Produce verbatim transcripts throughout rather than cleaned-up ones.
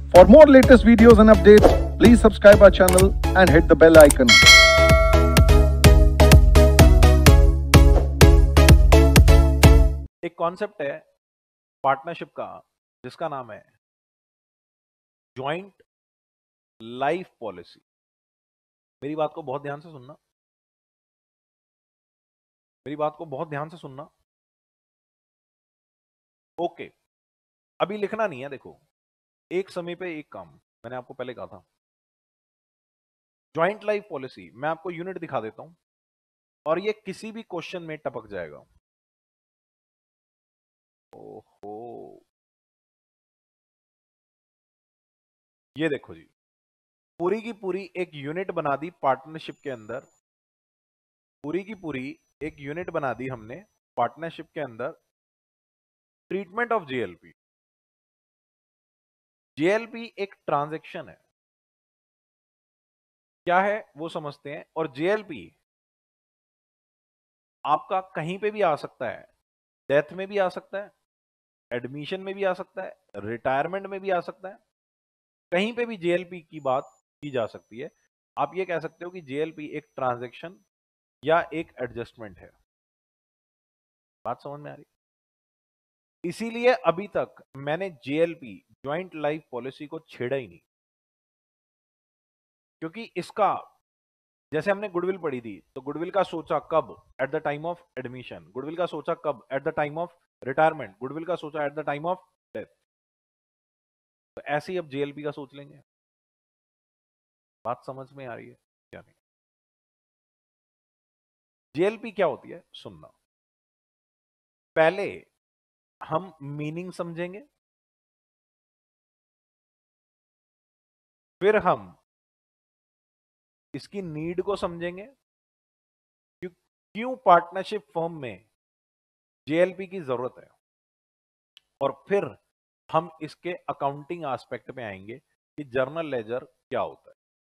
For more latest videos and updates, please subscribe our channel and hit the bell icon. एक concept है partnership का जिसका नाम है जॉइंट लाइफ पॉलिसी। मेरी बात को बहुत ध्यान से सुनना, मेरी बात को बहुत ध्यान से सुनना। ओके, अभी लिखना नहीं है। देखो, एक समय पे एक काम, मैंने आपको पहले कहा था। जॉइंट लाइफ पॉलिसी, मैं आपको यूनिट दिखा देता हूं और ये किसी भी क्वेश्चन में टपक जाएगा। ओहो, ये देखो जी, पूरी की पूरी एक यूनिट बना दी पार्टनरशिप के अंदर। पूरी की पूरी एक यूनिट बना दी हमने पार्टनरशिप के अंदर। Treatment of JLP. जेएलपी एक ट्रांजैक्शन है, क्या है वो समझते हैं। और जेएलपी आपका कहीं पे भी आ सकता है, डेथ में भी आ सकता है, एडमिशन में भी आ सकता है, रिटायरमेंट में भी आ सकता है। कहीं पे भी जेएलपी की बात की जा सकती है। आप ये कह सकते हो कि जेएलपी एक ट्रांजैक्शन या एक एडजस्टमेंट है। बात समझ में आ रही? इसीलिए अभी तक मैंने जेएलपी, जॉइंट लाइफ पॉलिसी को छेड़ा ही नहीं, क्योंकि इसका, जैसे हमने गुडविल पढ़ी थी, तो गुडविल का सोचा कब? At the time of admission. Goodwill का सोचा कब? At the time of retirement. Goodwill का सोचा at the time of death. तो ऐसे ही अब जेएलपी का सोच लेंगे। बात समझ में आ रही है क्या? नहीं। जेएलपी क्या होती है सुनना। पहले हम मीनिंग समझेंगे, फिर हम इसकी नीड को समझेंगे, क्यों क्यों पार्टनरशिप फर्म में जेएलपी की जरूरत है, और फिर हम इसके अकाउंटिंग एस्पेक्ट पे आएंगे कि जर्नल लेजर क्या होता है।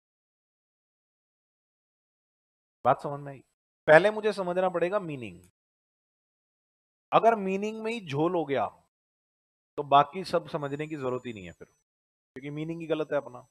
बात समझ में आई? पहले मुझे समझना पड़ेगा मीनिंग। अगर मीनिंग में ही झोल हो गया तो बाकी सब समझने की जरूरत ही नहीं है फिर, क्योंकि मीनिंग ही गलत है अपना।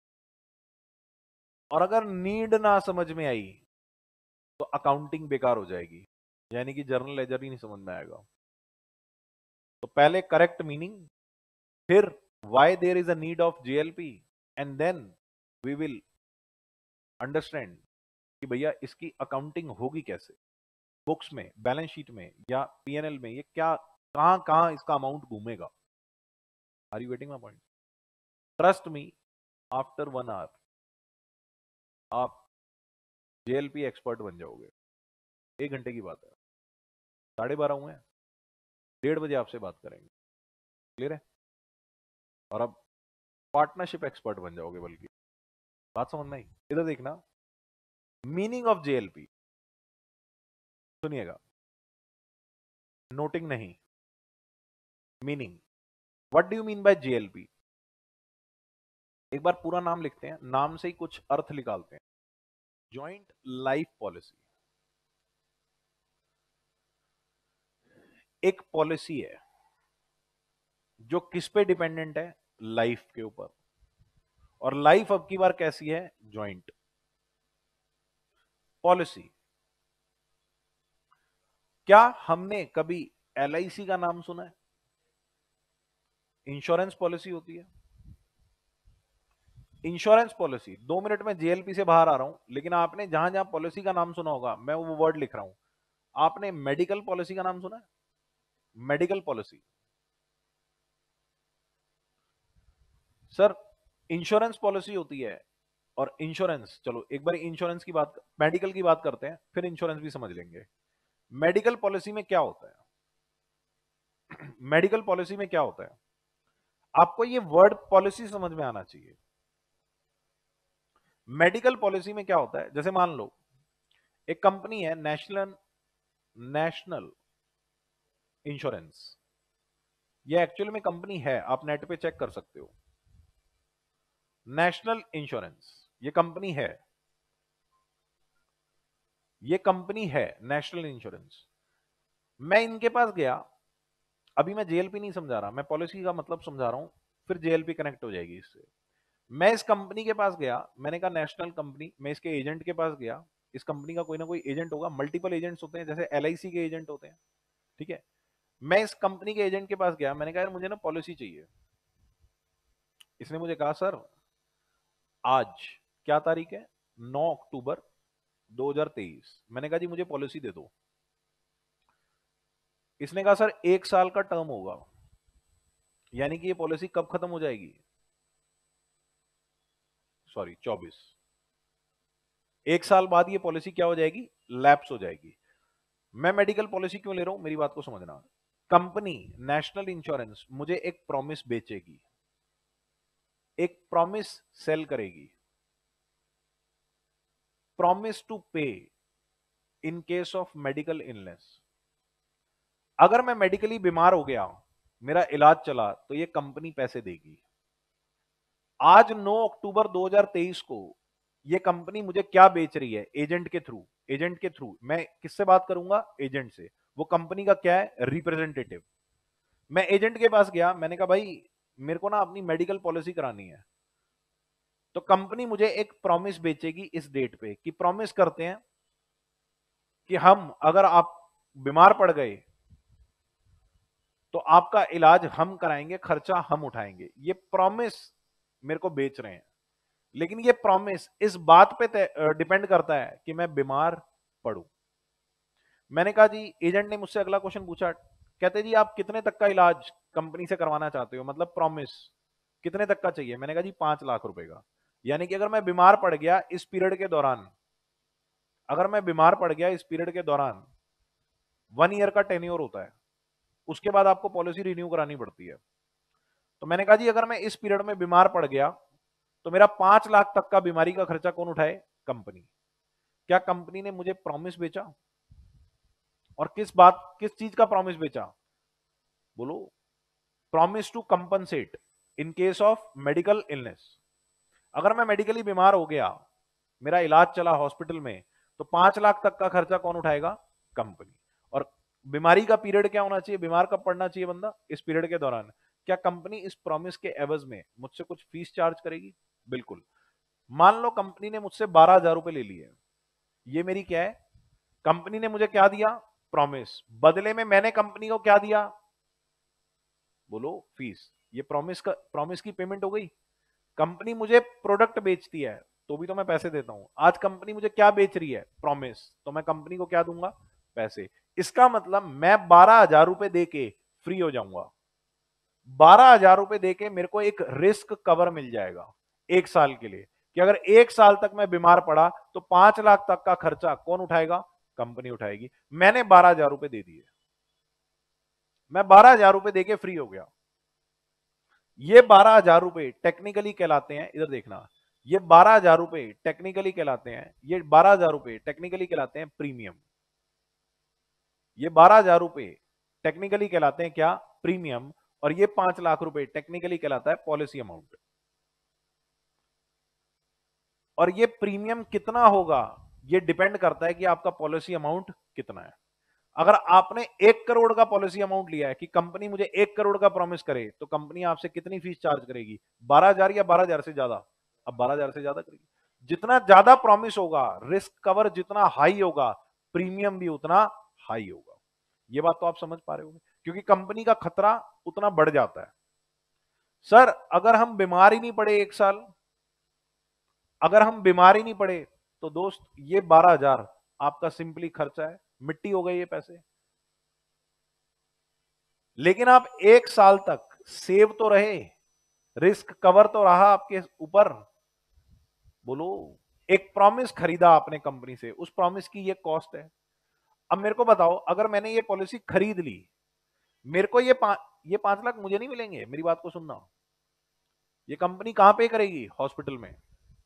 और अगर नीड ना समझ में आई तो अकाउंटिंग बेकार हो जाएगी, यानी कि जर्नल लेजर ही नहीं समझ में आएगा। तो पहले करेक्ट मीनिंग, फिर why there is a need of JLP, and then we will understand कि भैया इसकी अकाउंटिंग होगी कैसे, बुक्स में, बैलेंस शीट में या पीएनएल में, ये क्या, कहां कहां इसका अमाउंट घूमेगा। Are you getting my point? Trust me, after one hour आप जेएलपी एक्सपर्ट बन जाओगे। एक घंटे की बात है, साढ़े बारह हुए हैं, डेढ़ बजे आपसे बात करेंगे। क्लियर है? और अब पार्टनरशिप एक्सपर्ट बन जाओगे बल्कि। बात समझ में आई? इधर देखना, मीनिंग ऑफ जेएलपी सुनिएगा, नोटिंग नहीं, meaning. What do you mean by JLP? एक बार पूरा नाम लिखते हैं, नाम से ही कुछ अर्थ निकालते हैं। जॉइंट लाइफ पॉलिसी एक पॉलिसी है जो किस पे डिपेंडेंट है? लाइफ के ऊपर। और लाइफ अब की बार कैसी है? Joint policy. क्या हमने कभी एलआईसी का नाम सुना है? इंश्योरेंस पॉलिसी होती है। इंश्योरेंस पॉलिसी, दो मिनट में जेएलपी से बाहर आ रहा हूं, लेकिन आपने जहां जहां पॉलिसी का नाम सुना होगा, मैं वो वर्ड लिख रहा हूं। आपने मेडिकल पॉलिसी का नाम सुना है? Medical policy, sir insurance policy होती है। और इंश्योरेंस, चलो एक बार इंश्योरेंस की बात, मेडिकल की बात करते हैं, फिर इंश्योरेंस भी समझ लेंगे। मेडिकल पॉलिसी में क्या होता है? मेडिकल पॉलिसी में क्या होता है? आपको ये वर्ड पॉलिसी समझ में आना चाहिए। मेडिकल पॉलिसी में क्या होता है? जैसे मान लो एक कंपनी है, नेशनल नेशनल इंश्योरेंस। ये एक्चुअल में कंपनी है, आप नेट पे चेक कर सकते हो। नेशनल इंश्योरेंस, ये कंपनी है, ये कंपनी है नेशनल इंश्योरेंस। मैं इनके पास गया, अभी मैं जेएलपी नहीं समझा रहा, मैं पॉलिसी का मतलब समझा रहा हूं। फिर जेएलपी कनेक्ट हो जाएगी इससे। मैं इस कंपनी के पास गया, मैंने कहा नेशनल कंपनी, मैं इसके एजेंट के पास गया, इस कंपनी का कोई ना कोई एजेंट होगा, मल्टीपल एजेंट्स होते हैं, जैसे एलआईसी के एजेंट होते हैं, ठीक है। मैं इस कंपनी के एजेंट के पास गया, मैंने कहा यार मुझे ना पॉलिसी चाहिए। इसने मुझे कहा सर आज क्या तारीख है, नौ अक्टूबर दो हज़ार तेईस। मैंने कहा जी मुझे पॉलिसी दे दो। इसने कहा सर एक साल का टर्म होगा, यानी कि ये पॉलिसी कब खत्म हो जाएगी, सॉरी चौबीस, एक साल बाद ये पॉलिसी क्या हो जाएगी, लैप्स हो जाएगी। मैं मेडिकल पॉलिसी क्यों ले रहा हूं, मेरी बात को समझना। कंपनी नेशनल इंश्योरेंस मुझे एक प्रॉमिस बेचेगी, एक प्रॉमिस सेल करेगी, promise to pay in case of medical illness. अगर मैं मेडिकली बीमार हो गया, मेरा इलाज चला, तो ये कंपनी पैसे देगी। आज नौ अक्टूबर दो हज़ार तेईस को ये कंपनी मुझे क्या बेच रही है, एजेंट के थ्रू, एजेंट के थ्रू मैं किससे बात करूंगा, एजेंट से। वो कंपनी का क्या है, रिप्रेजेंटेटिव। मैं एजेंट के पास गया, मैंने कहा भाई मेरे को ना अपनी मेडिकल पॉलिसी करानी है। तो कंपनी मुझे एक प्रॉमिस बेचेगी इस डेट पे, कि प्रॉमिस करते हैं कि हम, अगर आप बीमार पड़ गए तो आपका इलाज हम कराएंगे, खर्चा हम उठाएंगे। ये प्रॉमिस मेरे को बेच रहे हैं। लेकिन ये प्रॉमिस इस बात पे डिपेंड करता है कि मैं बीमार पड़ूं। मैंने कहा जी, एजेंट ने मुझसे अगला क्वेश्चन पूछा, कहते जी आप कितने तक का इलाज कंपनी से करवाना चाहते हो, मतलब प्रॉमिस कितने तक का चाहिए। मैंने कहा जी पांच लाख रुपए का। यानी कि अगर मैं बीमार पड़ गया इस पीरियड के दौरान, अगर मैं बीमार पड़ गया इस पीरियड के दौरान, वन ईयर का टेन्योर होता है, उसके बाद आपको पॉलिसी रिन्यू करानी पड़ती है। तो मैंने कहा जी अगर मैं इस पीरियड में बीमार पड़ गया तो मेरा पांच लाख तक का बीमारी का खर्चा कौन उठाए, कंपनी। क्या कंपनी ने मुझे प्रॉमिस बेचा, और किस बात, किस चीज का प्रॉमिस बेचा, बोलो, promise to compensate in case of medical illness. अगर मैं मेडिकली बीमार हो गया, मेरा इलाज चला हॉस्पिटल में, तो पांच लाख तक का खर्चा कौन उठाएगा, कंपनी। और बीमारी का पीरियड क्या होना चाहिए, बीमार कब पड़ना चाहिए बंदा, इस पीरियड के दौरान। क्या कंपनी इस प्रॉमिस के एवज में मुझसे कुछ फीस चार्ज करेगी, बिल्कुल। मान लो कंपनी ने मुझसे बारह हजार रुपए ले लिए, ये मेरी क्या है, कंपनी ने मुझे क्या दिया, प्रॉमिस, बदले में मैंने कंपनी को क्या दिया, बोलो, फीस। ये प्रॉमिस का, प्रॉमिस की पेमेंट हो गई। कंपनी मुझे प्रोडक्ट बेचती है तो भी तो मैं पैसे देता हूं। आज कंपनी मुझे क्या बेच रही है, प्रॉमिस, तो मैं कंपनी को क्या दूंगा, पैसे। इसका मतलब मैं बारह हजार रुपए दे के फ्री हो जाऊंगा। बारह हजार रुपए दे के मेरे को एक रिस्क कवर मिल जाएगा एक साल के लिए, कि अगर एक साल तक मैं बीमार पड़ा तो पांच लाख तक का खर्चा कौन उठाएगा, कंपनी उठाएगी। मैंने बारह हजार रुपए दे दिए, मैं बारह हजार रुपए देके फ्री हो गया। ये बारह हजार रुपए टेक्निकली कहलाते हैं, इधर देखना, ये बारह हजार रुपए टेक्निकली कहलाते हैं, ये बारह हजार रुपए टेक्निकली कहलाते हैं प्रीमियम। ये बारह हजार रुपए टेक्निकली कहलाते हैं क्या, प्रीमियम। और ये पांच लाख रुपए टेक्निकली कहलाता है पॉलिसी अमाउंट। और ये प्रीमियम कितना होगा, ये डिपेंड करता है कि आपका पॉलिसी अमाउंट कितना है। अगर आपने एक करोड़ का पॉलिसी अमाउंट लिया है, कि कंपनी मुझे एक करोड़ का प्रॉमिस करे, तो कंपनी आपसे कितनी फीस चार्ज करेगी, बारह हजार या बारह हजार से ज्यादा, अब बारह हजार से ज्यादा करेगी। जितना ज्यादा प्रॉमिस होगा, रिस्क कवर जितना हाई होगा, प्रीमियम भी उतना हाई होगा। ये बात तो आप समझ पा रहे होंगे, क्योंकि कंपनी का खतरा उतना बढ़ जाता है। सर अगर हम बीमार ही नहीं पड़े एक साल, अगर हम बीमार ही नहीं पड़े, तो दोस्त ये बारह हजार आपका सिंपली खर्चा है, मिट्टी हो गए ये पैसे। लेकिन आप एक साल तक सेव तो रहे, रिस्क कवर तो रहा आपके ऊपर। बोलो, एक प्रॉमिस खरीदा आपने कंपनी से, उस प्रॉमिस की ये कॉस्ट है। अब मेरे को बताओ, अगर मैंने ये पॉलिसी खरीद ली, मेरे को ये पांच ये पांच लाख मुझे नहीं मिलेंगे, मेरी बात को सुनना। ये कंपनी कहां पे करेगी, हॉस्पिटल में।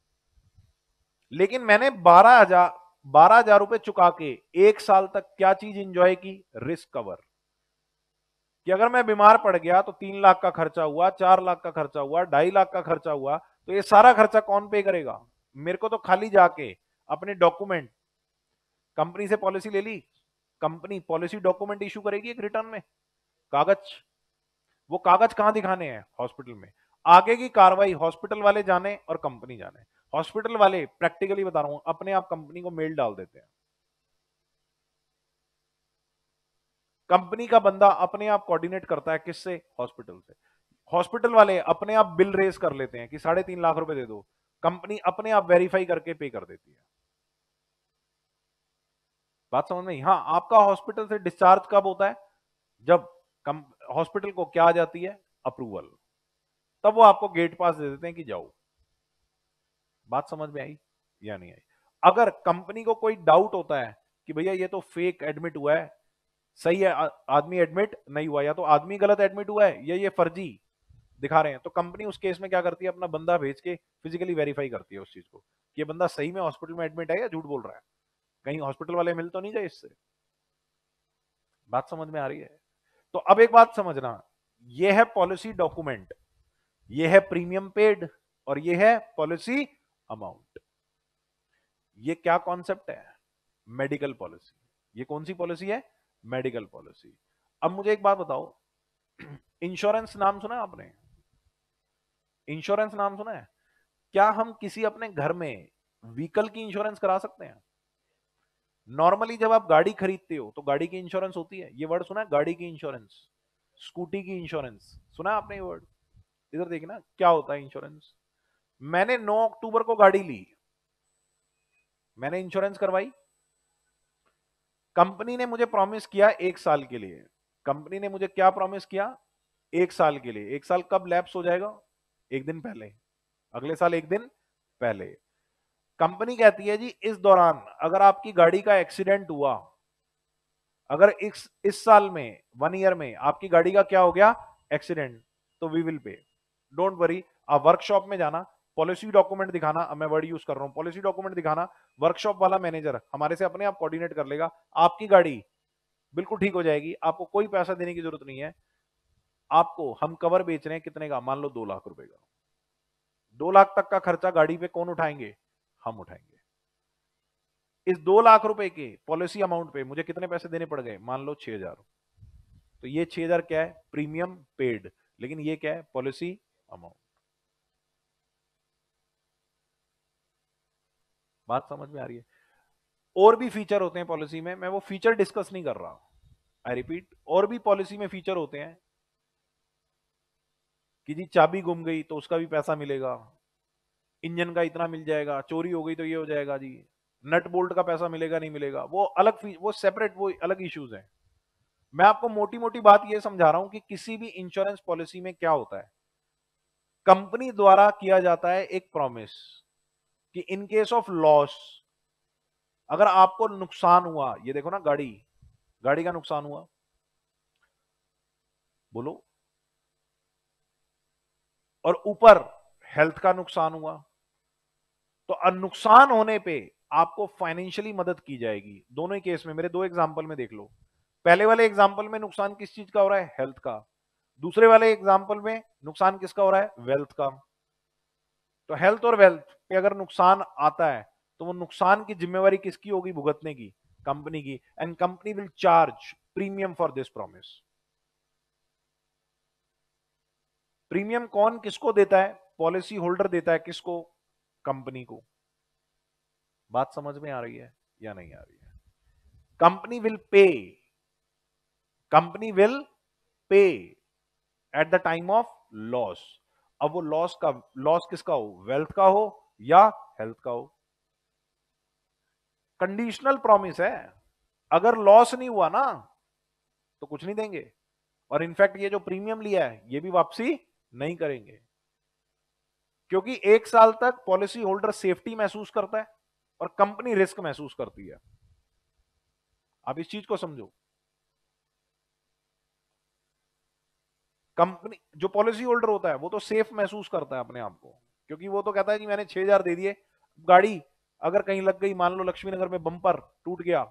लेकिन मैंने बारह हजार बारह हजार रुपए चुका के एक साल तक क्या चीज इंजॉय की, रिस्क कवर। कि अगर मैं बीमार पड़ गया तो तीन लाख का खर्चा हुआ, चार लाख का खर्चा हुआ, ढाई लाख का खर्चा हुआ, तो ये सारा खर्चा कौन पे करेगा, मेरे को तो खाली जाके अपने डॉक्यूमेंट, कंपनी से पॉलिसी ले ली, कंपनी पॉलिसी डॉक्यूमेंट इशू करेगी एक रिटर्न में, कागज। वो कागज कहां दिखाने हैं, हॉस्पिटल में। आगे की कार्रवाई हॉस्पिटल वाले जाने और कंपनी जाने। हॉस्पिटल वाले प्रैक्टिकली बता रहा हूं अपने आप कंपनी को मेल डाल देते हैं, कंपनी का बंदा अपने आप कोऑर्डिनेट करता है किससे, हॉस्पिटल से। हॉस्पिटल वाले अपने आप बिल रेज कर लेते हैं कि साढ़े तीन लाख रुपए दे दो, कंपनी अपने आप वेरीफाई करके पे कर देती है। बात समझ में? हाँ, आपका हॉस्पिटल से डिस्चार्ज कब होता है, जब हॉस्पिटल को क्या आ जाती है, अप्रूवल, तब वो आपको गेट पास दे देते हैं कि जाओ। बात समझ में आई या नहीं आई? अगर कंपनी को कोई डाउट होता है कि भैया ये तो फेक एडमिट हुआ है, सही है आदमी एडमिट नहीं हुआ, या तो आदमी गलत एडमिट हुआ है या ये फर्जी दिखा रहे हैं, तो कंपनी उस केस में क्या करती है, अपना बंदा भेज के फिजिकली वेरीफाई करती है उस चीज को कि ये बंदा सही में हॉस्पिटल में एडमिट है या झूठ बोल रहा है, कहीं हॉस्पिटल वाले मिल तो नहीं जाए इससे। बात समझ में आ रही है? तो अब एक बात समझना, ये है पॉलिसी डॉक्यूमेंट, ये है प्रीमियम पेड और ये है पॉलिसी अमाउंट। ये क्या कॉन्सेप्ट है, मेडिकल पॉलिसी। ये कौन सी पॉलिसी है, मेडिकल पॉलिसी। अब मुझे एक बात बताओ, इंश्योरेंस नाम सुना है आपने, इंश्योरेंस नाम सुना है? क्या हम किसी अपने घर में व्हीकल की इंश्योरेंस करा सकते हैं? नॉर्मली जब आप गाड़ी खरीदते हो तो गाड़ी की इंश्योरेंस होती है, ये वर्ड सुना है, गाड़ी की इंश्योरेंस, स्कूटी की इंश्योरेंस, सुना है आपने ये वर्ड? इधर देखना क्या होता है इंश्योरेंस। मैंने नौ अक्टूबर को गाड़ी ली, मैंने इंश्योरेंस करवाई, कंपनी ने मुझे प्रॉमिस किया एक साल के लिए, कंपनी ने मुझे क्या प्रॉमिस किया, एक साल के लिए। एक साल कब लैप्स हो जाएगा, एक दिन पहले, अगले साल एक दिन पहले। कंपनी कहती है जी इस दौरान अगर आपकी गाड़ी का एक्सीडेंट हुआ, अगर इस इस साल में वन ईयर में आपकी गाड़ी का क्या हो गया, एक्सीडेंट, तो we will pay, don't worry. आप वर्कशॉप में जाना, पॉलिसी डॉक्यूमेंट दिखाना, अब मैं वर्ड यूज कर रहा हूं, पॉलिसी डॉक्यूमेंट दिखाना, वर्कशॉप वाला मैनेजर हमारे से अपने आप कोऑर्डिनेट कर लेगा, आपकी गाड़ी बिल्कुल ठीक हो जाएगी, आपको कोई पैसा देने की जरूरत नहीं है। आपको हम कवर बेच रहे हैं कितने का, मान लो दो लाख रुपए का, दो लाख तक का खर्चा गाड़ी पे कौन उठाएंगे, हम उठाएंगे। इस दो लाख रुपए के पॉलिसी अमाउंट पे मुझे कितने पैसे देने पड़ गए, मान लो छह हजार, तो ये छह हजार क्या है, प्रीमियम पेड, लेकिन ये क्या है, पॉलिसी अमाउंट। बात समझ में आ रही है? और भी फीचर होते हैं पॉलिसी में, मैं वो फीचर डिस्कस नहीं कर रहा, आई रिपीट, और भी पॉलिसी में फीचर होते हैं कि जी चाबी गुम गई तो उसका भी पैसा मिलेगा, इंजन का इतना मिल जाएगा, चोरी हो गई तो ये हो जाएगा जी, नट बोल्ट का पैसा मिलेगा नहीं मिलेगा, वो अलग फी, वो सेपरेट, वो अलग इश्यूज हैं। मैं आपको मोटी मोटी बात ये समझा रहा हूं कि किसी भी इंश्योरेंस पॉलिसी में क्या होता है, कंपनी द्वारा किया जाता है एक प्रॉमिस कि इन केस ऑफ लॉस, अगर आपको नुकसान हुआ, ये देखो ना गाड़ी, गाड़ी का नुकसान हुआ, बोलो, और ऊपर हेल्थ का नुकसान हुआ, तो नुकसान होने पे आपको फाइनेंशियली मदद की जाएगी। दोनों ही केस में, मेरे दो एग्जांपल में देख लो, पहले वाले एग्जांपल में नुकसान किस चीज का हो रहा है, हेल्थ का, दूसरे वाले एग्जांपल में नुकसान किसका हो रहा है, वेल्थ का। तो हेल्थ और वेल्थ पे अगर नुकसान आता है तो वो नुकसान की जिम्मेवारी किसकी होगी, भुगतने की, कंपनी की, and company will charge premium for this promise. Premium कौन किसको देता है, पॉलिसी होल्डर देता है, किसको, कंपनी को। बात समझ में आ रही है या नहीं आ रही है? Company will pay, company will pay at the time of loss. अब वो लॉस का, लॉस किसका हो, वेल्थ का हो या हेल्थ का हो, कंडीशनल प्रॉमिस है। अगर लॉस नहीं हुआ ना तो कुछ नहीं देंगे, और इनफैक्ट ये जो प्रीमियम लिया है ये भी वापसी नहीं करेंगे, क्योंकि एक साल तक पॉलिसी होल्डर सेफ्टी महसूस करता है और कंपनी रिस्क महसूस करती है। आप इस चीज को समझो, कंपनी जो पॉलिसी होल्डर होता है वो तो सेफ महसूस करता है अपने आप को, क्योंकि वो तो कहता है कि मैंने छह हजार दे दिए, गाड़ी अगर कहीं लग गई, मान लो लक्ष्मी नगर में बम्पर टूट गया,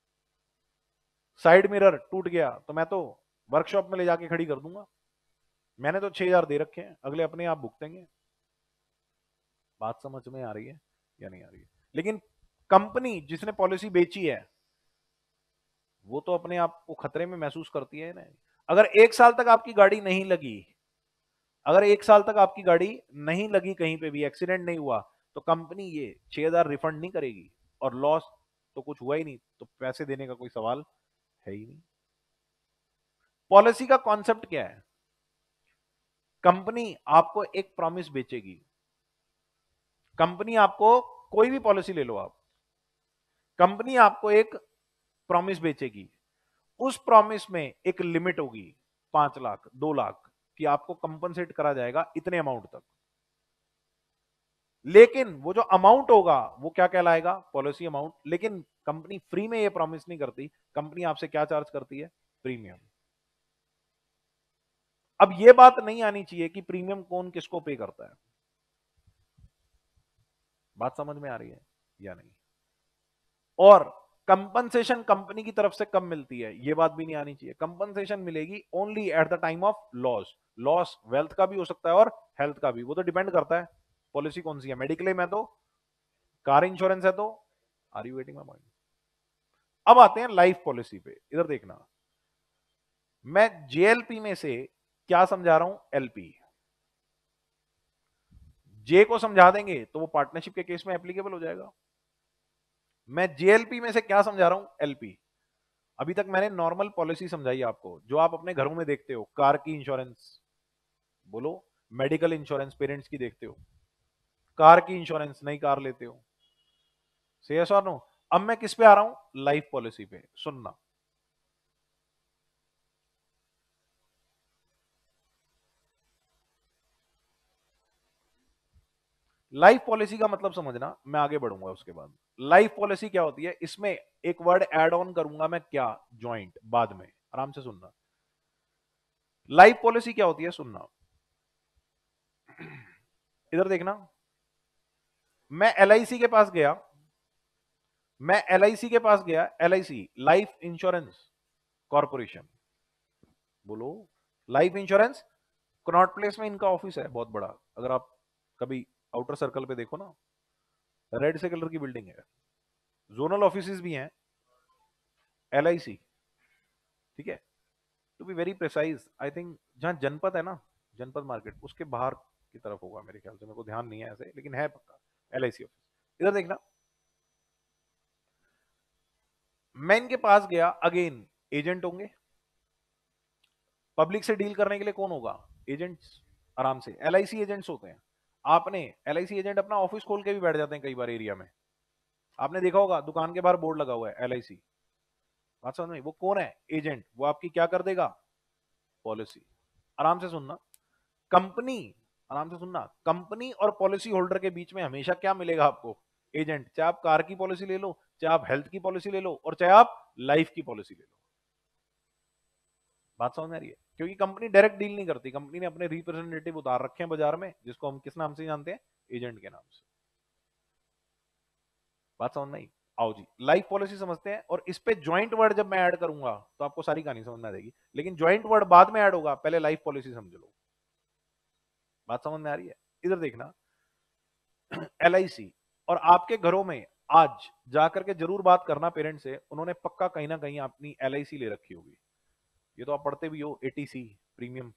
साइड मिरर टूट गया, तो मैं तो वर्कशॉप में ले जाके खड़ी कर दूंगा, मैंने तो छह हजार दे रखे हैं, अगले अपने आप भुगतेंगे। बात समझ में आ रही है या नहीं आ रही है? लेकिन कंपनी जिसने पॉलिसी बेची है वो तो अपने आप को खतरे में महसूस करती है ना। अगर एक साल तक आपकी गाड़ी नहीं लगी, अगर एक साल तक आपकी गाड़ी नहीं लगी, कहीं पे भी एक्सीडेंट नहीं हुआ, तो कंपनी ये छह हजार रिफंड नहीं करेगी, और लॉस तो कुछ हुआ ही नहीं, तो पैसे देने का कोई सवाल है ही नहीं। पॉलिसी का कॉन्सेप्ट क्या है? कंपनी आपको एक प्रॉमिस बेचेगी। कंपनी आपको, कोई भी पॉलिसी ले लो आप, कंपनी आपको एक प्रॉमिस बेचेगी। उस प्रॉमिस में एक लिमिट होगी, पांच लाख दो लाख कि आपको कंपनसेट करा जाएगा इतने अमाउंट तक। लेकिन वो जो अमाउंट होगा वो क्या कहलाएगा? Policy amount. लेकिन कंपनी फ्री में ये प्रॉमिस नहीं करती, कंपनी आपसे क्या चार्ज करती है? प्रीमियम। अब ये बात नहीं आनी चाहिए कि प्रीमियम कौन किसको पे करता है। बात समझ में आ रही है या नहीं? और कंपनसेशन कंपनी की तरफ से कब मिलती है, ये बात भी नहीं आनी चाहिए। कंपनसेशन मिलेगी only at the time of loss. Loss wealth का भी हो सकता है और हेल्थ का भी, वो तो डिपेंड करता है पॉलिसी कौन सी है। मेडिक्लेम है तो, कार इंश्योरेंस है तो, are you waiting my point? अब आते हैं लाइफ पॉलिसी पे। इधर देखना, मैं जेएलपी में से क्या समझा रहा हूं? एलपी। जे को समझा देंगे तो वो पार्टनरशिप के केस में एप्लीकेबल हो जाएगा। मैं जेएलपी में से क्या समझा रहा हूं? एलपी। अभी तक मैंने नॉर्मल पॉलिसी समझाई आपको, जो आप अपने घरों में देखते हो। कार की इंश्योरेंस बोलो, मेडिकल इंश्योरेंस पेरेंट्स की देखते हो, कार की इंश्योरेंस नई कार लेते हो, से यस और नो। अब मैं किस पे आ रहा हूं? लाइफ पॉलिसी पे। सुनना, लाइफ पॉलिसी का मतलब समझना, मैं आगे बढ़ूंगा उसके बाद। लाइफ पॉलिसी क्या होती है, इसमें एक वर्ड ऐड ऑन करूंगा मैं, क्या? ज्वाइंट, बाद में, आराम से सुनना। लाइफ पॉलिसी क्या होती है, सुनना। इधर देखना, मैं एलआईसी के पास गया, मैं एलआईसी के पास गया, एलआईसी लाइफ इंश्योरेंस कॉर्पोरेशन, बोलो, लाइफ इंश्योरेंस। कनॉट प्लेस में इनका ऑफिस है बहुत बड़ा, अगर आप कभी आउटर सर्कल पे देखो ना, रेड से कलर की बिल्डिंग है। जोनल ऑफिस भी हैं एलआईसी, ठीक है। To be very precise, I think जहां जनपद है ना, जनपद मार्केट, उसके बाहर की तरफ होगा मेरे ख्याल से, मेरे को ध्यान नहीं है ऐसे, लेकिन है पक्का एलआईसी ऑफिस। इधर देखना, मैं इनके पास गया, अगेन एजेंट होंगे। पब्लिक से डील करने के लिए कौन होगा? एजेंट्स। आराम से एलआईसी एजेंट्स होते हैं। आपने एलआईसी एजेंट अपना ऑफिस खोल के भी बैठ जाते हैं कई बार एरिया में, आपने देखा होगा दुकान के बाहर बोर्ड लगा हुआ है एलआईसी। बात समझ में? वो कौन है? एजेंट। वो आपकी क्या कर देगा? पॉलिसी। आराम से सुनना, कंपनी, आराम से सुनना, कंपनी और पॉलिसी होल्डर के बीच में हमेशा क्या मिलेगा आपको? एजेंट। चाहे आप कार की पॉलिसी ले लो, चाहे आप हेल्थ की पॉलिसी ले लो, और चाहे आप लाइफ की पॉलिसी ले लो। बात समझ में आ रही है? क्योंकि कंपनी डायरेक्ट डील नहीं करती, कंपनी ने अपने रिप्रेजेंटेटिव उतार रखे हैं बाजार में, जिसको हम किस नाम से जानते हैं? एजेंट के नाम से। बात समझ में आई? आओ जी, लाइफ पॉलिसी समझते हैं। और इस पे ज्वाइंट वर्ड जब मैं ऐड करूंगा तो आपको सारी कहानी समझ में आ जाएगी, लेकिन ज्वाइंट वर्ड बाद में ऐड होगा, पहले लाइफ पॉलिसी समझ लो। बात समझ में आ रही है? इधर देखना, एलआईसी, और आपके घरों में आज जाकर के जरूर बात करना पेरेंट्स से, उन्होंने पक्का कहीं ना कहीं अपनी एलआईसी ले रखी होगी। ये तो आप पढ़ते भी हो, एटीसी प्रीमियम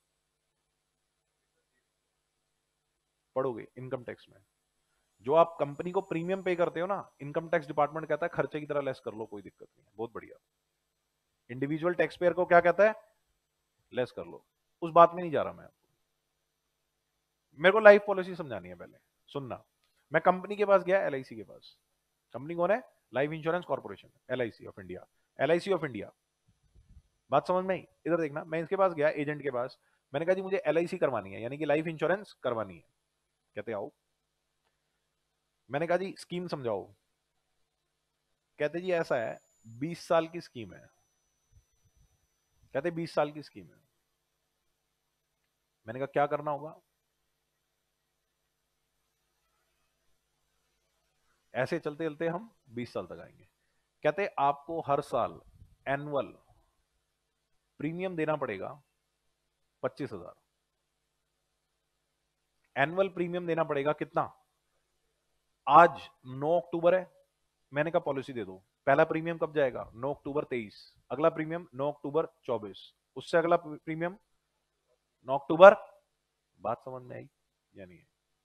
पढ़ोगे इनकम टैक्स में। जो आप कंपनी को प्रीमियम पे करते हो ना, इनकम टैक्स डिपार्टमेंट कहता है खर्चे की तरह लेस कर लो, कोई दिक्कत नहीं है, बहुत बढ़िया। इंडिविजुअल टैक्स पेयर को क्या कहता है? लेस कर लो। उस बात में नहीं जा रहा मैं, मेरे को लाइफ पॉलिसी समझानी है। पहले सुनना, मैं कंपनी के पास गया, एलआईसी के पास। कंपनी कौन है? Life insurance corporation, LIC of India, LIC of India. बात समझ में आई? इधर देखना, मैं इसके पास गया, एजेंट के पास, मैंने कहा जी मुझे एलआईसी करवानी है, यानी कि लाइफ इंश्योरेंस करवानी है। कहते आओ। मैंने कहा जी स्कीम समझाओ। कहते जी ऐसा है, बीस साल की स्कीम है। कहते बीस साल की स्कीम है। मैंने कहा क्या करना होगा? ऐसे चलते चलते हम बीस साल तक आएंगे। कहते आपको हर साल एनुअल प्रीमियम देना पड़ेगा पच्चीस हजार। एनुअल प्रीमियम देना पड़ेगा कितना? आज नौ अक्टूबर है, मैंने कहा पॉलिसी दे दो। पहला प्रीमियम कब जाएगा? नौ अक्टूबर तेईस। अगला प्रीमियम नौ अक्टूबर चौबीस। उससे अगला प्रीमियम नौ अक्टूबर बात समझ में आई या नहीं?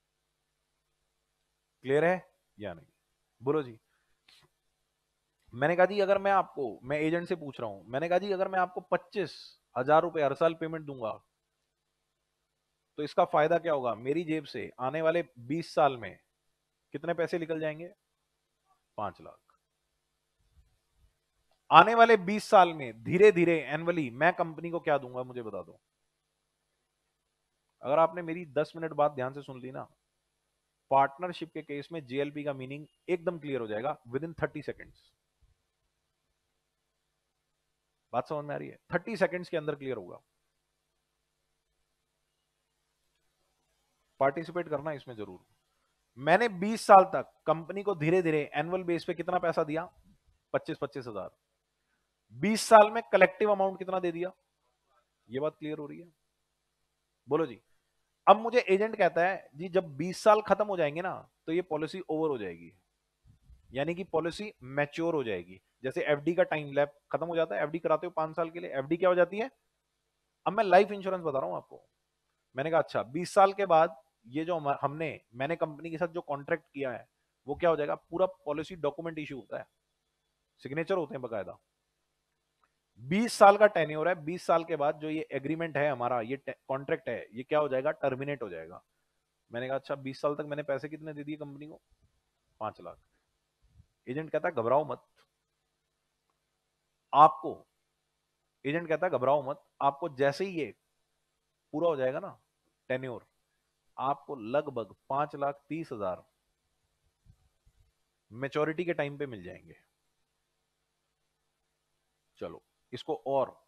क्लियर है या नहीं? बोलो जी। मैंने कहा जी अगर मैं आपको, मैं एजेंट से पूछ रहा हूं, मैंने कहा जी अगर मैं आपको पच्चीस हजार रुपए हर साल पेमेंट दूंगा तो इसका फायदा क्या होगा? मेरी जेब से आने वाले बीस साल में कितने पैसे निकल जाएंगे? पांच लाख। आने वाले बीस साल में धीरे धीरे एनुअली मैं कंपनी को क्या दूंगा मुझे बता दो। अगर आपने मेरी दस मिनट बात ध्यान से सुन ली ना, पार्टनरशिप के केस में जेएलपी का मीनिंग एकदम क्लियर हो जाएगा विद इन थर्टी सेकेंड्स। बात समझ में आ रही है? थर्टी सेकेंड्स के अंदर क्लियर होगा। पार्टिसिपेट करना इसमें जरूर। मैंने बीस साल तक कंपनी को धीरे धीरे एनुअल बेस पे कितना पैसा दिया? पच्चीस पच्चीस हजार। बीस साल में कलेक्टिव अमाउंट कितना दे दिया? ये बात क्लियर हो रही है? बोलो जी। अब मुझे एजेंट कहता है जी जब बीस साल खत्म हो जाएंगे ना तो ये पॉलिसी ओवर हो जाएगी, यानी कि पॉलिसी मैच्योर हो जाएगी। जैसे एफडी का टाइम लैप खत्म हो जाता है, एफडी कराते हो पांच साल के लिए, एफडी क्या हो जाती है? अब मैं लाइफ इंश्योरेंस बता रहा हूं आपको। मैंने कहा अच्छा बीस साल के बाद ये जो हमने मैंने कंपनी के साथ जो कॉन्ट्रैक्ट किया है वो क्या हो जाएगा? पूरा पॉलिसी डॉक्यूमेंट इशू होता है, सिग्नेचर होते हैं बकायदा। बीस साल का टेन्योर है, बीस साल के बाद जो ये एग्रीमेंट है हमारा, ये कॉन्ट्रैक्ट है, ये क्या हो जाएगा? टर्मिनेट हो जाएगा। मैंने कहा अच्छा बीस साल तक मैंने पैसे कितने दे दिए कंपनी को? पांच लाख। एजेंट कहता है घबराओ मत, आपको एजेंट कहता है घबराओ मत, आपको जैसे ही ये पूरा हो जाएगा ना टेन्योर, आपको लगभग पांच लाख तीस हजार मेच्योरिटी के टाइम पे मिल जाएंगे। चलो इसको और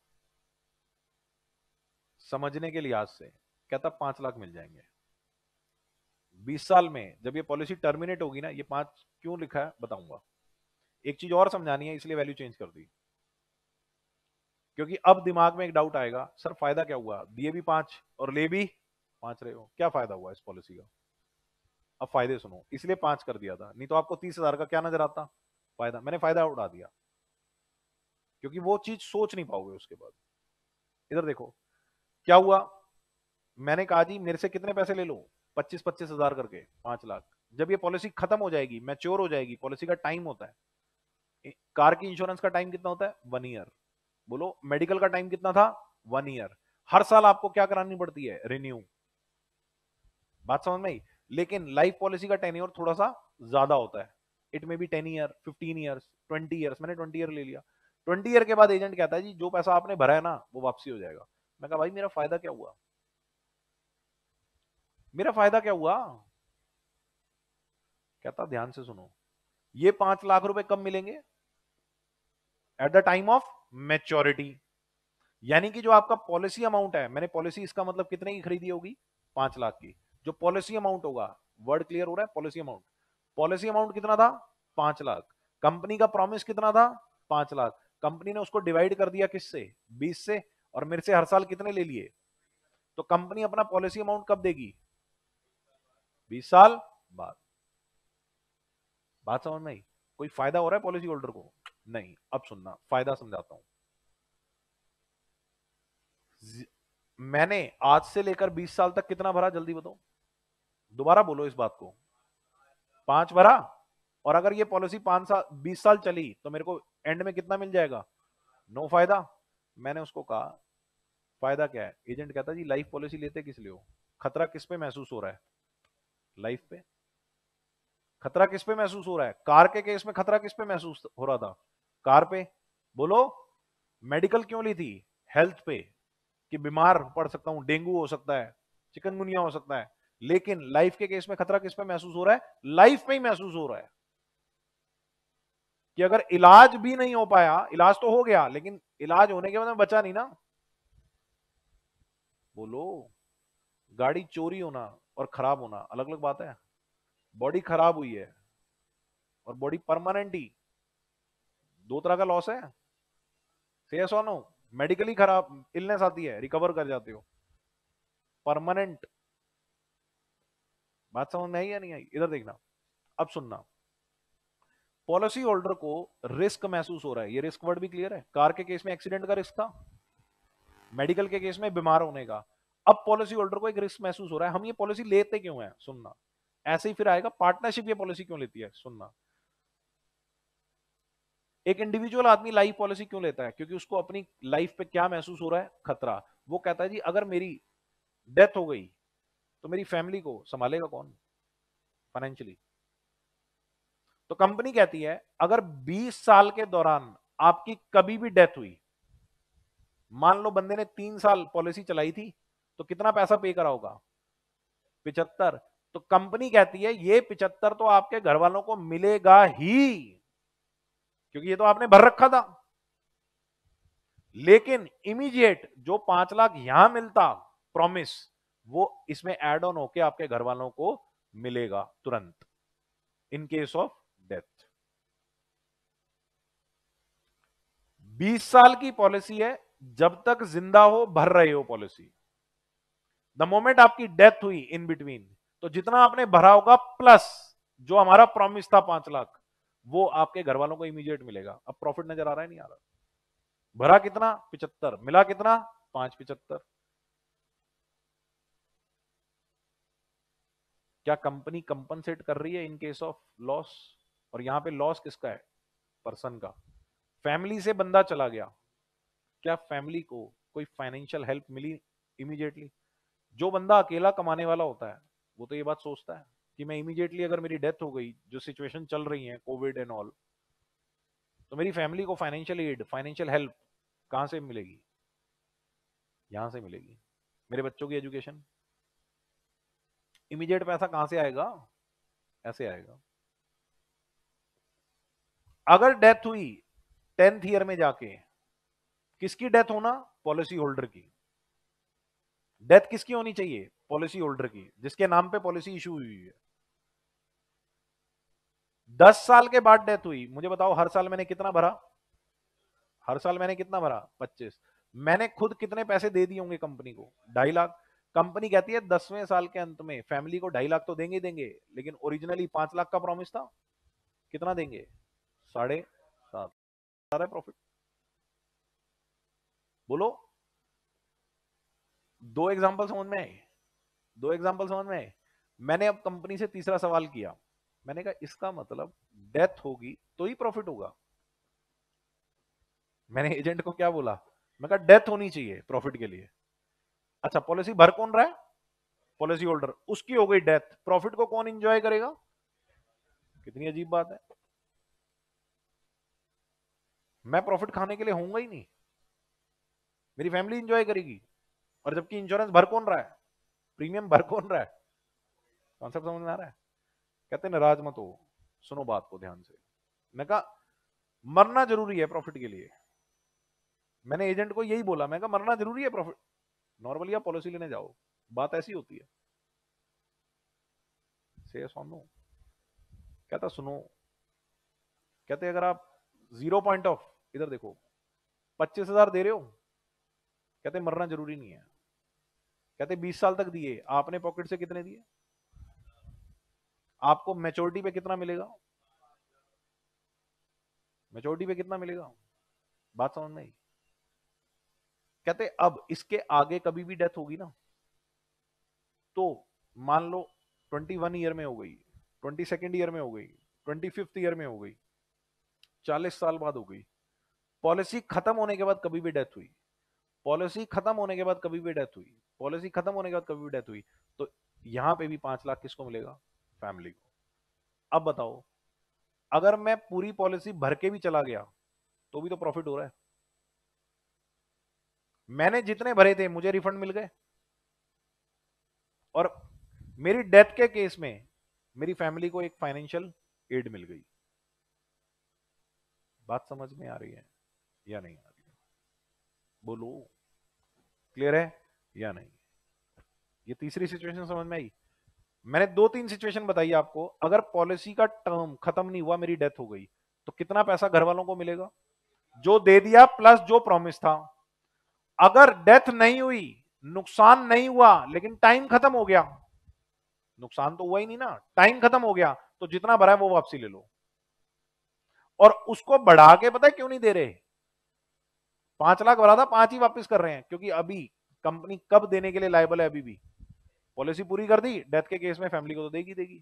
समझने के लिहाज से कहता पांच लाख मिल जाएंगे बीस साल में। जब ये पॉलिसी टर्मिनेट होगी ना, ये पांच क्यों लिखा है बताऊंगा। एक चीज और समझानी है इसलिए वैल्यू चेंज कर दी, क्योंकि अब दिमाग में एक डाउट आएगा सर फायदा क्या हुआ? दिए भी पांच और ले भी पांच रहे हो, क्या फायदा हुआ इस पॉलिसी का? अब फायदे सुनो, इसलिए पांच कर दिया था, नहीं तो आपको तीस हजार का क्या नजर आता? फायदा। मैंने फायदा उड़ा दिया क्योंकि वो चीज सोच नहीं पाओगे उसके बाद। इधर देखो क्या हुआ, मैंने कहा जी मेरे से कितने पैसे ले लो? पच्चीस पच्चीस हजार करके पांच लाख। जब ये पॉलिसी खत्म हो जाएगी, मैच्योर हो जाएगी, पॉलिसी का टाइम होता है, कार की इंश्योरेंस का टाइम कितना होता है? One year. बोलो मेडिकल का टाइम कितना था? One year. हर साल आपको क्या करानी पड़ती है? रिन्यू। बात समझ में आई? लेकिन लाइफ पॉलिसी का टेन्योर थोड़ा सा ज्यादा होता है, it may be ten year, fifteen years, twenty years. मैंने ट्वेंटी ईयर ले लिया। ट्वेंटी ईयर के बाद एजेंट कहता है जी जो पैसा आपने भरा है ना वो वापसी हो जाएगा। मैं कहा भाई मेरा फायदा क्या हुआ? मेरा फायदा क्या हुआ? कहता ध्यान से सुनो, ये पांच लाख रुपए कब मिलेंगे? At the time of maturity. यानी कि जो आपका पॉलिसी अमाउंट है, मैंने पॉलिसी इसका मतलब कितने की खरीदी होगी? पांच लाख की। जो पॉलिसी अमाउंट होगा, वर्ड क्लियर हो रहा है? Policy amount. पॉलिसी अमाउंट कितना था? पांच लाख। कंपनी का प्रॉमिस कितना था? पांच लाख। कंपनी ने उसको डिवाइड कर दिया किससे? बीस से। और मेरे से हर साल कितने ले लिए? तो कंपनी अपना पॉलिसी अमाउंट कब देगी? बीस साल बाद। बात समझ में आई? कोई फायदा हो रहा है पॉलिसी होल्डर को? नहीं। अब सुनना, फायदा समझाता हूं। मैंने आज से लेकर बीस साल तक कितना भरा? जल्दी बताओ, दोबारा बोलो इस बात को। पांच भरा। और अगर ये पॉलिसी पांच साल बीस साल चली तो मेरे को एंड में कितना मिल जाएगा? नो फायदा। मैंने उसको कहा फायदा क्या है? एजेंट कहता जी लाइफ पॉलिसी लेते किस लिए हो? खतरा किस पे महसूस हो रहा है? लाइफ पे। खतरा किस पे महसूस हो रहा है? कार के केस में खतरा किस पे महसूस हो रहा था? कार पे। बोलो मेडिकल क्यों ली थी? हेल्थ पे, कि बीमार पड़ सकता हूं, डेंगू हो सकता है, चिकनगुनिया हो सकता है। लेकिन लाइफ के केस में खतरा किस पे महसूस हो रहा है? लाइफ पे ही महसूस हो रहा है कि अगर इलाज भी नहीं हो पाया, इलाज तो हो गया लेकिन इलाज होने के बाद में बचा नहीं ना। बोलो गाड़ी चोरी होना और खराब होना अलग अलग बात है। बॉडी खराब हुई है और बॉडी परमानेंट ही, दो तरह का लॉस है। यस और नो? मेडिकली खराब इलनेस आती है, रिकवर कर जाते हो। परमानेंट। बात समझ में आई या नहीं आई? इधर देखना, अब सुनना। पॉलिसी होल्डर को रिस्क महसूस हो रहा है, ये रिस्क वर्ड भी क्लियर है। कार के केस में एक्सीडेंट का रिस्क था, मेडिकल के केस में बीमार होने का। अब पॉलिसी होल्डर को एक रिस्क महसूस हो रहा है, हम ये पॉलिसी लेते क्यों है, सुनना। ऐसे ही फिर आएगा पार्टनरशिप ये पॉलिसी क्यों लेती है, सुनना। एक इंडिविजुअल आदमी लाइफ पॉलिसी क्यों लेता है, क्योंकि उसको अपनी लाइफ पे क्या महसूस हो रहा है, खतरा। वो कहता है जी अगर मेरी डेथ हो गई तो मेरी फैमिली को संभालेगा कौन फाइनेंशियली। तो कंपनी कहती है अगर बीस साल के दौरान आपकी कभी भी डेथ हुई, मान लो बंदे ने तीन साल पॉलिसी चलाई थी, तो कितना पैसा पे करा होगा, पिचहत्तर। तो कंपनी कहती है ये पिचहत्तर तो आपके घर वालों को मिलेगा ही, क्योंकि ये तो आपने भर रखा था। लेकिन इमीडिएट जो पांच लाख यहां मिलता प्रॉमिस, वो इसमें एड ऑन होके आपके घर वालों को मिलेगा तुरंत इन केस ऑफ डेथ। बीस साल की पॉलिसी है, जब तक जिंदा हो भर रहे हो पॉलिसी। द मोमेंट आपकी डेथ हुई इन बिटवीन, तो जितना आपने भरा होगा प्लस जो हमारा प्रॉमिस था पांच लाख, वो आपके घर वालों को इमीडिएट मिलेगा। अब प्रॉफिट नजर आ रहा है, नहीं आ रहा? भरा कितना, पिचहत्तर, मिला कितना, पांच पिचहत्तर। क्या कंपनी कंपनसेट कर रही है इन केस ऑफ लॉस? और यहां पे लॉस किसका है, पर्सन का। फैमिली से बंदा चला गया, क्या फैमिली को कोई फाइनेंशियल हेल्प मिली इमीडिएटली? जो बंदा अकेला कमाने वाला होता है वो तो ये बात सोचता है कि मैं इमीडिएटली अगर मेरी डेथ हो गई, जो सिचुएशन चल रही है कोविड एंड ऑल, तो मेरी फैमिली को फाइनेंशियल एड, फाइनेंशियल हेल्प कहां से मिलेगी, यहां से मिलेगी। मेरे बच्चों की एजुकेशन, इमीडिएट पैसा कहां से आएगा, ऐसे आएगा। अगर डेथ हुई टेंथ ईयर में जाके, किसकी डेथ होना, पॉलिसी होल्डर की। डेथ किसकी होनी चाहिए, पॉलिसी होल्डर की, जिसके नाम पे पॉलिसी इशू हुई है। दस साल के बाद डेथ हुई, मुझे बताओ हर साल मैंने कितना भरा, हर साल मैंने कितना भरा, पच्चीस। मैंने खुद कितने पैसे दे दिए होंगे कंपनी को, ढाई लाख। कंपनी कहती है दसवें साल के अंत में फैमिली को ढाई लाख तो देंगे देंगे, लेकिन ओरिजिनली पांच लाख का प्रॉमिस था, कितना देंगे, साढ़े सात। सारा प्रॉफिट। बोलो, दो एग्जांपल समझ में आए, दो एग्जांपल समझ में आए। मैंने अब कंपनी से तीसरा सवाल किया, मैंने कहा इसका मतलब डेथ होगी तो ही प्रॉफिट होगा। मैंने एजेंट को क्या बोला, मैं कहा डेथ होनी चाहिए प्रॉफिट के लिए। अच्छा, पॉलिसी भर कौन रहा है, पॉलिसी होल्डर, उसकी हो गई डेथ, प्रॉफिट को कौन एंजॉय करेगा? कितनी अजीब बात है। मैं प्रॉफिट खाने के लिए होऊंगा ही नहीं, मेरी फैमिली एंजॉय करेगी। और जबकि इंश्योरेंस भर कौन रहा है, प्रीमियम भर कौन रहा है। कॉन्सेप्ट समझ में आ रहा है? कहते नाराज मत हो, सुनो बात को ध्यान से। मैं कहा मरना जरूरी है प्रॉफिट के लिए। मैंने एजेंट को यही बोला, मैं कहा मरना जरूरी है प्रॉफिट, नॉर्मली आप पॉलिसी लेने जाओ, बात ऐसी होती है। से सुनो, कहता सुनो, कहते अगर आप जीरो पॉइंट ऑफ, इधर देखो, पच्चीस हजार दे रहे हो, कहते मरना जरूरी नहीं है। कहते बीस साल तक दिए, आपने पॉकेट से कितने दिए, आपको मैच्योरिटी पे कितना मिलेगा, मैच्योरिटी पे कितना मिलेगा, बात समझ में आई? कहते अब इसके आगे कभी भी डेथ होगी ना, तो मान लो ट्वेंटी वन ईयर में हो गई, ट्वेंटी सेकेंड ईयर में हो गई, ट्वेंटी फिफ्थ ईयर में हो गई, चालीस साल बाद हो गई, पॉलिसी खत्म होने के बाद कभी भी डेथ हुई, पॉलिसी खत्म होने के बाद कभी भी डेथ हुई, पॉलिसी खत्म होने के बाद कभी भी डेथ हुई, तो यहां पे भी पांच लाख किसको मिलेगा, फैमिली को। अब बताओ, अगर मैं पूरी पॉलिसी भर के भी चला गया तो भी तो प्रॉफिट हो रहा है। मैंने जितने भरे थे मुझे रिफंड मिल गए, और मेरी डेथ के केस में मेरी फैमिली को एक फाइनेंशियल एड मिल गई। बात समझ में आ रही है या नहीं आ रही है, बोलो, क्लियर है या नहीं? ये तीसरी सिचुएशन समझ में आई। मैंने दो तीन सिचुएशन बताई आपको। अगर पॉलिसी का टर्म खत्म नहीं हुआ, मेरी डेथ हो गई, तो कितना पैसा घर वालों को मिलेगा, जो दे दिया प्लस जो प्रॉमिस था। अगर डेथ नहीं हुई, नुकसान नहीं हुआ, लेकिन टाइम खत्म हो गया, नुकसान तो हुआ ही नहीं ना, टाइम खत्म हो गया, तो जितना भरा है वो वापसी ले लो। और उसको बढ़ा के पता है क्यों नहीं दे रहे, पांच लाख भरा था, पांच ही वापस कर रहे हैं, क्योंकि अभी कंपनी कब देने के लिए लायबल है? अभी भी पॉलिसी पूरी कर दी, डेथ के केस में फैमिली को तो देगी देगी।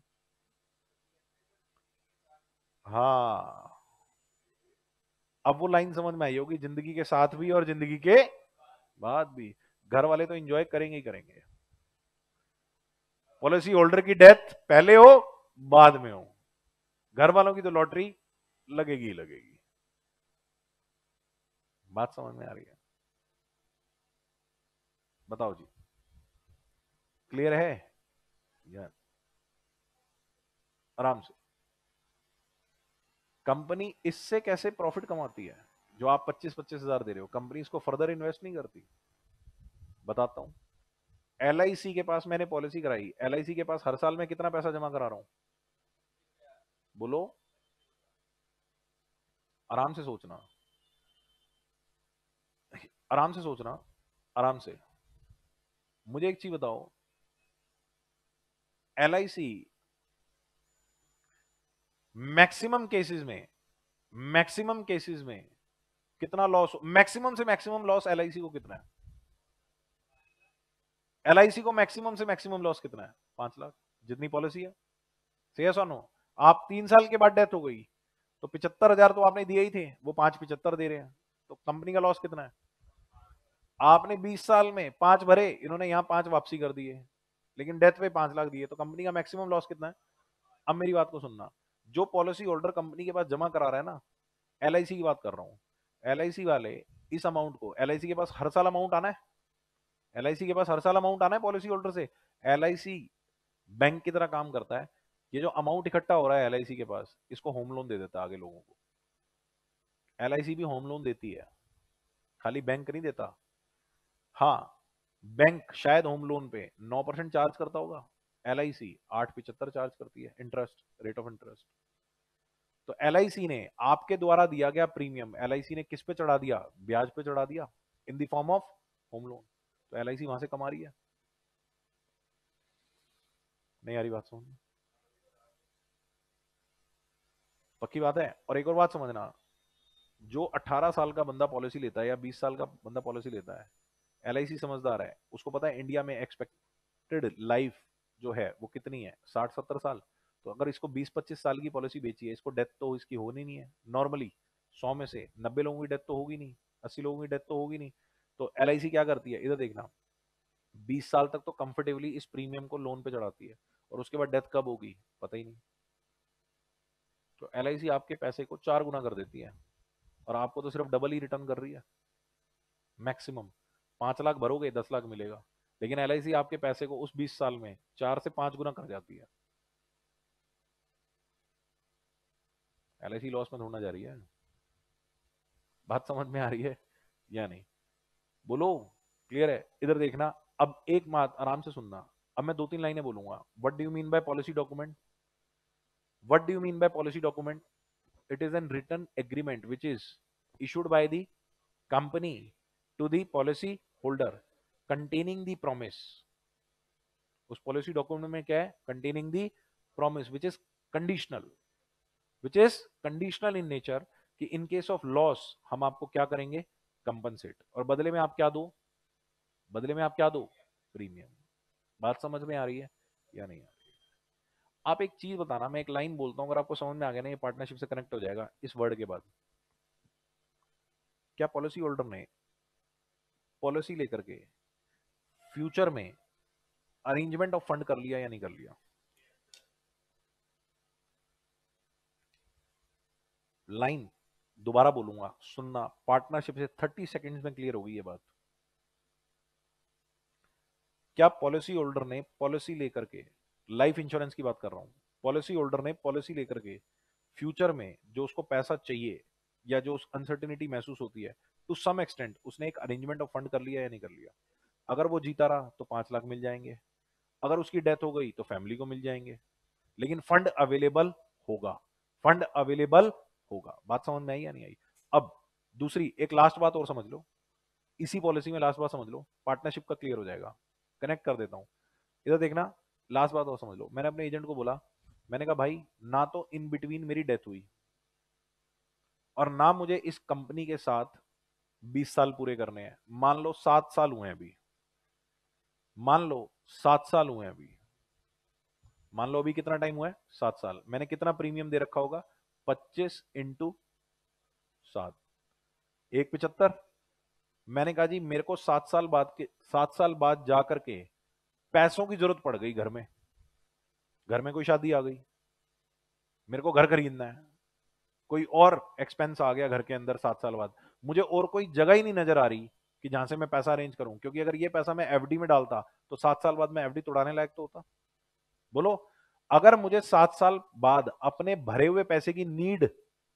हाँ, अब वो लाइन समझ में आई होगी, जिंदगी के साथ भी और जिंदगी के बाद भी। घर वाले तो एंजॉय करेंगे ही करेंगे। पॉलिसी होल्डर की डेथ पहले हो बाद में हो, घर वालों की तो लॉटरी लगेगी ही लगेगी। बात समझ में आ रही है? बताओ जी, क्लियर है? यार आराम से। कंपनी इससे कैसे प्रॉफिट कमाती है? जो आप पच्चीस पच्चीस हजार दे रहे हो, कंपनी इसको फर्दर इन्वेस्ट नहीं करती। बताता हूं। एल आई सी के पास मैंने पॉलिसी कराई, एल आई सी के पास हर साल में कितना पैसा जमा करा रहा हूं? बोलो, आराम से सोचना, आराम से सोचना, आराम से। मुझे एक चीज बताओ, L I C maximum cases में, मैक्सिमम केसेस में कितना लॉस, मैक्सिमम से maximum loss L I C को कितना है? एल आई सी को मैक्सिमम से मैक्सिमम लॉस कितना है? पांच लाख, जितनी पॉलिसी है। सही है नो? आप तीन साल के बाद डेथ हो गई तो पिछहत्तर हजार तो आपने दिए ही थे, वो पांच पिछहत्तर दे रहे हैं, तो कंपनी का लॉस कितना है? आपने बीस साल में पांच भरे, इन्होंने यहां पांच वापसी कर दिए, लेकिन डेथ पे पांच लाख दिए, तो कंपनी का मैक्सिमम लॉस कितना है? अब मेरी बात को सुनना, जो पॉलिसी होल्डर कंपनी के पास जमा करा रहा है ना, एल आई सी की बात कर रहा हूं, एल आई सी वाले इस अमाउंट को, एल आई सी के पास हर साल अमाउंट आना है, एल आई सी के पास हर साल अमाउंट आना है पॉलिसी होल्डर से। एल आई सी बैंक की तरह काम करता है, ये जो अमाउंट इकट्ठा हो रहा है एल आई सी के पास, इसको होम लोन दे देता है आगे लोगों को। एल आई सी भी होम लोन देती है, खाली बैंक नहीं देता। हाँ, बैंक शायद होम लोन पे नौ परसेंट चार्ज करता होगा, एल आई सी आठ पिछहत्तर चार्ज करती है, इंटरेस्ट, रेट ऑफ इंटरेस्ट। तो एल आई सी ने आपके द्वारा दिया गया प्रीमियम, एल आई सी ने किस पे चढ़ा दिया? ब्याज पे चढ़ा दिया, in the form of home loan. तो एल आई सी वहां से कमा रही है। नहीं आ रही बात समझ? पक्की बात है। और एक और बात समझना, जो अठारह साल का बंदा पॉलिसी लेता है या बीस साल का बंदा पॉलिसी लेता है, एल आई सी समझदार है, उसको पता है इंडिया में एक्सपेक्टेड लाइफ जो है वो कितनी है, साठ सत्तर साल। तो अगर इसको बीस पच्चीस साल की पॉलिसी बेची है, इसको डेथ तो इसकी होनी नहीं है नॉर्मली, सौ में से नब्बे लोगों की डेथ तो होगी नहीं, अस्सी लोगों की डेथ तो होगी नहीं। तो एल आई सी क्या करती है, इधर देखना, बीस साल तक तो कंफर्टेबली इस प्रीमियम को लोन पे चढ़ाती है, और उसके बाद डेथ कब होगी पता ही नहीं। तो एल आई सी आपके पैसे को चार गुना कर देती है, और आपको तो सिर्फ डबल ही रिटर्न कर रही है। मैक्सिमम पांच लाख भरोगे दस लाख मिलेगा, लेकिन एल आई सी आपके पैसे को उस बीस साल में चार से पांच गुना कर जाती है। एल आई सी लॉस में ढूंढना जा रही है। बात समझ में आ रही है या नहीं? बोलो, क्लियर है? इधर देखना, अब एक बात आराम से सुनना, अब मैं दो तीन लाइनें बोलूंगा। What do you mean by policy document? What do you mean by policy document? It is an written agreement which is issued by the company to the policy holder containing the promise. उस policy document में क्या है? containing the promise which is conditional, which is conditional in nature, कि in case of loss हम आपको क्या करेंगे? compensate, और बदले में आप क्या दो? बदले में आप क्या दो? प्रीमियम। बात समझ में आ रही है या नहीं आ रही? आप एक चीज बताना, मैं एक लाइन बोलता हूं, अगर आपको समझ में आ गया ना, ये पार्टनरशिप से कनेक्ट हो जाएगा इस वर्ड के बाद। क्या पॉलिसी होल्डर ने पॉलिसी लेकर के फ्यूचर में अरेंजमेंट ऑफ फंड कर लिया या नहीं कर लिया? लाइन दोबारा बोलूंगा, सुनना, पार्टनरशिप से थर्टी सेकेंड्स में क्लियर होगी ये बात। क्या पॉलिसी होल्डर ने पॉलिसी लेकर के, लाइफ इंश्योरेंस की बात कर रहा हूं, पॉलिसी होल्डर ने पॉलिसी लेकर के फ्यूचर में जो उसको पैसा चाहिए या जो अनसर्टिनिटी महसूस होती है, टू सम एक्सटेंट उसने एक अरेंजमेंट ऑफ फंड कर लिया या नहीं कर लिया? अगर वो जीता रहा तो पांच लाख मिल जाएंगे, अगर उसकी डेथ हो गई तो फैमिली को मिल जाएंगे, लेकिन फंड अवेलेबल होगा, फंड अवेलेबल होगा। बात समझ में आई या नहीं आई? अब दूसरी एक लास्ट बात और समझ लो, इसी पॉलिसी में लास्ट बात समझ लो, पार्टनरशिप का क्लियर हो जाएगा। कनेक्ट कर देता हूं, इधर देखना, लास्ट बात और समझ लो। मैंने अपने एजेंट को बोला, मैंने कहा भाई ना तो इन बिटवीन मेरी डेथ हुई, और ना मुझे इस कंपनी के साथ बीस साल पूरे करने हैं, मान लो सात साल हुए हैं अभी, मान लो सात साल हुए हैं अभी, मान लो अभी कितना टाइम हुआ है, सात साल। मैंने कितना प्रीमियम दे रखा होगा, पच्चीस इंटू सात, एक पिचहत्तर। मैंने कहा जी मेरे को सात साल बाद के सात साल बाद जा करके पैसों की जरूरत पड़ गई, घर में घर में कोई शादी आ गई, मेरे को घर खरीदना है, कोई और एक्सपेंस आ गया घर के अंदर सात साल बाद, मुझे और कोई जगह ही नहीं नजर आ रही कि जहां से मैं पैसा अरेंज करूं, क्योंकि अगर ये पैसा मैं एफडी में डालता तो सात साल बाद मैं एफडी तोड़ाने लायक तो होता। बोलो, अगर मुझे सात साल बाद अपने भरे हुए पैसे की नीड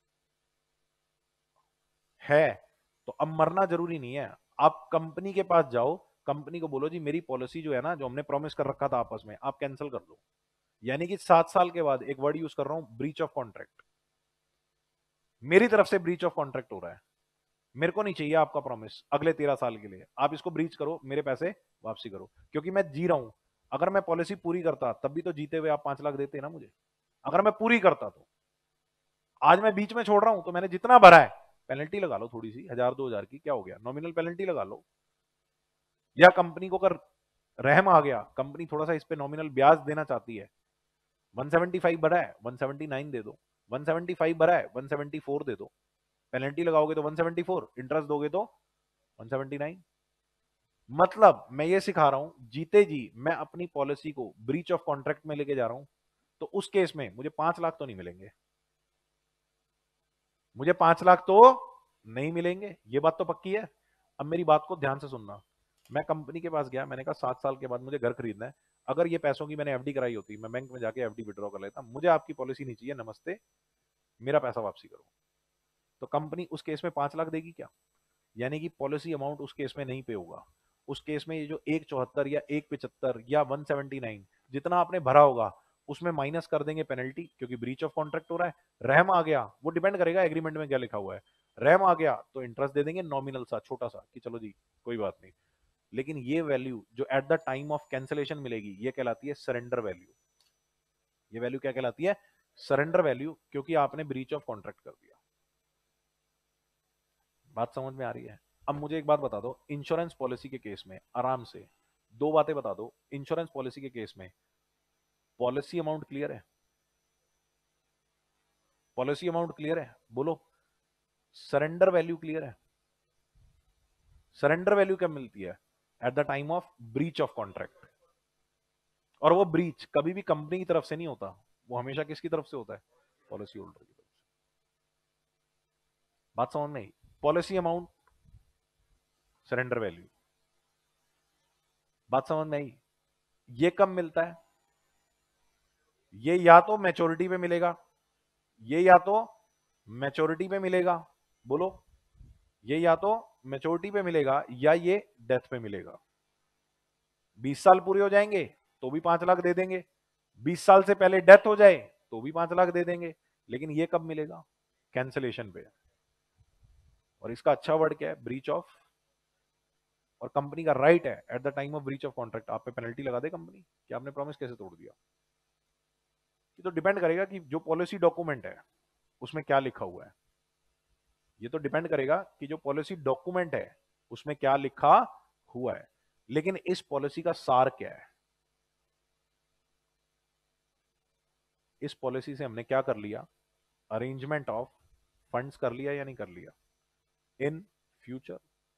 है तो अब मरना जरूरी नहीं है। आप कंपनी के पास जाओ, कंपनी को बोलो जी मेरी पॉलिसी जो है ना, जो हमने प्रॉमिस कर रखा था आपस में, आप कैंसिल कर दो। यानी कि सात साल के बाद, एक वर्ड यूज कर रहा हूं, ब्रीच ऑफ कॉन्ट्रैक्ट, मेरी तरफ से ब्रीच ऑफ कॉन्ट्रैक्ट हो रहा है। मेरे को नहीं चाहिए आपका प्रॉमिस अगले तेरह साल के लिए, आप इसको ब्रीच करो, मेरे पैसे वापसी करो, क्योंकि मैं जी रहा हूं। अगर मैं पॉलिसी पूरी करता तब भी तो जीते हुए आप पांच लाख देते ना मुझे, अगर मैं पूरी करता तो। आज मैं बीच में छोड़ रहा हूं तो मैंने जितना भरा है, पेनल्टी लगा लो थोड़ी सी, हजार दो हजार की, क्या हो गया, नॉमिनल पेनल्टी लगा लो। या कंपनी को अगर रहम आ गया, कंपनी थोड़ा सा इस पे नॉमिनल ब्याज देना चाहती है, एक सौ पचहत्तर भरा है एक सौ उन्यासी दे दो, एक सौ पचहत्तर भरा है एक सौ चौहत्तर दे दो, पेनल्टी लगाओगे तो एक सौ चौहत्तर, इंटरेस्ट दोगे तो एक सौ उन्यासी। मतलब मैं ये सिखा रहा हूं, जीते जी मैं अपनी पॉलिसी को ब्रीच ऑफ कॉन्ट्रैक्ट में लेके जा रहा हूं, तो उस केस में मुझे पांच लाख तो नहीं मिलेंगे, मुझे पांच लाख तो नहीं मिलेंगे, ये बात तो पक्की है। अब मेरी बात को ध्यान से सुनना, मैं कंपनी के पास गया, मैंने कहा सात साल के बाद मुझे घर खरीदना है, अगर ये पैसों की मैंने एफडी कराई होती, मैं बैंक में जाके एफडी विड्रॉ कर लेता, मुझे आपकी पॉलिसी नहीं चाहिए, नमस्ते, मेरा पैसा वापसी करो। तो कंपनी उस केस में पांच लाख देगी क्या? यानी कि पॉलिसी अमाउंट उस केस में नहीं पे होगा। उस केस में ये जो एक चौहत्तर या एक पिचहत्तर या वन सेवेंटी नाइन जितना आपने भरा होगा, उसमें माइनस कर देंगे पेनल्टी, क्योंकि ब्रीच ऑफ कॉन्ट्रैक्ट हो रहा है। रहम आ गया, वो डिपेंड करेगा एग्रीमेंट में क्या लिखा हुआ है। रहम आ गया तो इंटरेस्ट दे देंगे नॉमिनल सा, छोटा सा, कि चलो जी कोई बात नहीं। लेकिन ये वैल्यू जो at the time of cancellation मिलेगी, ये कहलाती है सरेंडर वैल्यू। ये वैल्यू क्या कहलाती है? सरेंडर वैल्यू, क्योंकि आपने ब्रीच ऑफ कॉन्ट्रैक्ट कर दिया। बात समझ में आ रही है? अब मुझे एक बात बता दो, इंश्योरेंस पॉलिसी के केस में आराम से दो बातें बता दो। इंश्योरेंस पॉलिसी के केस में पॉलिसी अमाउंट क्लियर है? पॉलिसी अमाउंट क्लियर है? बोलो। सरेंडर वैल्यू क्लियर है? सरेंडर वैल्यू क्या मिलती है? At the time of breach of contract. और वो ब्रीच कभी भी कंपनी की तरफ से नहीं होता, वो हमेशा किसकी तरफ से होता है? पॉलिसी होल्डर की तरफ से। बात समझ में आई? पॉलिसी अमाउंट, सरेंडर वैल्यू, बात समझ में आई? ये कब मिलता है? ये या तो मैच्योरिटी पे मिलेगा, ये या तो मैच्योरिटी पे मिलेगा, बोलो, ये या तो मैच्योरिटी पे मिलेगा या ये डेथ पे मिलेगा। बीस साल पूरे हो जाएंगे तो भी पांच लाख दे देंगे, बीस साल से पहले डेथ हो जाए तो भी पांच लाख दे देंगे। लेकिन ये कब मिलेगा? कैंसिलेशन पे। और इसका अच्छा वर्ड क्या है? Breach of. और कंपनी का राइट है at the time of breach of contract आप पे पेनल्टी लगा दे कंपनी कि आपने प्रॉमिस कैसे तोड़ दिया। ये तो डिपेंड करेगा कि जो पॉलिसी डॉक्यूमेंट है उसमें क्या लिखा हुआ है। ये तो डिपेंड करेगा कि जो पॉलिसी डॉक्यूमेंट है उसमें क्या लिखा हुआ है। लेकिन इस पॉलिसी का सार क्या है? इस पॉलिसी से हमने क्या कर लिया? अरेंजमेंट ऑफ फंड्स कर लिया या नहीं कर लिया इन फ्यूचर?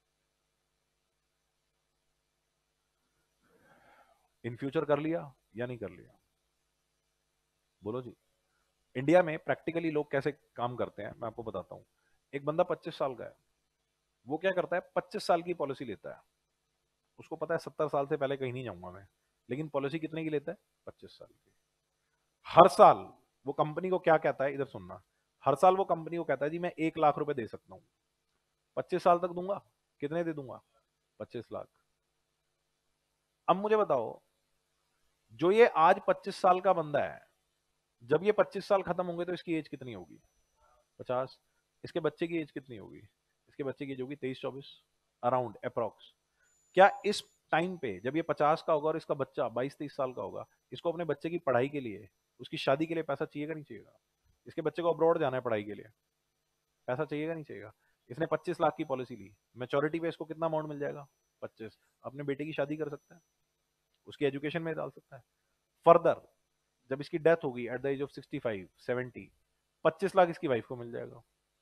इन फ्यूचर कर लिया या नहीं कर लिया? बोलो जी। इंडिया में प्रैक्टिकली लोग कैसे काम करते हैं मैं आपको बताता हूं। एक बंदा पच्चीस साल का है, वो क्या करता है, पच्चीस साल की पॉलिसी लेता है। उसको पता है सत्तर साल से पहले कहीं नहीं जाऊंगा मैं, लेकिन पॉलिसी कितने की लेता है? पच्चीस साल की। हर साल वो कंपनी को क्या कहता है, इधर सुनना, हर साल वो कंपनी को कहता है जी मैं एक लाख रुपए दे सकता हूं, पच्चीस साल तक दूंगा। कितने दे दूंगा? पच्चीस लाख। अब मुझे बताओ, जो ये आज पच्चीस साल का बंदा है, जब ये पच्चीस साल खत्म होंगे तो इसकी एज कितनी होगी? पचास। इसके बच्चे की एज कितनी होगी? इसके बच्चे की एज होगी तेईस चौबीस, अराउंड अप्रोक्स। क्या इस टाइम पे जब ये पचास का होगा और इसका बच्चा बाईस तेईस साल का होगा, इसको अपने बच्चे की पढ़ाई के लिए, उसकी शादी के लिए पैसा चाहिएगा नहीं चाहिएगा? इसके बच्चे को अब्रॉड जाना है पढ़ाई के लिए, पैसा चाहिएगा नहीं चाहिएगा? इसने पच्चीस लाख की पॉलिसी ली, मैच्योरिटी पे इसको कितना अमाउंट मिल जाएगा? पच्चीस। अपने बेटे की शादी कर सकता है? उसकी एजुकेशन में डाल सकता है। फर्दर जब इसकी डेथ होगी at the age of sixty five seventy, पच्चीस लाख इसकी वाइफ को मिल जाएगा।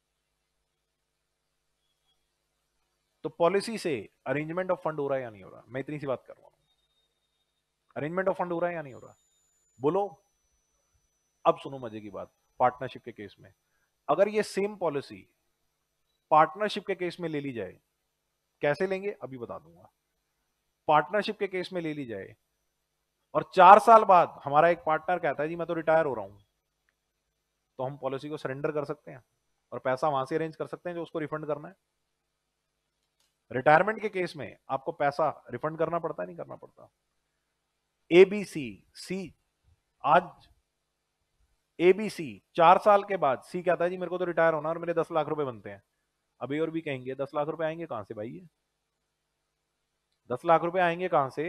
तो पॉलिसी से अरेंजमेंट ऑफ फंड हो रहा है या नहीं हो रहा? मैं इतनी सी बात कर रहा हूं, अरेंजमेंट ऑफ फंड हो रहा है या नहीं हो रहा? बोलो। अब सुनो मजे की बात, पार्टनरशिप के केस में अगर ये सेम पॉलिसी पार्टनरशिप के केस में ले ली जाए, कैसे लेंगे अभी बता दूंगा। पार्टनरशिप के केस में ले ली जाए और चार साल बाद हमारा एक पार्टनर कहता है जी मैं तो रिटायर हो रहा हूं, तो हम पॉलिसी को सरेंडर कर सकते हैं और पैसा वहां से अरेंज कर सकते हैं जो उसको रिफंड करना है। रिटायरमेंट के केस में आपको पैसा रिफंड करना पड़ता है, नहीं करना पड़ता। एबीसी सी, आज एबीसी चार साल के बाद सी कहता है जी मेरे को तो रिटायर होना और मेरे दस लाख रुपए बनते हैं। अभी और भी कहेंगे दस लाख रुपए आएंगे कहां से भाई? ये दस लाख रुपए आएंगे कहां से?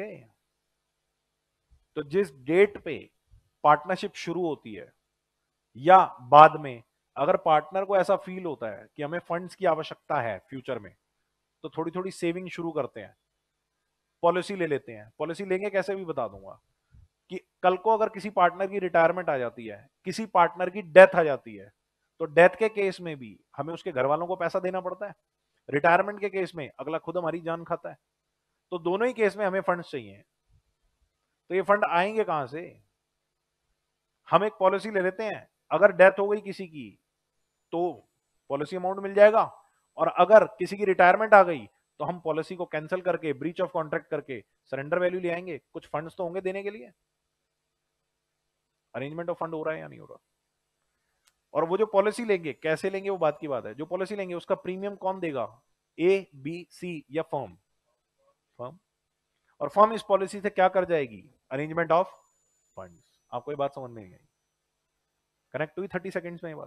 तो जिस डेट पे पार्टनरशिप शुरू होती है या बाद में अगर पार्टनर को ऐसा फील होता है कि हमें फंड्स की आवश्यकता है फ्यूचर में, तो थोड़ी थोड़ी सेविंग शुरू करते हैं, पॉलिसी ले लेते हैं। पॉलिसी लेंगे कैसे भी बता दूंगा कि कल को अगर किसी पार्टनर की रिटायरमेंट आ जाती है, किसी पार्टनर की डेथ आ जाती है, तो डेथ के केस में भी हमें उसके घर वालों को पैसा देना पड़ता है। रिटायरमेंट के केस में अगला खुद हमारी जान खाता है। तो दोनों ही केस में हमें फंड्स चाहिए। तो ये फंड आएंगे कहां से? हम एक पॉलिसी ले लेते हैं, अगर डेथ हो गई किसी की तो पॉलिसी अमाउंट मिल जाएगा, और अगर किसी की रिटायरमेंट आ गई तो हम पॉलिसी को कैंसिल करके ब्रीच ऑफ कॉन्ट्रैक्ट करके सरेंडर वैल्यू ले आएंगे। कुछ फंड्स तो होंगे देने के लिए। अरेंजमेंट ऑफ फंड हो रहा है या नहीं हो रहा? और वो जो पॉलिसी लेंगे कैसे लेंगे वो बात की बात है। जो पॉलिसी लेंगे उसका प्रीमियम कौन देगा? ए बी सी या फर्म? फर्म। और फर्म इस पॉलिसी से क्या कर जाएगी? Arrangement of funds. आपको ये बात समझ में नहीं आई? कनेक्ट हुई थर्टी सेकेंड्स में ये बात?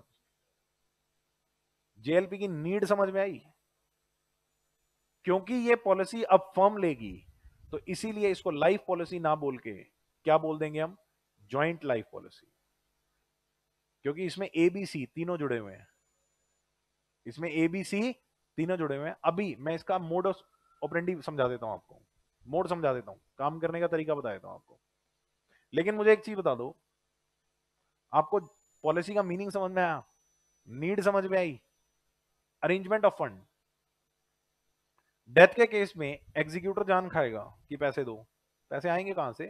जेएलपी की नीड समझ में आई? क्योंकि ये पॉलिसी अब फर्म लेगी, तो इसीलिए इसको लाइफ पॉलिसी ना बोल के क्या बोल देंगे हम? Joint life policy. क्योंकि इसमें एबीसी तीनों जुड़े हुए हैं, इसमें एबीसी तीनों जुड़े हुए हैं। अभी मैं इसका मोड ऑपरेंडी समझा देता हूं आपको, मोड समझा देता हूं, काम करने का तरीका बता देता हूं आपको। लेकिन मुझे एक चीज बता दो, आपको पॉलिसी का मीनिंग समझ में आया? नीड समझ में आई? Arrangement of fund. डेथ के केस में एग्जीक्यूटर जान खाएगा कि पैसे दो, पैसे आएंगे कहां से?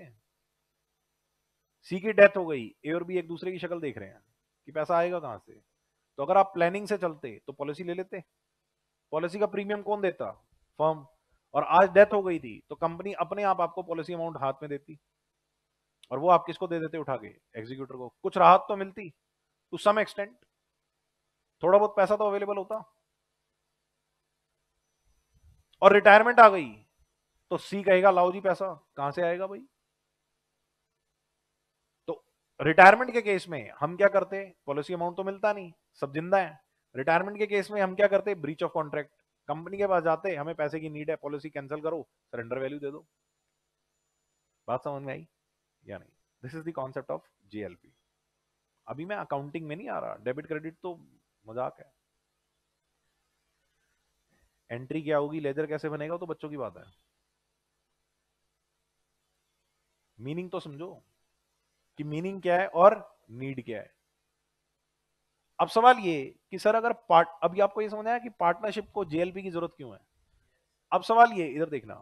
सी की डेथ हो गई, ए और बी एक दूसरे की शक्ल देख रहे हैं कि पैसा आएगा कहां से? तो अगर आप प्लानिंग से चलते तो पॉलिसी ले लेते। पॉलिसी का प्रीमियम कौन देता? फर्म। और आज डेथ हो गई थी तो कंपनी अपने आप आपको पॉलिसी अमाउंट हाथ में देती, और वो आप किसको दे देते उठा के? एग्जीक्यूटर को। कुछ राहत तो मिलती टू सम एक्सटेंट, थोड़ा बहुत पैसा तो अवेलेबल होता। और रिटायरमेंट आ गई तो सी कहेगा लाओ जी पैसा, कहां से आएगा भाई? तो रिटायरमेंट के केस में हम क्या करते? पॉलिसी अमाउंट तो मिलता नहीं, सब जिंदा है। रिटायरमेंट के केस में हम क्या करते? Breach of contract. कंपनी के पास जाते, हमें पैसे की नीड है, पॉलिसी कैंसिल करो, सरेंडर वैल्यू दे दो। बात समझ में आई या नहीं? This is the concept of JLP. अभी मैं अकाउंटिंग में नहीं आ रहा, डेबिट क्रेडिट तो मजाक है। एंट्री क्या होगी, लेजर कैसे बनेगा, तो बच्चों की बात है। मीनिंग तो समझो कि मीनिंग क्या है और नीड क्या है। अब सवाल ये कि सर अगर पार्ट, अभी आपको ये समझ आया कि पार्टनरशिप को जेएलपी की जरूरत क्यों है। अब सवाल ये, इधर देखना,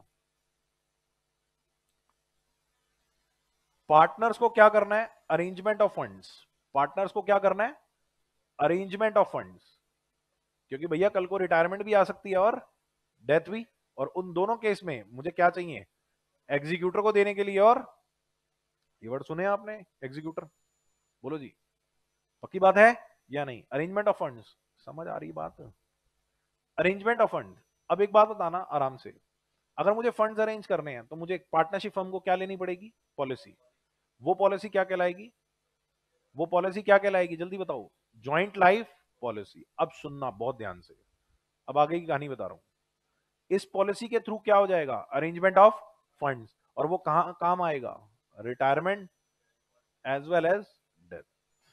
पार्टनर्स को क्या करना है? Arrangement of funds. पार्टनर्स को क्या करना है? Arrangement of funds. क्योंकि भैया कल को रिटायरमेंट भी आ सकती है और डेथ भी, और उन दोनों केस में मुझे क्या चाहिए? एग्जीक्यूटर को देने के लिए। और ये वर्ड सुने आपने, एग्जीक्यूटर? बोलो जी, पक्की बात है या नहीं? अरेंजमेंट ऑफ फंड्स, समझ आ रही बात? Arrangement of fund. अब एक बात बताना आराम से, अगर मुझे फंड्स अरेंज करने हैं तो मुझे एक पार्टनरशिप फर्म को क्या लेनी पड़ेगी? पॉलिसी। वो पॉलिसी क्या कहलाएगी? वो पॉलिसी क्या कहलाएगी जल्दी बताओ? Joint life policy. अब सुनना बहुत ध्यान से, अब आगे की कहानी बता रहा हूं। इस पॉलिसी के थ्रू क्या हो जाएगा? Arrangement of funds. और वो कहां काम आएगा? Retirement as well as death.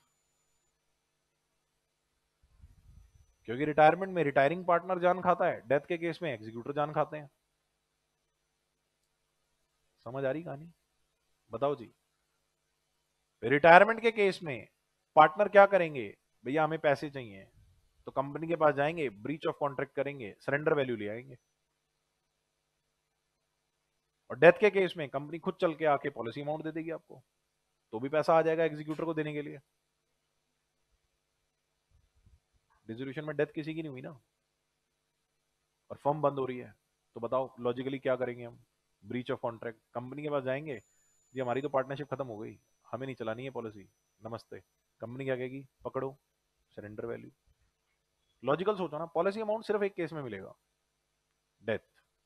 क्योंकि रिटायरमेंट में रिटायरिंग पार्टनर जान खाता है, डेथ के केस में एग्जीक्यूटर जान खाते हैं। समझ आ रही कहानी? बताओ जी। रिटायरमेंट के केस में पार्टनर क्या करेंगे, भैया हमें पैसे चाहिए, तो कंपनी के पास जाएंगे, ब्रीच ऑफ कॉन्ट्रैक्ट करेंगे, सरेंडर वैल्यू ले आएंगे। और डेथ के केस में कंपनी खुद चल के आके पॉलिसी अमाउंट दे देगी आपको, तो भी पैसा आ जाएगा एग्जीक्यूटर को देने के लिए। डिसोल्यूशन में डेथ किसी की नहीं हुई ना, और फर्म बंद हो रही है, तो बताओ लॉजिकली क्या करेंगे हम? ब्रीच ऑफ कॉन्ट्रैक्ट, कंपनी के पास जाएंगे, जी हमारी तो पार्टनरशिप खत्म हो गई, हमें नहीं चलानी है पॉलिसी, नमस्ते। कंपनी क्या कहेगी, पकड़ो सरेंडर वैल्यू। लॉजिकल सोचो ना, पॉलिसी अमाउंट सिर्फ एक केस में मिलेगा, डेथ।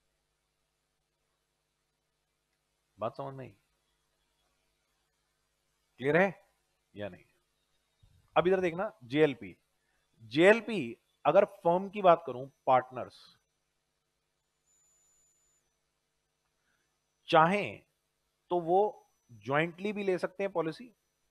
बात समझ में आई? क्लियर है या नहीं? अब इधर देखना, जेएलपी। जेएलपी अगर फर्म की बात करूं, पार्टनर्स चाहें तो वो ज्वाइंटली भी ले सकते हैं पॉलिसी,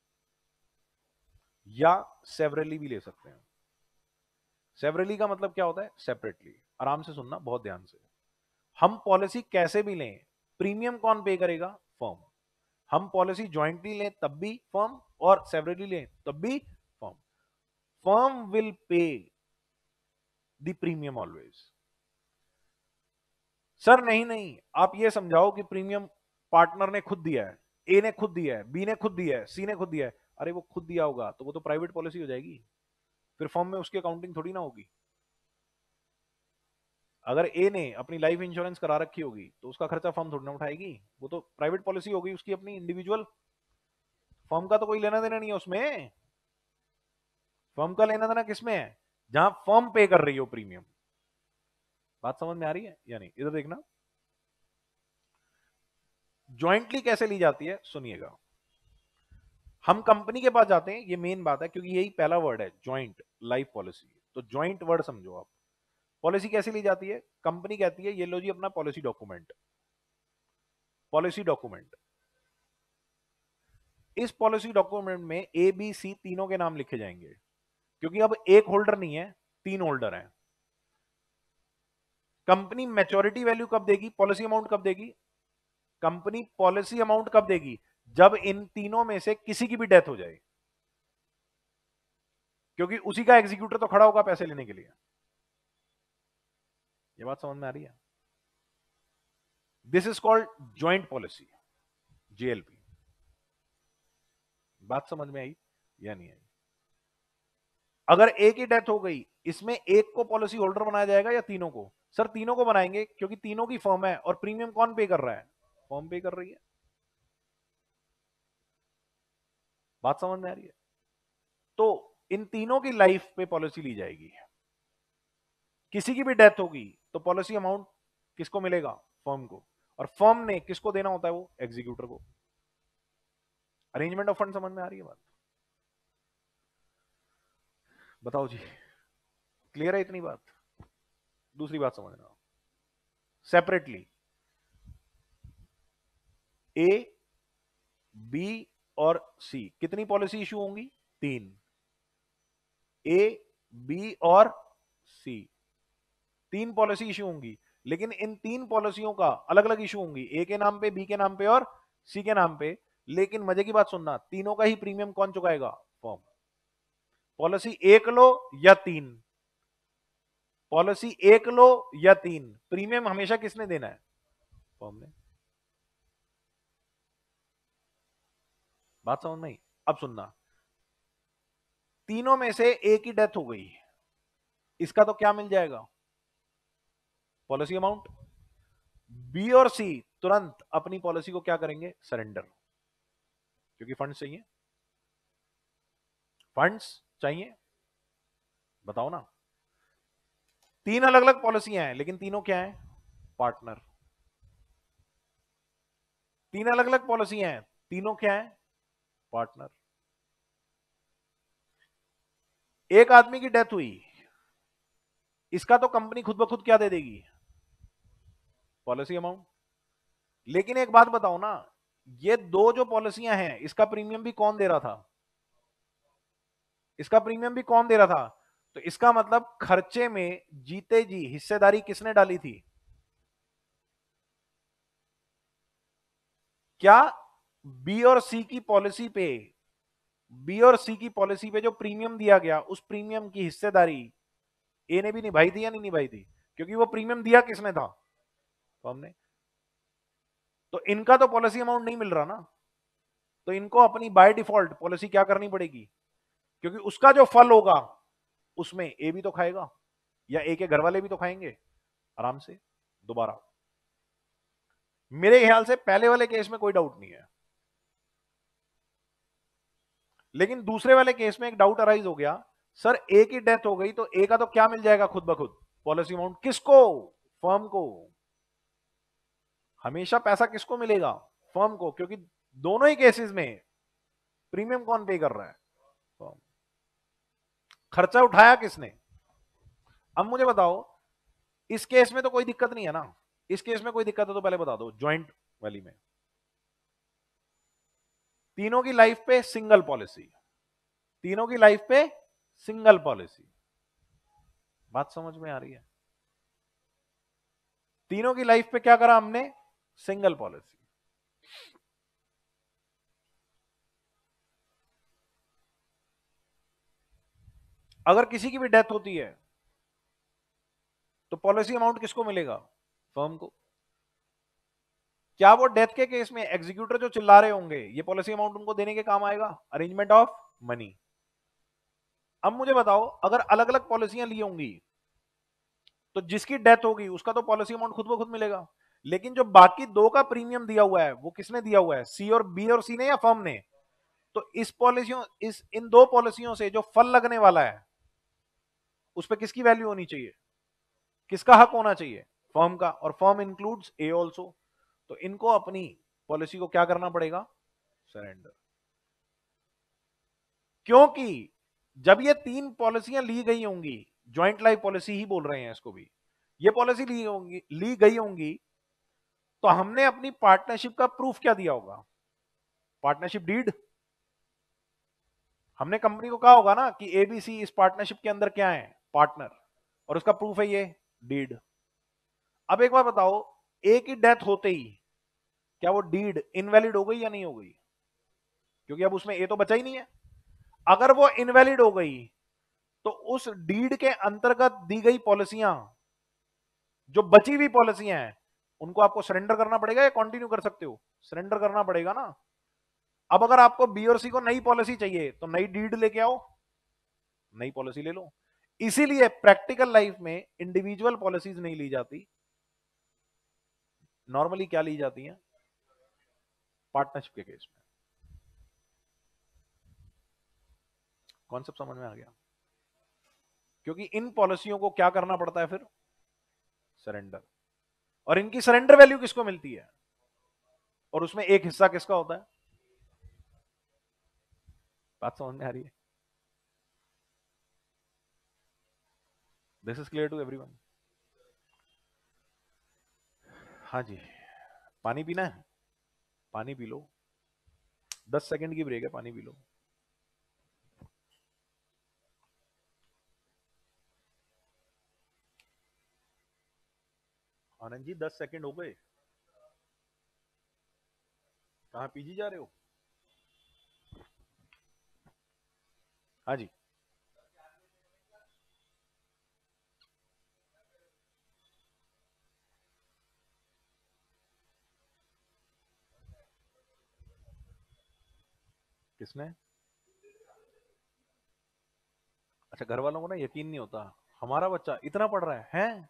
या सेवरली भी ले सकते हैं। सेवरली का मतलब क्या होता है? सेपरेटली। आराम से सुनना, बहुत ध्यान से। हम पॉलिसी कैसे भी लें, प्रीमियम कौन पे करेगा? फर्म। हम पॉलिसी ज्वाइंटली लें तब भी फर्म, और सेवरली लें तब भी firm. Firm will pay the premium always. Sir नहीं नहीं, आप ये समझाओ कि प्रीमियम पार्टनर ने खुद दिया है, ए ने खुद दिया है, बी ने खुद दिया है, सी ने खुद दिया है। अरे वो खुद दिया होगा तो वो तो प्राइवेट पॉलिसी हो जाएगी, फिर फर्म में उसकी अकाउंटिंग थोड़ी ना होगी। अगर ए ने अपनी लाइफ इंश्योरेंस करा रखी होगी तो उसका खर्चा फर्म थोड़ी ना उठाएगी, वो तो प्राइवेट पॉलिसी होगी उसकी अपनी इंडिविजुअल। फर्म का तो कोई लेना देना नहीं है उसमें। फर्म का लेना देना किसमें है? जहां फर्म पे कर रही हो प्रीमियम। बात समझ में आ रही है या नहीं? इधर देखना, ज्वाइंटली कैसे ली जाती है, सुनिएगा। हम कंपनी के पास जाते हैं, ये मेन बात है क्योंकि यही पहला वर्ड है, ज्वाइंट लाइफ पॉलिसी। तो ज्वाइंट वर्ड समझो आप। पॉलिसी कैसे ली जाती है? कंपनी कहती है ये लो जी अपना पॉलिसी डॉक्यूमेंट। पॉलिसी डॉक्यूमेंट, इस पॉलिसी डॉक्यूमेंट में ए बी सी तीनों के नाम लिखे जाएंगे, क्योंकि अब एक होल्डर नहीं है, तीन होल्डर हैं। कंपनी मैच्योरिटी वैल्यू कब देगी, पॉलिसी अमाउंट कब देगी? कंपनी पॉलिसी अमाउंट कब देगी? जब इन तीनों में से किसी की भी डेथ हो जाए, क्योंकि उसी का एग्जीक्यूटर तो खड़ा होगा पैसे लेने के लिए। ये बात समझ में आ रही है? This is called joint policy, JLP. बात समझ में आई या नहीं आई? अगर एक ही डेथ हो गई, इसमें एक को पॉलिसी होल्डर बनाया जाएगा या तीनों को? सर तीनों को बनाएंगे, क्योंकि तीनों की फर्म है, और प्रीमियम कौन पे कर रहा है? फर्म पे कर रही है। बात समझ में आ रही है? तो इन तीनों की लाइफ पे पॉलिसी ली जाएगी। किसी की भी डेथ होगी तो पॉलिसी अमाउंट किसको मिलेगा? फर्म को। और फर्म ने किसको देना होता है? वो एग्जीक्यूटर को। अरेंजमेंट ऑफ फंड समझ में आ रही है बात? बताओ जी, क्लियर है इतनी बात? दूसरी बात समझना, सेपरेटली ए बी और सी कितनी पॉलिसी इशू होंगी? तीन। ए बी और सी, तीन पॉलिसी इशू होंगी, लेकिन इन तीन पॉलिसियों का अलग अलग इशू होंगी, ए के नाम पे, बी के नाम पे और सी के नाम पे। लेकिन मजे की बात सुनना, तीनों का ही प्रीमियम कौन चुकाएगा? फर्म। पॉलिसी एक लो या तीन, पॉलिसी एक लो या तीन, प्रीमियम हमेशा किसने देना है? फर्म ने। बात समझ में आई? अब सुनना, तीनों में से एक ही डेथ हो गई, इसका तो क्या मिल जाएगा? Policy amount. बी और सी तुरंत अपनी पॉलिसी को क्या करेंगे? सरेंडर, क्योंकि फंड्स चाहिए। फंड्स चाहिए, बताओ ना। तीन अलग अलग पॉलिसियां हैं, लेकिन तीनों क्या हैं? पार्टनर। तीन अलग अलग पॉलिसियां हैं, तीनों क्या हैं? पार्टनर। एक आदमी की डेथ हुई, इसका तो कंपनी खुद ब खुद क्या दे देगी? Policy amount. लेकिन एक बात बताओ ना, ये दो जो पॉलिसियां हैं, इसका प्रीमियम भी कौन दे रहा था? इसका प्रीमियम भी कौन दे रहा था? तो इसका मतलब खर्चे में जीते जी हिस्सेदारी किसने डाली थी? क्या बी और सी की पॉलिसी पे बी और सी की पॉलिसी पे जो प्रीमियम दिया गया, उस प्रीमियम की हिस्सेदारी ए ने भी निभाई थी या नहीं निभाई थी? क्योंकि वो प्रीमियम दिया किसने था? फर्म ने। तो इनका तो पॉलिसी अमाउंट नहीं मिल रहा ना, तो इनको अपनी बाय डिफॉल्ट पॉलिसी क्या करनी पड़ेगी? क्योंकि उसका जो फल होगा उसमें ए भी तो खाएगा, या ए के घर वाले भी तो खाएंगे आराम से। दोबारा, मेरे ख्याल से पहले वाले केस में कोई डाउट नहीं है, लेकिन दूसरे वाले केस में एक डाउट अराइज हो गया, सर ए की डेथ हो गई तो ए का तो क्या मिल जाएगा खुद ब खुद? Policy amount. किसको? फर्म को। हमेशा पैसा किसको मिलेगा? फर्म को, क्योंकि दोनों ही केसेस में प्रीमियम कौन पे कर रहा है? फर्म। खर्चा उठाया किसने? अब मुझे बताओ, इस केस में तो कोई दिक्कत नहीं है ना? इस केस में कोई दिक्कत है तो पहले बता दो। ज्वाइंट वाली में तीनों की लाइफ पे सिंगल पॉलिसी, तीनों की लाइफ पे सिंगल पॉलिसी। बात समझ में आ रही है? तीनों की लाइफ पे क्या करा हमने? Single policy. अगर किसी की भी डेथ होती है तो पॉलिसी अमाउंट किसको मिलेगा? फर्म को। क्या वो डेथ के केस में एग्जीक्यूटर जो चिल्ला रहे होंगे, ये पॉलिसी अमाउंट उनको देने के काम आएगा? Arrangement of money. अब मुझे बताओ, अगर अलग अलग पॉलिसियां ली होंगी तो जिसकी डेथ होगी उसका तो पॉलिसी अमाउंट खुद ब खुद मिलेगा, लेकिन जो बाकी दो का प्रीमियम दिया हुआ है वो किसने दिया हुआ है? सी और बी और सी ने या फर्म ने? तो इस पॉलिसियों इस इन दो पॉलिसियों से जो फल लगने वाला है उस पर किसकी वैल्यू होनी चाहिए? किसका हक होना चाहिए? फर्म का। और फर्म इंक्लूड्स ए ऑल्सो। तो इनको अपनी पॉलिसी को क्या करना पड़ेगा? सरेंडर। क्योंकि जब ये तीन पॉलिसियां ली गई होंगी, ज्वाइंट लाइफ पॉलिसी ही बोल रहे हैं इसको भी, ये पॉलिसी ली होंगी ली गई होंगी तो हमने अपनी पार्टनरशिप का प्रूफ क्या दिया होगा? Partnership deed. हमने कंपनी को कहा होगा ना कि एबीसी इस पार्टनरशिप के अंदर क्या है? पार्टनर। और उसका प्रूफ है ये डीड। अब एक बार बताओ, ए की डेथ होते ही क्या वो डीड इनवैलिड हो गई या नहीं हो गई? क्योंकि अब उसमें ए तो बचा ही नहीं है। अगर वो इनवैलिड हो गई तो उस डीड के अंतर्गत दी गई पॉलिसियां, जो बची हुई पॉलिसियां हैं, उनको आपको सरेंडर करना पड़ेगा या कंटिन्यू कर सकते हो? सरेंडर करना पड़ेगा ना। अब अगर आपको बी और सी को नई पॉलिसी चाहिए तो नई डीड लेके आओ, नई पॉलिसी ले लो। इसीलिए प्रैक्टिकल लाइफ में इंडिविजुअल पॉलिसीज नहीं ली जाती, नॉर्मली क्या ली जाती हैं? पार्टनरशिप के केस में। कॉन्सेप्ट समझ में आ गया? क्योंकि इन पॉलिसियों को क्या करना पड़ता है फिर? सरेंडर। और इनकी सरेंडर वैल्यू किसको मिलती है? और उसमें एक हिस्सा किसका होता है? बात समझ में आ रही है? This is clear to everyone? हाँ जी। पानी पीना है? पानी पी लो। दस सेकंड की ब्रेक है, पानी पी लो। आनंद जी दस सेकंड हो गए। कहाँ पीजी जा रहे हो? हाँ जी। किसने? अच्छा, घर वालों को ना यकीन नहीं होता हमारा बच्चा इतना पढ़ रहा है हैं?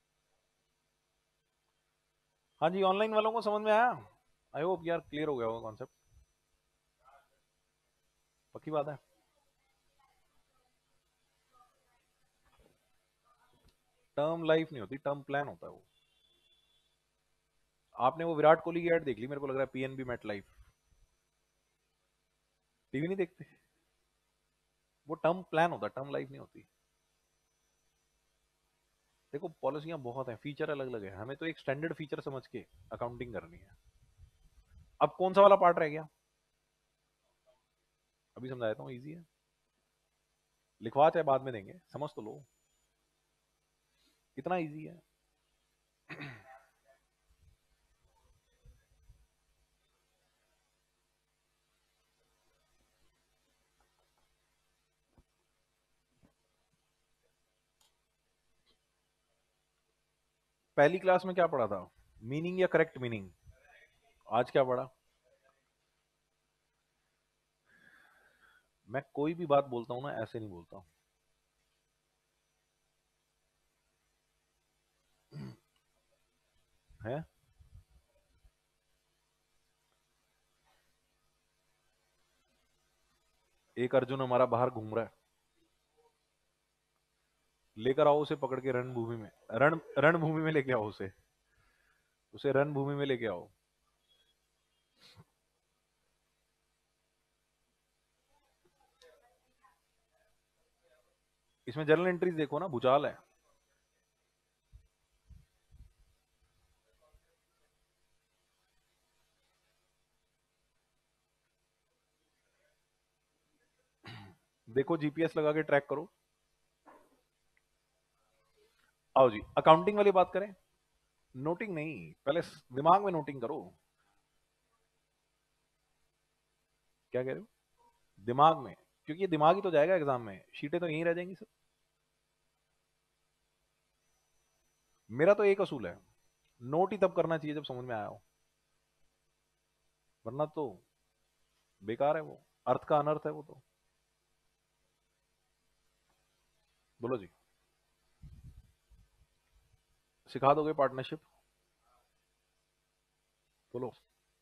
हाँ जी, ऑनलाइन वालों को समझ में आया? आई होप यार क्लियर हो गया होगा कॉन्सेप्ट। पक्की बात है? टर्म लाइफ नहीं होती, टर्म प्लान होता है वो। आपने वो विराट कोहली की एड देख ली, मेरे को लग रहा है पीएनबी मेट लाइफ। टीवी नहीं देखते? वो टर्म प्लान होता है, टर्म लाइफ नहीं होती। देखो पॉलिसियां बहुत हैं, फीचर अलग अलग है, हमें तो एक स्टैंडर्ड फीचर समझ के अकाउंटिंग करनी है। अब कौन सा वाला पार्ट रह गया? अभी समझा देता हूँ, ईजी है। लिखवा चाहे बाद में देंगे, समझ तो लो, कितना ईजी है। पहली क्लास में क्या पढ़ा था? मीनिंग या करेक्ट मीनिंग? आज क्या पढ़ा? मैं कोई भी बात बोलता हूं ना, ऐसे नहीं बोलता हूं। है एक अर्जुन हमारा बाहर घूम रहा है, लेकर आओ उसे पकड़ के रणभूमि में, रण रणभूमि में लेके आओ उसे, उसे रणभूमि में लेके आओ। इसमें जर्नल एंट्रीज देखो ना, भूचाल है। देखो, जीपीएस लगा के ट्रैक करो। आओ जी, अकाउंटिंग वाली बात करें। नोटिंग नहीं, पहले दिमाग में नोटिंग करो। क्या कह रहे हो? दिमाग में, क्योंकि ये दिमाग ही तो जाएगा एग्जाम में, शीटें तो यहीं रह जाएंगी सर। मेरा तो एक असूल है, नोट ही तब करना चाहिए जब समझ में आया हो, वरना तो बेकार है वो, अर्थ का अनर्थ है वो तो। बोलो जी, सिखा दोगे पार्टनरशिप? बोलो।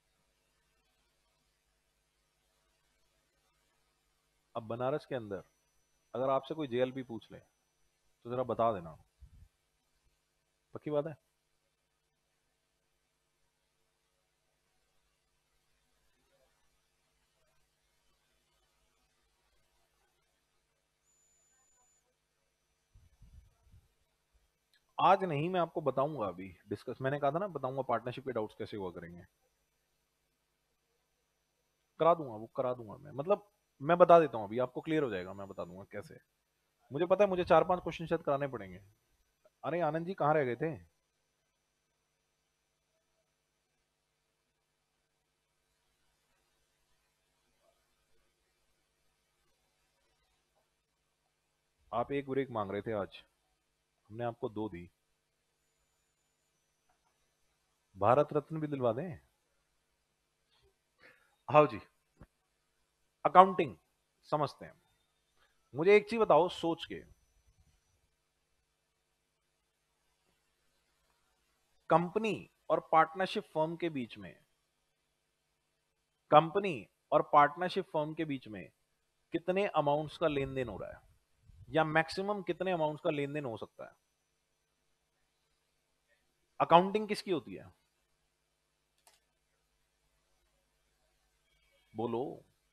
अब बनारस के अंदर अगर आपसे कोई जेएलपी पूछ ले तो जरा बता देना, पक्की बात है? आज नहीं, मैं आपको बताऊंगा अभी डिस्कस, मैंने कहा था ना बताऊंगा पार्टनरशिप के डाउट्स कैसे हुआ करेंगे, करा दूंगा वो, करा दूंगा मैं, मतलब मैं बता देता हूँ अभी, आपको क्लियर हो जाएगा, मैं बता दूंगा कैसे। मुझे पता है मुझे चार पांच क्वेश्चन शायद कराने पड़ेंगे। अरे आनंद जी कहाँ रह गए थे? आप एक ब्रेक मांग रहे थे आज, हमने आपको दो दी। भारत रत्न भी दिलवा दें? हाँ जी, अकाउंटिंग समझते हैं। मुझे एक चीज बताओ सोच के, कंपनी और पार्टनरशिप फर्म के बीच में, कंपनी और पार्टनरशिप फर्म के बीच में कितने अमाउंट्स का लेन देन हो रहा है, या मैक्सिमम कितने अमाउंट्स का लेन देन हो सकता है? अकाउंटिंग किसकी होती है? बोलो,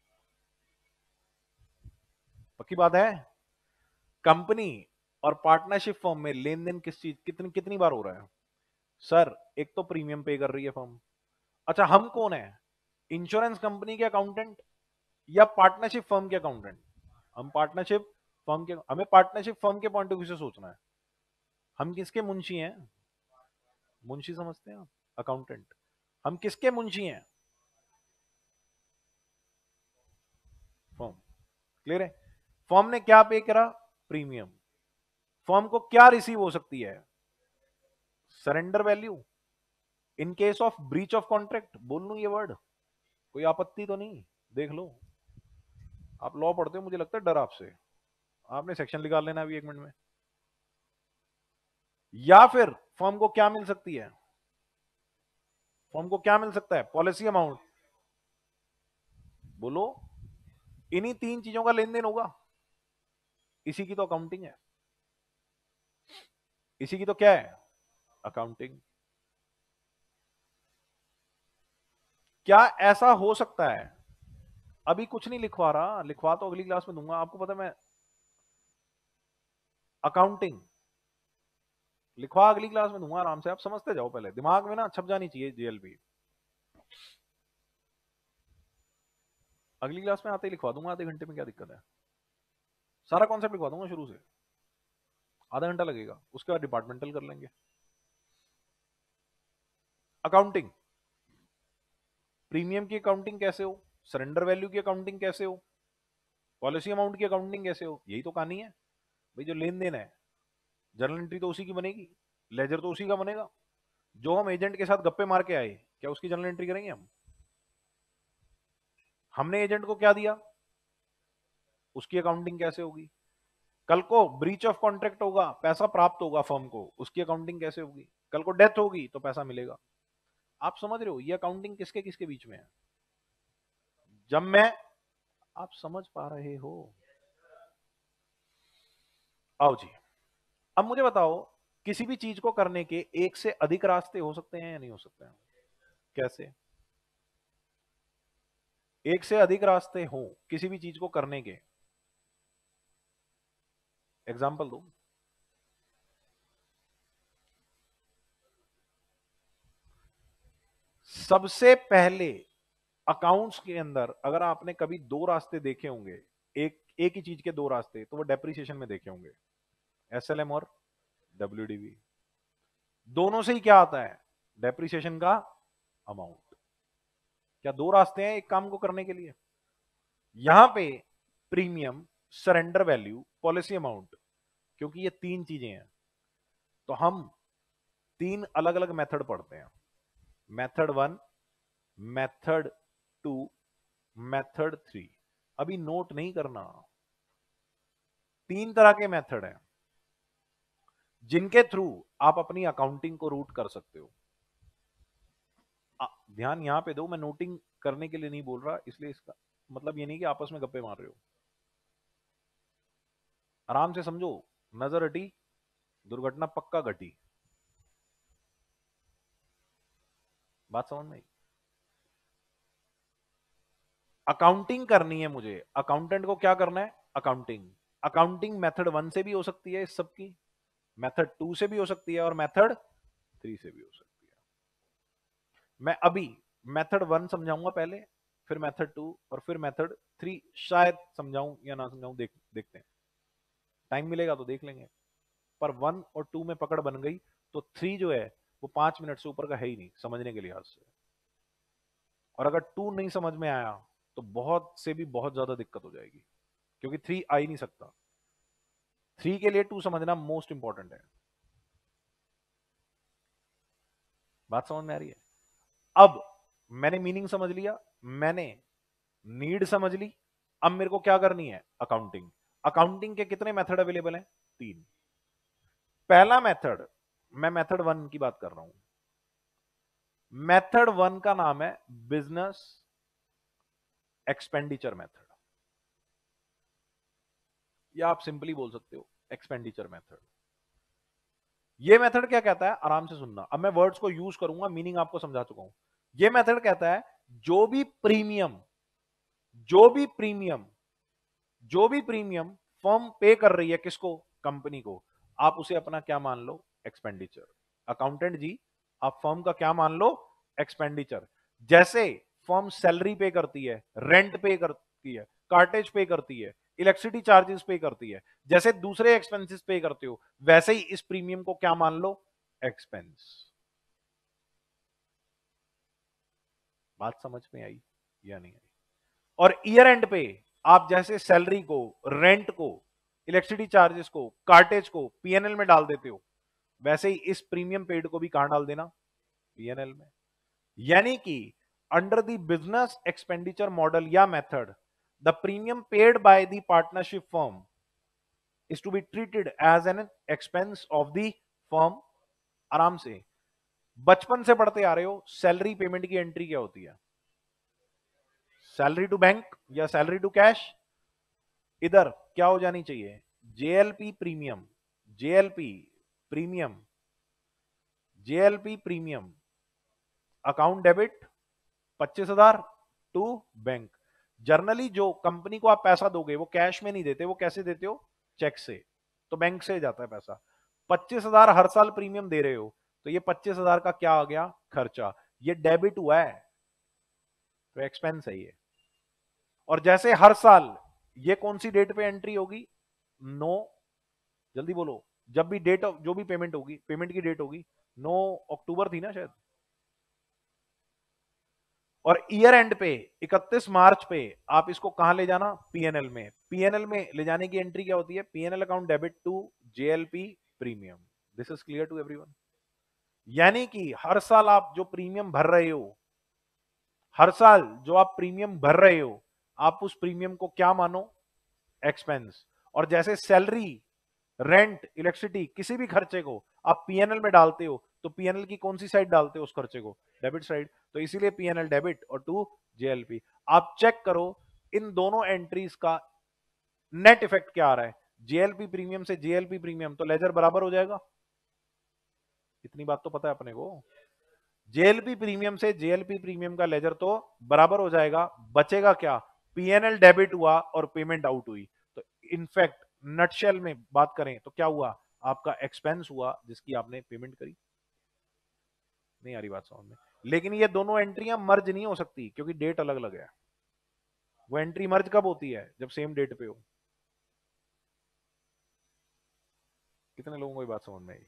पक्की बात है? कंपनी और पार्टनरशिप फर्म में लेन देन किस चीज, कितनी कितनी बार हो रहा है? सर एक तो प्रीमियम पे कर रही है फर्म। अच्छा, हम कौन है? इंश्योरेंस कंपनी के अकाउंटेंट या पार्टनरशिप फर्म के अकाउंटेंट? हम पार्टनरशिप फर्म के, हमें पार्टनरशिप फर्म के पॉइंट ऑफ व्यू से सोचना है। हम किसके मुंशी हैं? मुंशी समझते हैं आप? अकाउंटेंट। हम किसके मुंशी हैं? फर्म। क्लियर है? फर्म ने क्या पे करा? प्रीमियम। फर्म को क्या रिसीव हो सकती है? Surrender value in case of breach of contract. बोल लूं ये वर्ड, कोई आपत्ति तो नहीं? देख लो, आप लॉ पढ़ते हो, मुझे लगता है डर आपसे, आपने सेक्शन निकाल लेना अभी एक मिनट में। या फिर फर्म को क्या मिल सकती है? फर्म को क्या मिल सकता है? Policy amount. बोलो, इन्हीं तीन चीजों का लेन देन होगा, इसी की तो अकाउंटिंग है, इसी की तो क्या है? अकाउंटिंग। क्या ऐसा हो सकता है? अभी कुछ नहीं लिखवा रहा, लिखवा तो अगली क्लास में दूंगा, आपको पता मैं अकाउंटिंग लिखवा अगली क्लास में दूंगा, आराम से आप समझते जाओ, पहले दिमाग में ना छप जानी चाहिए जेएलपी। अगली क्लास में आते ही लिखवा दूंगा, आधे घंटे में क्या दिक्कत है? सारा कॉन्सेप्ट लिखवा दूंगा शुरू से, आधा घंटा लगेगा, उसके बाद डिपार्टमेंटल कर लेंगे। अकाउंटिंग, प्रीमियम की अकाउंटिंग कैसे हो, सरेंडर वैल्यू की अकाउंटिंग कैसे हो, पॉलिसी अमाउंट की अकाउंटिंग कैसे हो, यही तो कहानी है भाई। जो लेन देन है, जर्नल एंट्री तो उसी की बनेगी। लेजर तो उसी का बनेगा। जो हम एजेंट के साथ गप्पे मार के आए, क्या उसकी जर्नल एंट्री करेंगे हम? हमने एजेंट को क्या दिया, उसकी अकाउंटिंग कैसे होगी? कल को ब्रीच ऑफ कॉन्ट्रैक्ट होगा, पैसा प्राप्त होगा फर्म को, उसकी अकाउंटिंग कैसे होगी? कल को डेथ होगी तो पैसा मिलेगा। आप समझ रहे हो ये अकाउंटिंग किसके किसके बीच में है? जब मैं, आप समझ पा रहे हो? आओ जी, अब मुझे बताओ, किसी भी चीज को करने के एक से अधिक रास्ते हो सकते हैं या नहीं हो सकते हैं? कैसे? एक से अधिक रास्ते हो किसी भी चीज को करने के, एग्जाम्पल दो। सबसे पहले अकाउंट्स के अंदर अगर आपने कभी दो रास्ते देखे होंगे, एक एक ही चीज के दो रास्ते, तो वो डेप्रिसिएशन में देखे होंगे, एसएलएम और डब्ल्यूडीवी। दोनों से ही क्या आता है? डेप्रिसिएशन का अमाउंट। क्या दो रास्ते हैं एक काम को करने के लिए? यहां पे premium, surrender value, policy amount, क्योंकि ये तीन चीजें हैं तो हम तीन अलग अलग मेथड पढ़ते हैं। Method one, method two, method three. अभी नोट नहीं करना, तीन तरह के मेथड हैं जिनके थ्रू आप अपनी अकाउंटिंग को रूट कर सकते हो। आ, ध्यान यहां पे दो, मैं नोटिंग करने के लिए नहीं बोल रहा, इसलिए इसका मतलब ये नहीं कि आपस में गप्पे मार रहे हो। आराम से समझो, नजर हटी दुर्घटना पक्का घटी। बात समझ में आई? अकाउंटिंग करनी है मुझे, अकाउंटेंट को क्या करना है? अकाउंटिंग। अकाउंटिंग मेथड वन से भी हो सकती है इस सब की, मेथड टू से भी हो सकती है और मेथड थ्री से भी हो सकती है। मैं अभी मेथड वन समझाऊंगा पहले, फिर मेथड टू और फिर मेथड थ्री शायद समझाऊं या ना समझाऊं, देख देखते हैं, टाइम मिलेगा तो देख लेंगे। पर वन और टू में पकड़ बन गई तो थ्री जो है वो पांच मिनट से ऊपर का है ही नहीं समझने के लिहाज से। और अगर टू नहीं समझ में आया तो बहुत से भी बहुत ज्यादा दिक्कत हो जाएगी, क्योंकि थ्री आ ही नहीं सकता। थ्री के लिए टू समझना मोस्ट इंपॉर्टेंट है। बात समझ में आ रही है? अब मैंने मीनिंग समझ लिया, मैंने नीड समझ ली, अब मेरे को क्या करनी है? अकाउंटिंग। अकाउंटिंग के कितने मेथड अवेलेबल हैं? तीन। पहला मेथड, मैं मेथड वन की बात कर रहा हूं। मेथड वन का नाम है बिजनेस एक्सपेंडिचर मेथड, या आप सिंपली बोल सकते हो एक्सपेंडिचर मेथड। ये मेथड क्या कहता है, आराम से सुनना, अब मैं वर्ड्स को यूज करूंगा, मीनिंग आपको समझा चुका हूं। ये मेथड कहता है जो भी प्रीमियम जो भी प्रीमियम जो भी प्रीमियम फर्म पे कर रही है, किसको? कंपनी को, आप उसे अपना क्या मान लो? एक्सपेंडिचर। अकाउंटेंट जी, आप फर्म का क्या मान लो? एक्सपेंडिचर। जैसे फर्म सैलरी पे करती है, रेंट पे करती है, कार्टेज पे करती है, इलेक्ट्रिसिटी चार्जेस पे करती है, जैसे दूसरे एक्सपेंसेस पे करते हो, वैसे ही इस प्रीमियम को क्या मान लो? एक्सपेंस। बात समझ में आई या नहीं आई? और ईयर एंड पे आप जैसे सैलरी को, रेंट को, इलेक्ट्रिसिटी चार्जेस को, कार्टेज को पीएनएल में डाल देते हो, वैसे ही इस प्रीमियम पेड को भी कहां डाल देना? पीएनएल में। यानी कि under the business expenditure model या method, the premium paid by the partnership firm is to be treated as an expense of the firm. आराम से, बचपन से पढ़ते आ रहे हो, सैलरी पेमेंट की एंट्री क्या होती है? सैलरी टू बैंक या सैलरी टू कैश। इधर क्या हो जानी चाहिए? JLP premium, JLP premium, JLP premium, account debit पच्चीस हजार टू बैंक। जर्नली जो कंपनी को आप पैसा दोगे वो कैश में नहीं देते, वो कैसे देते हो? चेक से, तो बैंक से जाता है पैसा। पच्चीस हजार हर साल प्रीमियम दे रहे हो, तो ये पच्चीस हजार का क्या आ गया? खर्चा। ये डेबिट हुआ है तो एक्सपेंस है ये। और जैसे हर साल ये कौन सी डेट पे एंट्री होगी? नो, जल्दी बोलो, जब भी डेट जो भी पेमेंट होगी, पेमेंट की डेट होगी नौ अक्टूबर थी ना शायद, और ईयर एंड पे इकतीस मार्च पे आप इसको कहां ले जाना? पीएनएल में। पीएनएल में ले जाने की एंट्री क्या होती है? PNL account debit to JLP premium. This is clear to everyone? यानी कि हर साल आप जो प्रीमियम भर रहे हो, हर साल जो आप प्रीमियम भर रहे हो, आप उस प्रीमियम को क्या मानो? एक्सपेंस। और जैसे सैलरी, रेंट, इलेक्ट्रिसिटी, किसी भी खर्चे को आप पीएनएल में डालते हो, तो पीएनएल की कौन सी साइड डालते हो उस खर्चे को? Debit side. तो इसीलिए पीएनएल डेबिट और टू जेएलपी। आप चेक करो इन दोनों एंट्रीज का नेट इफेक्ट क्या आ रहा है। जेएलपी प्रीमियम से जेएलपी प्रीमियम, तो लेजर बराबर हो जाएगा। इतनी बात तो पता है अपने को। जेएलपी प्रीमियम से जेएलपी प्रीमियम का लेजर तो बराबर हो जाएगा। बचेगा क्या? पीएनएल डेबिट हुआ और पेमेंट आउट हुई। तो इनफैक्ट नटशेल में बात करें तो क्या हुआ? आपका एक्सपेंस हुआ जिसकी आपने पेमेंट करी। नहीं आ रही बात समझ में? लेकिन ये दोनों एंट्रियां मर्ज नहीं हो सकती क्योंकि डेट अलग अलग है। वो एंट्री मर्ज कब होती है? जब सेम डेट पे हो। कितने लोगों को ये बात समझ में आई?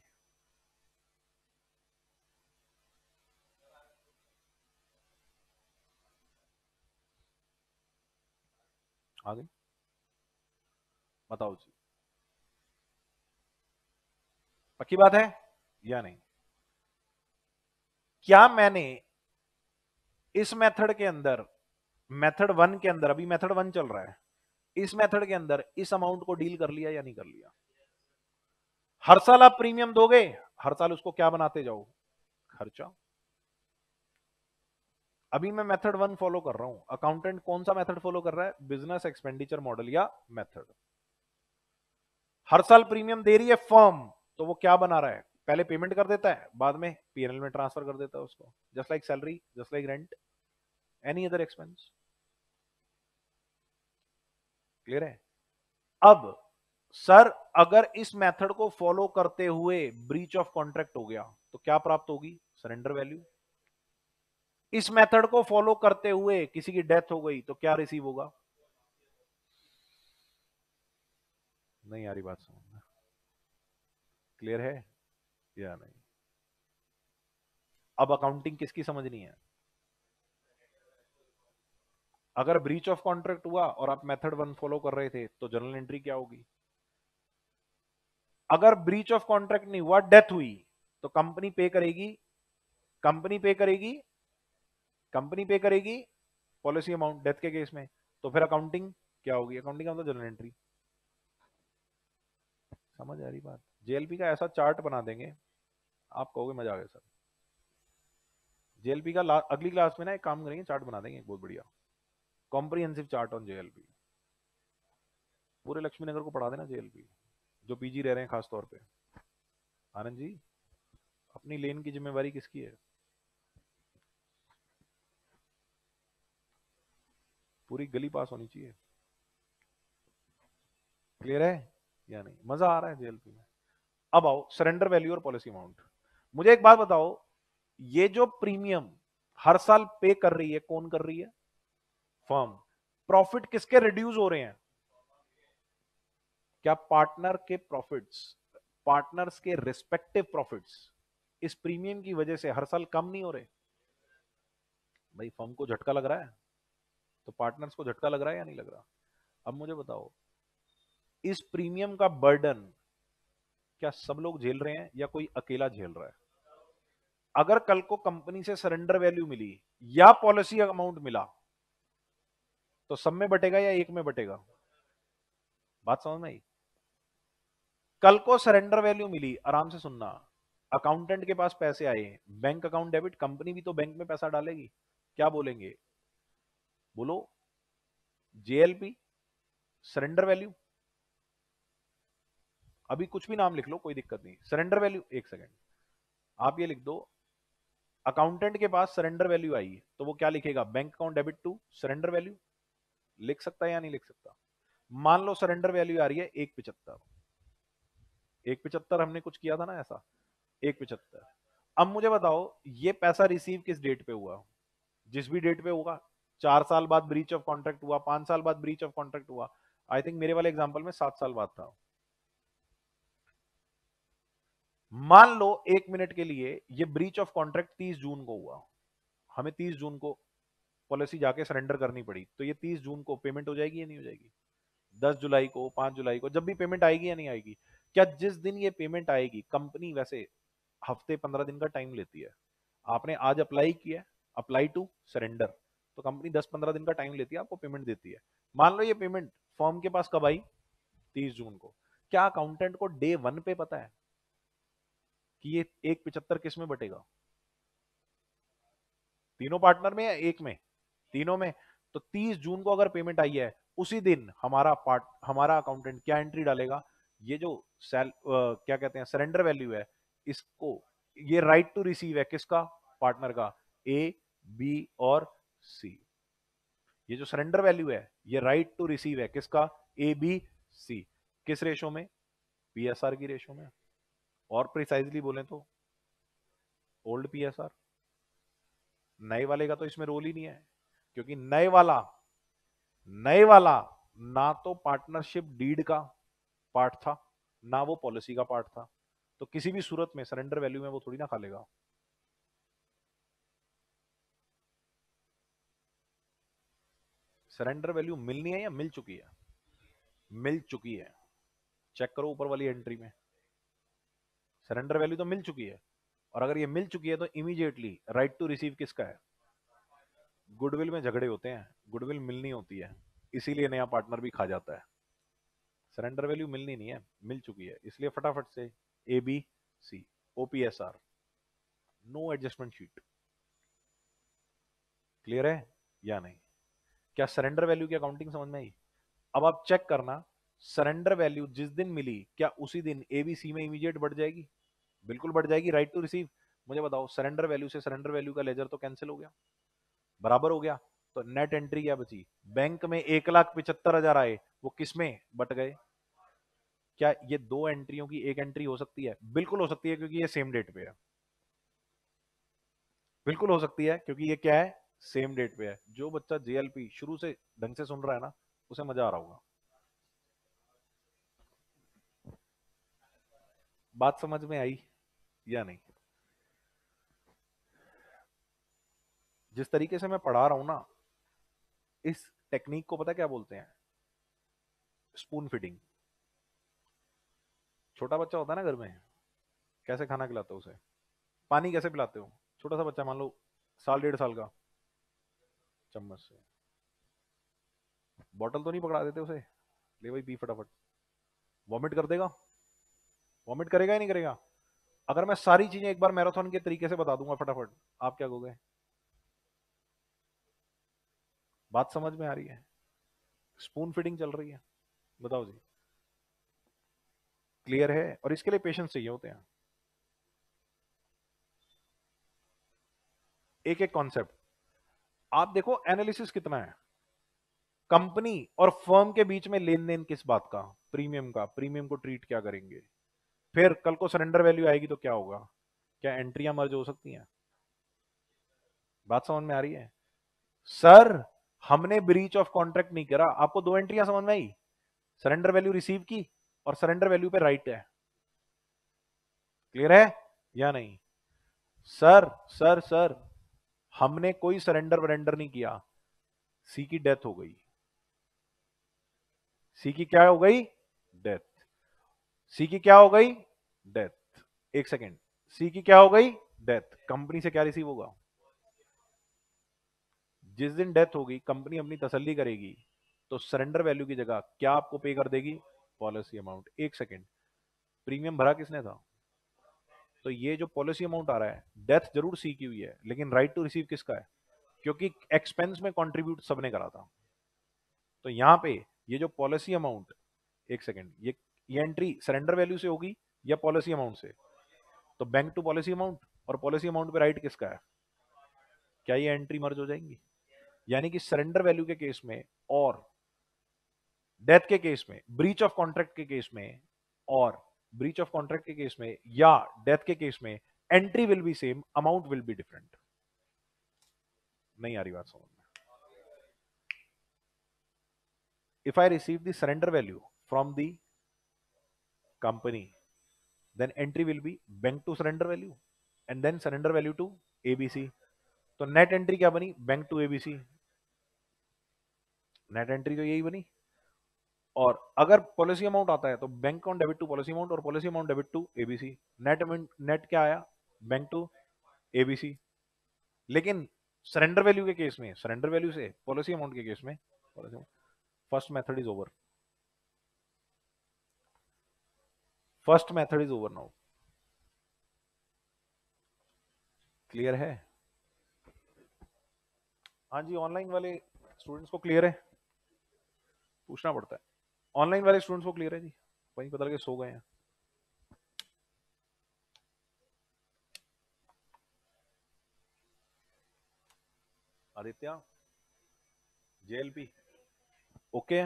आगे बताओ जी, पक्की बात है या नहीं? क्या मैंने इस मेथड के अंदर, मेथड वन के अंदर, अभी मेथड वन चल रहा है, इस मेथड के अंदर इस अमाउंट को डील कर लिया या नहीं कर लिया? हर साल आप प्रीमियम दोगे, हर साल उसको क्या बनाते जाओ? खर्चा। अभी मैं मेथड वन फॉलो कर रहा हूं। अकाउंटेंट कौन सा मेथड फॉलो कर रहा है? बिजनेस एक्सपेंडिचर मॉडल या मेथड। हर साल प्रीमियम दे रही है फर्म, तो वो क्या बना रहा है? पहले पेमेंट कर देता है, बाद में पीएनएल में ट्रांसफर कर देता है उसको। Just like salary, just like rent, any other expense. Clear है? अब सर अगर इस मेथड को फॉलो करते हुए ब्रीच ऑफ कॉन्ट्रैक्ट हो गया तो क्या प्राप्त होगी? Surrender value. इस मेथड को फॉलो करते हुए किसी की डेथ हो गई तो क्या रिसीव होगा? नहीं आ रही बात समझ में? क्लियर है या नहीं? अब अकाउंटिंग किसकी समझनी है? अगर ब्रीच ऑफ कॉन्ट्रैक्ट हुआ और आप मेथड वन फॉलो कर रहे थे तो जर्नल एंट्री क्या होगी? अगर ब्रीच ऑफ कॉन्ट्रैक्ट नहीं हुआ, डेथ हुई, तो कंपनी पे करेगी, कंपनी पे करेगी, कंपनी पे करेगी पॉलिसी अमाउंट डेथ के केस में। तो फिर अकाउंटिंग क्या होगी? अकाउंटिंग का मतलब जर्नल एंट्री। समझ आ रही बात? जेएलपी का ऐसा चार्ट बना देंगे, आप कहोगे मजा आ गया सर। जेएलपी का अगली क्लास में ना एक काम करेंगे, चार्ट बना देंगे बहुत बढ़िया, कॉम्प्रिहेंसिव चार्ट ऑन जेएलपी। पूरे लक्ष्मी नगर को पढ़ा देना जेएलपी, जो पीजी रह रहे हैं खास तौर पे। आनंद जी, अपनी लेन की जिम्मेवारी किसकी है? पूरी गली पास होनी चाहिए। क्लियर है या नहीं? मजा आ रहा है जेएलपी में? अब आओ सरेंडर वैल्यू और पॉलिसी अमाउंट। मुझे एक बात बताओ, ये जो प्रीमियम हर साल पे कर रही है, कौन कर रही है? फर्म। प्रॉफिट किसके रिड्यूस हो रहे हैं? क्या पार्टनर के प्रॉफिट्स, पार्टनर्स के रिस्पेक्टिव प्रॉफिट्स इस प्रीमियम की वजह से हर साल कम नहीं हो रहे? भाई फर्म को झटका लग रहा है तो पार्टनर्स को झटका लग रहा है या नहीं लग रहा? अब मुझे बताओ, इस प्रीमियम का बर्डन क्या सब लोग झेल रहे हैं या कोई अकेला झेल रहा है? अगर कल को कंपनी से सरेंडर वैल्यू मिली या पॉलिसी अमाउंट मिला तो सब में बटेगा या एक में बटेगा? बात समझ में आई? कल को सरेंडर वैल्यू मिली, आराम से सुनना, अकाउंटेंट के पास पैसे आए, बैंक अकाउंट डेबिट, कंपनी भी तो बैंक में पैसा डालेगी, क्या बोलेंगे? बोलो, जेएलपी, सरेंडर वैल्यू, अभी कुछ भी नाम लिख लो कोई दिक्कत नहीं। सरेंडर वैल्यू, एक सेकंड, आप ये लिख दो, अकाउंटेंट के पास सरेंडर वैल्यू आई है तो वो क्या लिखेगा? Bank account debit to surrender value. लिख सकता है या नहीं लिख सकता? मान लो सरेंडर वैल्यू आ रही है एक पिचहत्तर, एक पिचहत्तर हमने कुछ किया था ना ऐसा, एक पिचहत्तर। अब मुझे बताओ ये पैसा रिसीव किस डेट पे हुआ? जिस भी डेट पे होगा। चार साल बाद ब्रीच ऑफ कॉन्ट्रैक्ट हुआ, पांच साल बाद ब्रीच ऑफ कॉन्ट्रैक्ट हुआ, आई थिंक मेरे वाले एग्जांपल में सात साल बाद था। मान लो एक मिनट के लिए ये ब्रीच ऑफ कॉन्ट्रैक्ट तीस जून को हुआ, हमें तीस जून को पॉलिसी जाके सरेंडर करनी पड़ी, तो ये तीस जून को पेमेंट हो जाएगी या नहीं हो जाएगी? दस जुलाई को, पांच जुलाई को, जब भी पेमेंट आएगी या नहीं आएगी? क्या जिस दिन ये पेमेंट आएगी, कंपनी वैसे हफ्ते पंद्रह दिन का टाइम लेती है, आपने आज अप्लाई किया, अप्लाई टू सरेंडर, तो कंपनी दस पंद्रह दिन का टाइम लेती है, आपको पेमेंट देती है। मान लो ये पेमेंट फॉर्म के पास कब आई, तीस जून को, क्या अकाउंटेंट को डे वन पे पता है कि ये एक पिछहत्तर किस में बटेगा, तीनों पार्टनर में या एक में, तीनों में। तो तीस जून को अगर पेमेंट आई है, उसी दिन हमारा पार्ट हमारा अकाउंटेंट क्या एंट्री डालेगा, ये जो सेल uh, क्या कहते हैं सरेंडर वैल्यू है, इसको, ये राइट टू रिसीव है किसका, पार्टनर का, ए बी और सी। ये जो सरेंडर वैल्यू है ये राइट टू रिसीव है किसका, ए बी सी। किस रेशो में, पीएसआर की रेशो में, और प्रिसाइजली बोले तो ओल्ड पीएसआर। नए वाले का तो इसमें रोल ही नहीं है, क्योंकि नए वाला नए वाला ना तो पार्टनरशिप डीड का पार्ट था, ना वो पॉलिसी का पार्ट था, तो किसी भी सूरत में सरेंडर वैल्यू में वो थोड़ी ना खा लेगा। सरेंडर वैल्यू मिलनी है या मिल चुकी है, मिल चुकी है, चेक करो ऊपर वाली एंट्री में, सरेंडर वैल्यू तो मिल चुकी है। और अगर ये मिल चुकी है तो इमीडिएटली राइट टू रिसीव किसका है, गुडविल में झगड़े होते हैं, गुडविल मिलनी होती है, इसीलिए नया पार्टनर भी खा जाता है। सरेंडर वैल्यू मिलनी नहीं है, मिल चुकी है, इसलिए फटाफट से A B C, OPSR, no adjustment sheet. Clear है या नहीं? क्या सरेंडर वैल्यू की अकाउंटिंग समझ में आई? अब आप चेक करना, सरेंडर वैल्यू जिस दिन मिली, क्या उसी दिन एबीसी में इमीडिएट बढ़ जाएगी? बिल्कुल बढ़ जाएगी, राइट टू रिसीव। मुझे बताओ, सरेंडर वैल्यू से सरेंडर वैल्यू का लेजर तो कैंसिल हो गया, बराबर हो गया, तो नेट एंट्री क्या बची, बैंक में एक लाख पिछहत्तर हजार आए, वो किसमें बट गए? क्या ये दो एंट्रियों की एक एंट्री हो सकती है? बिल्कुल हो सकती है, क्योंकि ये सेम डेट पे है। बिल्कुल हो सकती है, क्योंकि ये क्या है, सेम डेट पे है। जो बच्चा जेएलपी शुरू से ढंग से सुन रहा है ना, उसे मजा आ रहा होगा। बात समझ में आई या नहीं? जिस तरीके से मैं पढ़ा रहा हूं ना, इस टेक्निक को पता क्या बोलते हैं, स्पून फीडिंग। छोटा बच्चा होता है ना घर में, कैसे खाना खिलाते हो उसे, पानी कैसे पिलाते हो? छोटा सा बच्चा, मान लो साल डेढ़ साल का, चम्मच से, बॉटल तो नहीं पकड़ा देते उसे, ले भाई पी फटाफट, वॉमिट कर देगा, वॉमिट करेगा ही नहीं करेगा? अगर मैं सारी चीजें एक बार मैराथन के तरीके से बता दूंगा फटाफट, आप क्या कहोगे? बात समझ में आ रही है? स्पून फीडिंग चल रही है, बताओ जी, क्लियर है? और इसके लिए पेशेंस चाहिए होते हैं। एक एक कॉन्सेप्ट आप देखो, एनालिसिस कितना है, कंपनी और फर्म के बीच में लेन देन किस बात का, प्रीमियम का, प्रीमियम को ट्रीट क्या करेंगे, फिर कल को सरेंडर वैल्यू आएगी तो क्या होगा, क्या एंट्रियां मर्ज हो सकती हैं? बात समझ में आ रही है? सर हमने ब्रीच ऑफ कॉन्ट्रैक्ट नहीं करा, आपको दो एंट्रियां समझ में आई, सरेंडर वैल्यू रिसीव की और सरेंडर वैल्यू पे राइट है, क्लियर है या नहीं? सर सर सर हमने कोई सरेंडर वरेंडर नहीं किया, सी की डेथ हो गई, सी की क्या हो गई, डेथ, सी की क्या हो गई, डेथ, एक सेकेंड, सी की क्या हो गई, डेथ, कंपनी से क्या रिसीव होगा? जिस दिन डेथ होगी कंपनी अपनी तसल्ली करेगी, तो सरेंडर वैल्यू की जगह क्या आपको पे कर देगी, पॉलिसी अमाउंट। एक सेकेंड, प्रीमियम भरा किसने था? तो ये जो पॉलिसी अमाउंट आ रहा है, डेथ जरूर सी की हुई है, लेकिन राइट टू रिसीव किसका है? क्योंकि एक्सपेंस में कंट्रीब्यूट सबने करा था। तो यहां पे ये जो पॉलिसी अमाउंट, एक सेकेंड, ये ये एंट्री सरेंडर वैल्यू से होगी या पॉलिसी अमाउंट से? तो बैंक टू पॉलिसी अमाउंट, और पॉलिसी अमाउंट पे राइट किसका है? क्या ये एंट्री मर्ज हो जाएंगी? यानी कि सरेंडर वैल्यू के केस में और डेथ के केस में, ब्रीच ऑफ कॉन्ट्रैक्ट के केस में और ब्रीच ऑफ कॉन्ट्रैक्ट के केस में या डेथ के केस में, entry will be same, amount will be different. नहीं आ रही बात समझ में? If I receive the surrender value from the company, then entry will be bank to surrender value and then surrender value to A B C. तो net entry क्या बनी, bank to ABC, net entry तो यही बनी। और अगर policy amount आता है तो bank account debit to policy amount और policy amount debit to ABC. Net amount, net क्या आया? Bank to ABC. लेकिन सरेंडर वैल्यू के केस में सरेंडर वैल्यू से पॉलिसी अमाउंट के केस में first method is over. First method is over now. Clear है? हाँ जी, ऑनलाइन वाले स्टूडेंट्स को क्लियर है? पूछना पड़ता है। ऑनलाइन वाले स्टूडेंट्स को क्लियर है जी? वहीं पता लगे सो गए हैं। Aditya, JLP okay?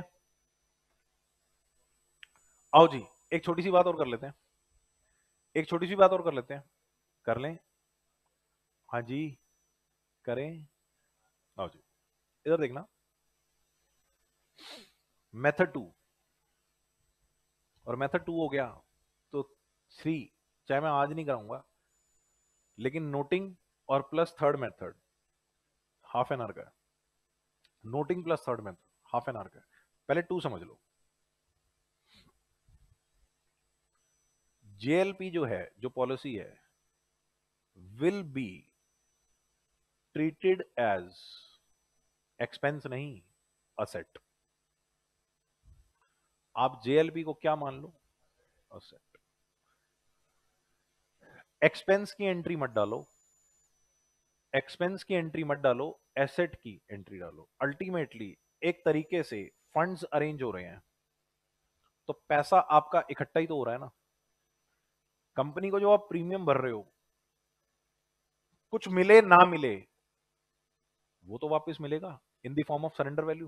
आओ जी, एक छोटी सी बात और कर लेते हैं। एक छोटी सी बात और कर लेते हैं। कर लें? हाँ जी, करें। आओ जी, इधर देखना। मेथड टू और मेथड टू हो गया तो थ्री, चाहे मैं आज नहीं कराऊंगा, लेकिन नोटिंग और plus third method half an hour का। Nothing plus third method half an hour का। पहले टू समझ लो। जेएलपी जो है, जो पॉलिसी है, will be treated as expense, नहीं असेट। आप जेएलपी को क्या मान लो? असेट। एक्सपेंस की एंट्री मत डालो, एक्सपेंस की एंट्री मत डालो, एसेट की एंट्री डालो। अल्टीमेटली एक तरीके से फंड्स अरेंज हो रहे हैं तो पैसा आपका इकट्ठा ही तो हो रहा है ना। कंपनी को जो आप प्रीमियम भर रहे हो, कुछ मिले ना मिले, वो तो वापस मिलेगा in the form of surrender value.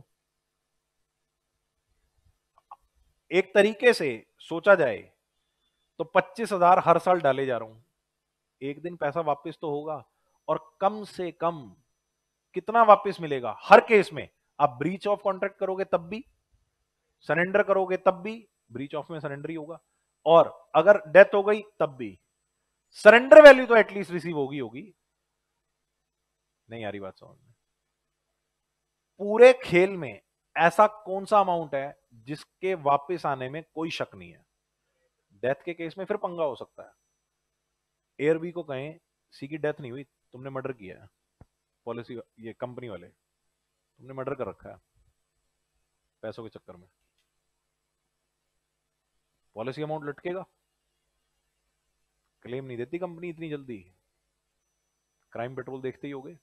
एक तरीके से सोचा जाए तो पच्चीस हजार हर साल डाले जा रहा हूं, एक दिन पैसा वापस तो होगा। और कम से कम कितना वापस मिलेगा? हर केस में आप ब्रीच ऑफ कॉन्ट्रैक्ट करोगे तब भी, सरेंडर करोगे तब भी, ब्रीच ऑफ में सरेंडर ही होगा, और अगर डेथ हो गई तब भी सरेंडर वैल्यू तो एटलीस्ट रिसीव होगी होगी नहीं आ रही बात समझ में? पूरे खेल में ऐसा कौन सा अमाउंट है जिसके वापस आने में कोई शक नहीं है? डेथ के केस में फिर पंगा हो सकता है। एयर बी को कहें सी की डेथ नहीं हुई, तुमने मर्डर किया है, पॉलिसी ये कंपनी वाले तुमने मर्डर कर रखा है पैसों के चक्कर में, पॉलिसी अमाउंट लटकेगा? क्लेम नहीं देती कंपनी इतनी जल्दी। क्राइम पेट्रोल देखते ही होगे।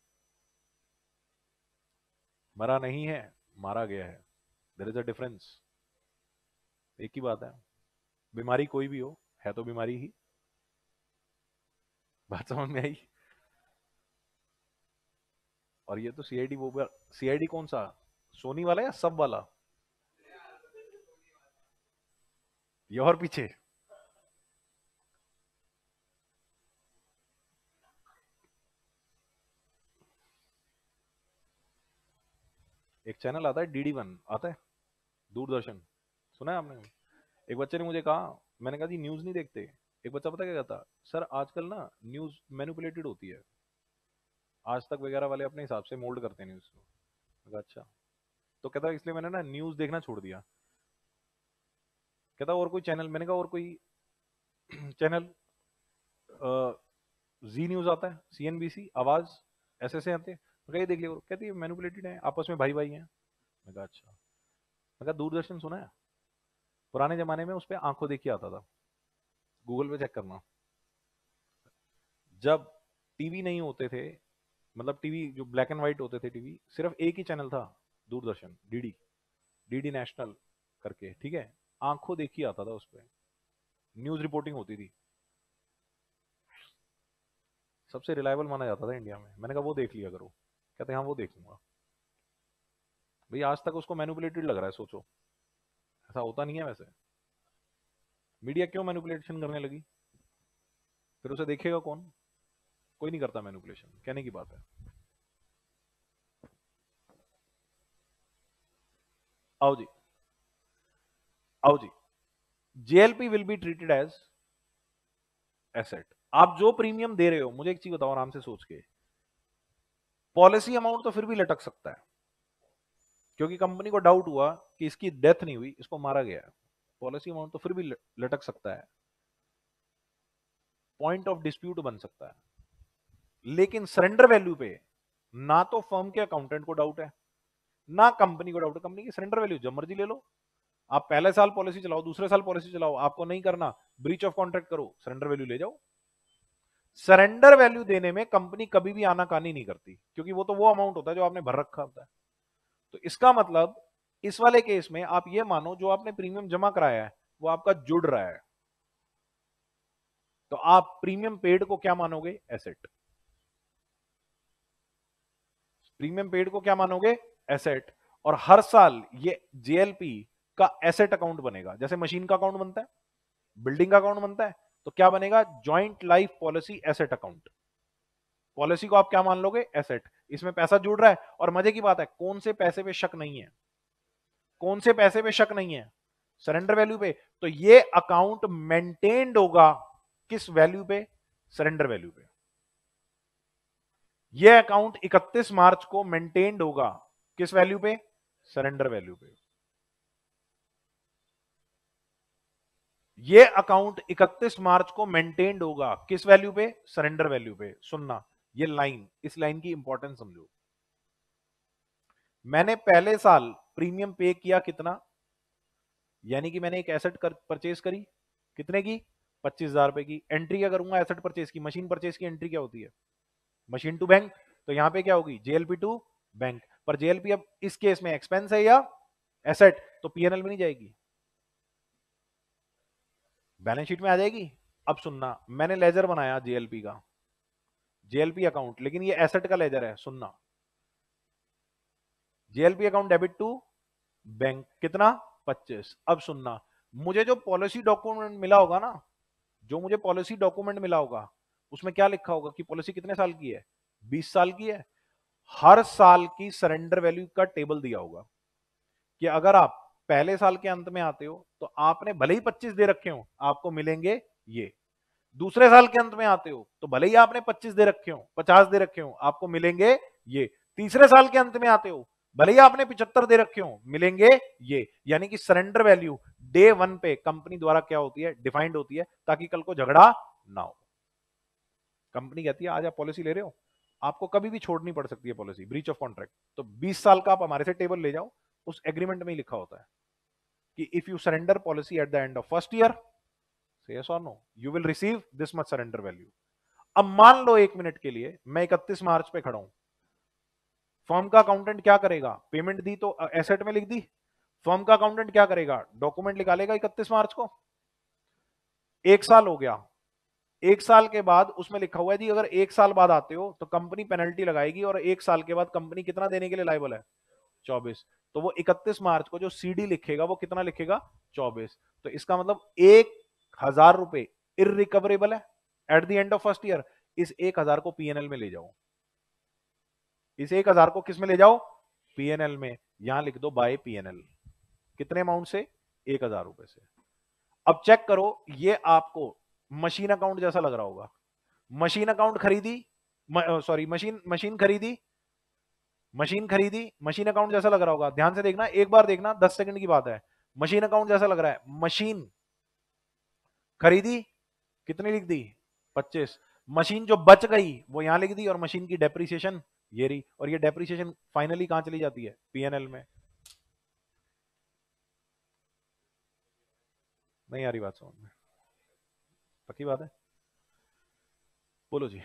मरा नहीं है, मारा गया है। There is a difference. एक ही बात है। बीमारी कोई भी हो, है तो बीमारी ही। बात समझ में आई? और ये तो सीआईडी, वो सीआईडी कौन सा, सोनी वाला या सब वाला? ये और पीछे एक चैनल आता है डीडी वन, आता है दूरदर्शन, सुना है आपने? एक बच्चे ने मुझे कहा, मैंने कहा जी न्यूज नहीं देखते। एक बच्चा पता क्या कहता, सर आजकल ना न्यूज मैनिपुलेटेड होती है, आज तक वगैरह वाले अपने हिसाब से मोल्ड करते हैं न्यूज को। मैं कहा अच्छा। तो कहता इसलिए मैंने ना न्यूज देखना छोड़ दिया। कहता और कोई चैनल? मैंने कहा और कोई चैनल? जी न्यूज आता है, सीएनबीसी, आवाज, ऐसे ऐसे आते हैं। मैं कहा ये देख लिया। कहती है मैनिपुलेटेड है, आपस में भाई भाई हैं। मैं कहा अच्छा। मैं कहा दूरदर्शन सुना है? पुराने जमाने में उस पर आंखों देखी आता था, गूगल पे चेक करना। जब टीवी नहीं होते थे, मतलब टीवी जो ब्लैक एंड व्हाइट होते थे टीवी, सिर्फ एक ही चैनल था, दूरदर्शन, डीडी, डीडी नेशनल करके, ठीक है। आंखों देखी आता था उस पर, न्यूज रिपोर्टिंग होती थी, सबसे रिलायबल माना जाता था इंडिया में। मैंने कहा वो देख लिया करो। कहते हाँ वो देखूंगा। भाई आज तक उसको मैनिपुलेटेड लग रहा है, सोचो। ऐसा होता नहीं है वैसे। मीडिया क्यों मैनिपुलेशन करने लगी? फिर उसे देखेगा कौन? कोई नहीं करता मैनिपुलेशन, कहने की बात है। आओ जी, आओ जी, JLP will be treated as asset. आप जो प्रीमियम दे रहे हो, मुझे एक चीज बताओ आराम से सोच के, पॉलिसी अमाउंट तो फिर भी लटक सकता है, क्योंकि कंपनी को डाउट हुआ कि इसकी डेथ नहीं हुई, इसको मारा गया है, पॉलिसी अमाउंट तो फिर भी लटक सकता है, पॉइंट ऑफ डिस्प्यूट बन सकता है। लेकिन सरेंडर वैल्यू पे ना तो फर्म के अकाउंटेंट को डाउट है, ना कंपनी को डाउट है। कंपनी की सरेंडर वैल्यू जब मर्जी ले लो, आप पहले साल पॉलिसी चलाओ, दूसरे साल पॉलिसी चलाओ, आपको नहीं करना ब्रीच ऑफ कॉन्ट्रैक्ट करो, सरेंडर वैल्यू ले जाओ। सरेंडर वैल्यू देने में कंपनी कभी भी आनाकानी नहीं करती, क्योंकि वो तो वो अमाउंट होता है जो आपने भर रखा होता है। तो इसका मतलब इस वाले केस में आप ये मानो जो आपने प्रीमियम जमा कराया है वो आपका जुड़ रहा है, तो आप प्रीमियम पेड को क्या मानोगे? एसेट। प्रीमियम पेड को क्या मानोगे? एसेट। और हर साल ये जेएलपी का एसेट अकाउंट बनेगा, जैसे मशीन का अकाउंट बनता है, बिल्डिंग का अकाउंट बनता है, तो क्या बनेगा? Joint life policy asset account. Policy को आप क्या मान लोगे? एसेट। इसमें पैसा जुड़ रहा है, और मजे की बात है, कौन से पैसे पे शक नहीं है? कौन से पैसे पे शक नहीं है? सरेंडर वैल्यू पे। तो ये अकाउंट मेंटेन्ड होगा किस वैल्यू पे? सरेंडर वैल्यू पे। ये अकाउंट इकतीस मार्च को मेंटेन्ड होगा किस वैल्यू पे? सरेंडर वैल्यू पे। ये अकाउंट इकतीस मार्च को मेंटेन्ड होगा किस वैल्यू पे? सरेंडर वैल्यू पे। सुनना ये लाइन, इस लाइन की इंपॉर्टेंस समझो। मैंने पहले साल प्रीमियम पे किया कितना? यानी कि मैंने एक एसेट कर परचेज करी, कितने की? पच्चीस हजार रुपए की। एंट्री क्या करूंगा? एसेट परचेज की। मशीन परचेज की एंट्री क्या होती है? Machine to bank. तो यहां पे क्या होगी? JLP to bank. पर जेएलपी अब इस केस में एक्सपेंस है या एसेट? तो पीएनएल में नहीं जाएगी, बैलेंस शीट में आ जाएगी। अब सुनना, मैंने लेजर बनाया जेएलपी का, जेएलपी अकाउंट, लेकिन ये एसेट का लेजर है। सुनना, JLP account debit to bank, कितना? पच्चीस। अब सुनना, मुझे जो पॉलिसी डॉक्यूमेंट मिला होगा ना, जो मुझे पॉलिसी डॉक्यूमेंट मिला होगा, उसमें क्या लिखा होगा कि पॉलिसी कितने साल की है? बीस साल की है। हर साल की सरेंडर वैल्यू का टेबल दिया होगा कि अगर आप पहले साल के अंत में आते हो तो आपने भले ही पच्चीस दे रखे हो, आपको मिलेंगे ये। दूसरे साल के अंत में आते हो तो भले ही आपने पच्चीस दे रखे हो, पचास दे रखे हो, आपको मिलेंगे ये। तीसरे साल के अंत में आते हो, भले ही आपने पिछहत्तर दे रखे हो, मिलेंगे ये। यानी कि सरेंडर वैल्यू डे वन पे कंपनी द्वारा क्या होती है? डिफाइंड होती है, ताकि कल को झगड़ा ना हो। कंपनी कहती है आज आप पॉलिसी ले रहे हो, आपको कभी भी छोड़नी पड़ सकती है पॉलिसी, ब्रीच ऑफ कॉन्ट्रैक्ट, तो बीस साल का आप हमारे से टेबल ले जाओ। उस एग्रीमेंट में ही लिखा होता है कि if you surrender policy at the end of first year, से yes or no, you will receive this much surrender value। अब मान लो एक मिनट के लिए मैं इकतीस मार्च पे खड़ा हूं, फर्म का अकाउंटेंट क्या करेगा? पेमेंट दी तो एसेट में लिख दी, फर्म का अकाउंटेंट क्या करेगा? डॉक्यूमेंट निकालेगा इकतीस मार्च को। एक साल हो गया, एक साल के बाद उसमें लिखा हुआ है जी अगर एक साल बाद आते हो तो कंपनी पेनल्टी लगाएगी, और एक साल के बाद कंपनी कितना देने के लिए लायबल है? चौबीस। तो वो इकतीस मार्च को जो सीडी लिखेगा वो कितना लिखेगा? चौबीस। तो इसका मतलब एक हजार रुपए इरिकवरेबल है at the end of first year. इस एक हजार को पीएनएल में ले जाओ, इस एक हजार को किस में ले जाओ? पीएनएल में। यहां लिख दो बाय पीएनएल। कितने अमाउंट से? एक हजार रुपए से। अब चेक करो, ये आपको मशीन अकाउंट जैसा लग रहा होगा। मशीन अकाउंट खरीदी, सॉरी मशीन मशीन खरीदी, मशीन खरीदी, मशीन अकाउंट जैसा लग रहा होगा। ध्यान से देखना, एक बार देखना, दस सेकंड की बात है। मशीन अकाउंट जैसा लग रहा है। मशीन खरीदी, कितनी लिख दी? पच्चीस। मशीन जो बच गई वो यहां लिख दी, और मशीन की डेप्रिसिएशन ये रही, और ये डेप्रिसिएशन फाइनली कहां चली जाती है? पीएनएल में। नहीं आ रही बात समझ में? पक्की बात है? बोलो जी।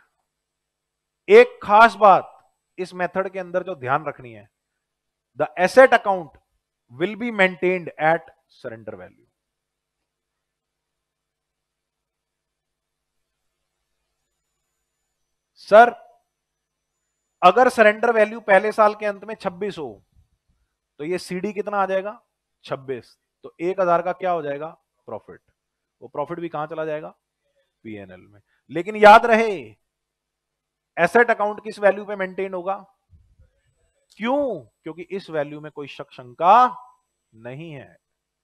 एक खास बात इस मेथड के अंदर जो ध्यान रखनी है, the asset account will be maintained at surrender value. Sir अगर सरेंडर वैल्यू पहले साल के अंत में छब्बीस हो तो ये सीडी कितना आ जाएगा? छब्बीस। तो एक हजार का क्या हो जाएगा? प्रॉफिट। वो प्रॉफिट भी कहां चला जाएगा? पीएनएल में। लेकिन याद रहे, एसेट अकाउंट किस वैल्यू पे मेंटेन होगा? क्यों? क्योंकि इस वैल्यू में कोई शक शंका नहीं है।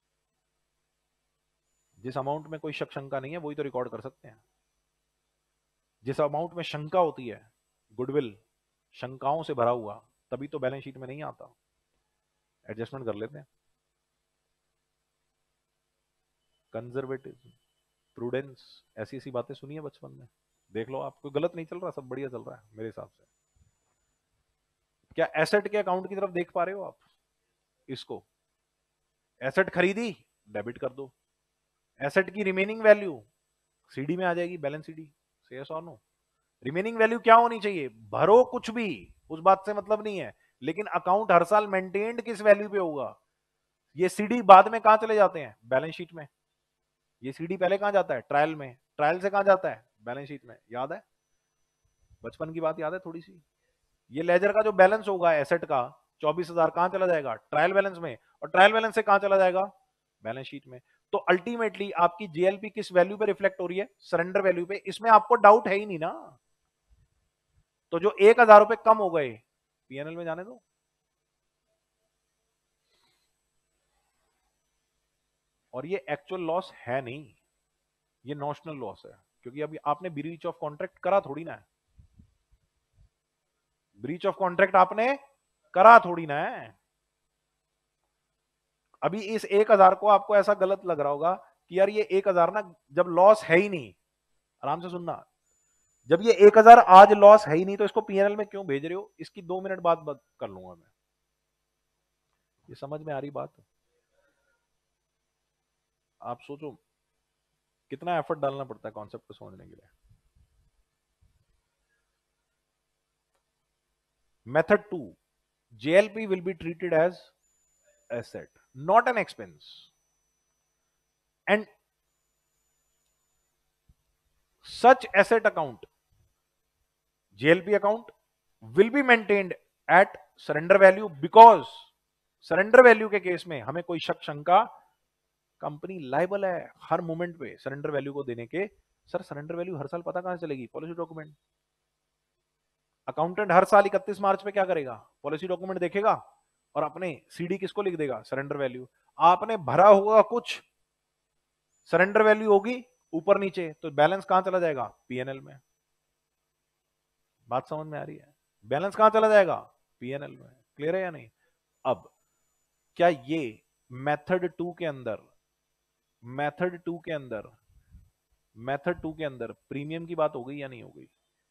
जिस अमाउंट में कोई शक शंका नहीं है वही तो रिकॉर्ड कर सकते हैं। जिस अमाउंट में शंका होती है, गुडविल शंकाओं से भरा हुआ, तभी तो बैलेंस शीट में नहीं आता। एडजस्टमेंट कर लेते हैं। कंजर्वेटिव, प्रूडेंस, ऐसी ऐसी बातें सुनी है बचपन में, देख लो आप, कोई गलत नहीं चल रहा, सब बढ़िया चल रहा है मेरे हिसाब से। क्या एसेट के अकाउंट की तरफ देख पा रहे हो आप इसको? एसेट खरीदी, डेबिट कर दो। एसेट की रिमेनिंग वैल्यू सीडी में आ जाएगी, बैलेंस सीडी से, यस और नो? रिमेनिंग वैल्यू क्या होनी चाहिए? भरो कुछ भी, उस बात से मतलब नहीं है, लेकिन अकाउंट हर साल मेंटेन्ड किस वैल्यू पे होगा? ये सीडी बाद में कहां चले जाते हैं? बैलेंस शीट में। ये सीडी पहले कहां जाता है? ट्रायल में। ट्रायल से कहां जाता है? बैलेंस शीट में। याद है? बचपन की बात याद है थोड़ी सी? ये लेजर का जो बैलेंस होगा एसेट का चौबीस हजार कहां चला जाएगा? ट्रायल बैलेंस में। और ट्रायल बैलेंस से कहां चला जाएगा? बैलेंस शीट में। तो अल्टीमेटली आपकी जेएलपी किस वैल्यू पे रिफ्लेक्ट हो रही है? सरेंडर वैल्यू पे। इसमें आपको डाउट है ही नहीं ना। तो जो एक हजार रुपए कम हो गए, पीएनएल में जाने दो। और ये एक्चुअल लॉस है नहीं, ये नॉशनल लॉस है, क्योंकि अभी आपने ब्रीच ऑफ कॉन्ट्रैक्ट करा थोड़ी ना है। ब्रीच ऑफ कॉन्ट्रैक्ट आपने करा थोड़ी ना है। अभी इस एक हजार को आपको ऐसा गलत लग रहा होगा कि यार ये एक हजार ना, जब लॉस है ही नहीं, आराम से सुनना, जब ये एक हजार आज लॉस है ही नहीं तो इसको पीएनएल में क्यों भेज रहे हो? इसकी दो मिनट बाद बात कर लूंगा मैं। ये समझ में आ रही बात? आप सोचो कितना एफर्ट डालना पड़ता है कॉन्सेप्ट को समझने के लिए। Method two, JLP will be treated as asset, not an expense, and such asset account, J L P account, will be maintained at surrender value, because surrender value के केस में हमें कोई शक शंका, कंपनी लायबल है हर moment पे surrender value को देने के। सर सरेंडर वैल्यू हर साल पता कहां से चलेगी? Policy document. अकाउंटेंट हर साल इकतीस मार्च पे क्या करेगा? पॉलिसी डॉक्यूमेंट देखेगा और अपने सीडी किसको लिख देगा? Surrender value. आपने भरा होगा कुछ, सरेंडर वैल्यू होगी ऊपर नीचे, तो बैलेंस कहां चला जाएगा? पीएनएल में। बात समझ में आ रही है? बैलेंस कहां चला जाएगा? पीएनएल में। क्लियर है या नहीं? अब क्या ये मेथड टू के अंदर मेथड टू के अंदर मेथड टू के अंदर प्रीमियम की बात हो गई या नहीं हो गई?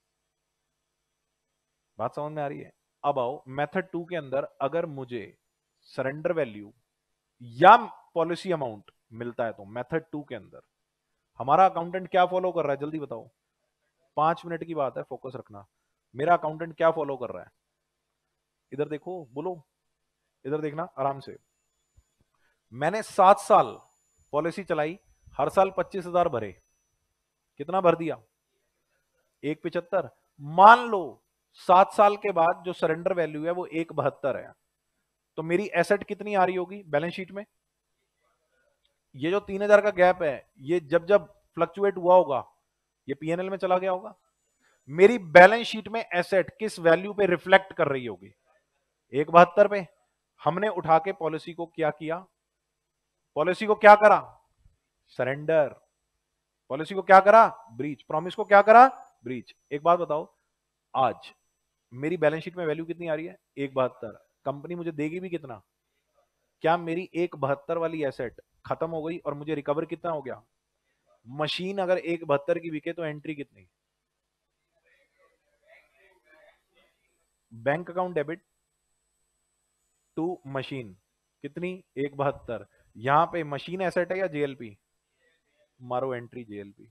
बात समझ में आ रही है? अब आओ मेथड टू के अंदर, अगर मुझे सरेंडर वैल्यू या पॉलिसी अमाउंट मिलता है तो मेथड टू के अंदर हमारा अकाउंटेंट क्या फॉलो कर रहा है? जल्दी बताओ, पांच मिनट की बात है, फोकस रखना। मेरा अकाउंटेंट क्या फॉलो कर रहा है? इधर देखो, बोलो, इधर देखना आराम से। मैंने सात साल पॉलिसी चलाई, हर साल पच्चीस हजार भरे, कितना भर दिया? एक पिछहत्तर। मान लो सात साल के बाद जो सरेंडर वैल्यू है वो एक बहत्तर है, तो मेरी एसेट कितनी आ रही होगी बैलेंस शीट में? ये जो तीन हजार का गैप है, ये जब जब फ्लक्चुएट हुआ होगा ये पीएनएल में चला गया होगा। मेरी बैलेंस शीट में एसेट किस वैल्यू पे रिफ्लेक्ट कर रही होगी? एक बहत्तर पे। हमने उठा के पॉलिसी को क्या किया? पॉलिसी को क्या करा? सरेंडर। पॉलिसी को क्या करा? ब्रीच। प्रॉमिस को क्या करा? ब्रीच। एक बात बताओ, आज मेरी बैलेंस शीट में वैल्यू कितनी आ रही है? एक बहत्तर। कंपनी मुझे देगी भी कितना? क्या मेरी एक बहत्तर वाली एसेट खत्म हो गई और मुझे रिकवर कितना हो गया? मशीन अगर एक बहत्तर की बिके तो एंट्री कितनी? Bank account debit to machine कितनी? एक बहत्तर। यहां पे मशीन एसेट है या जेएलपी? मारो एंट्री जेएलपी।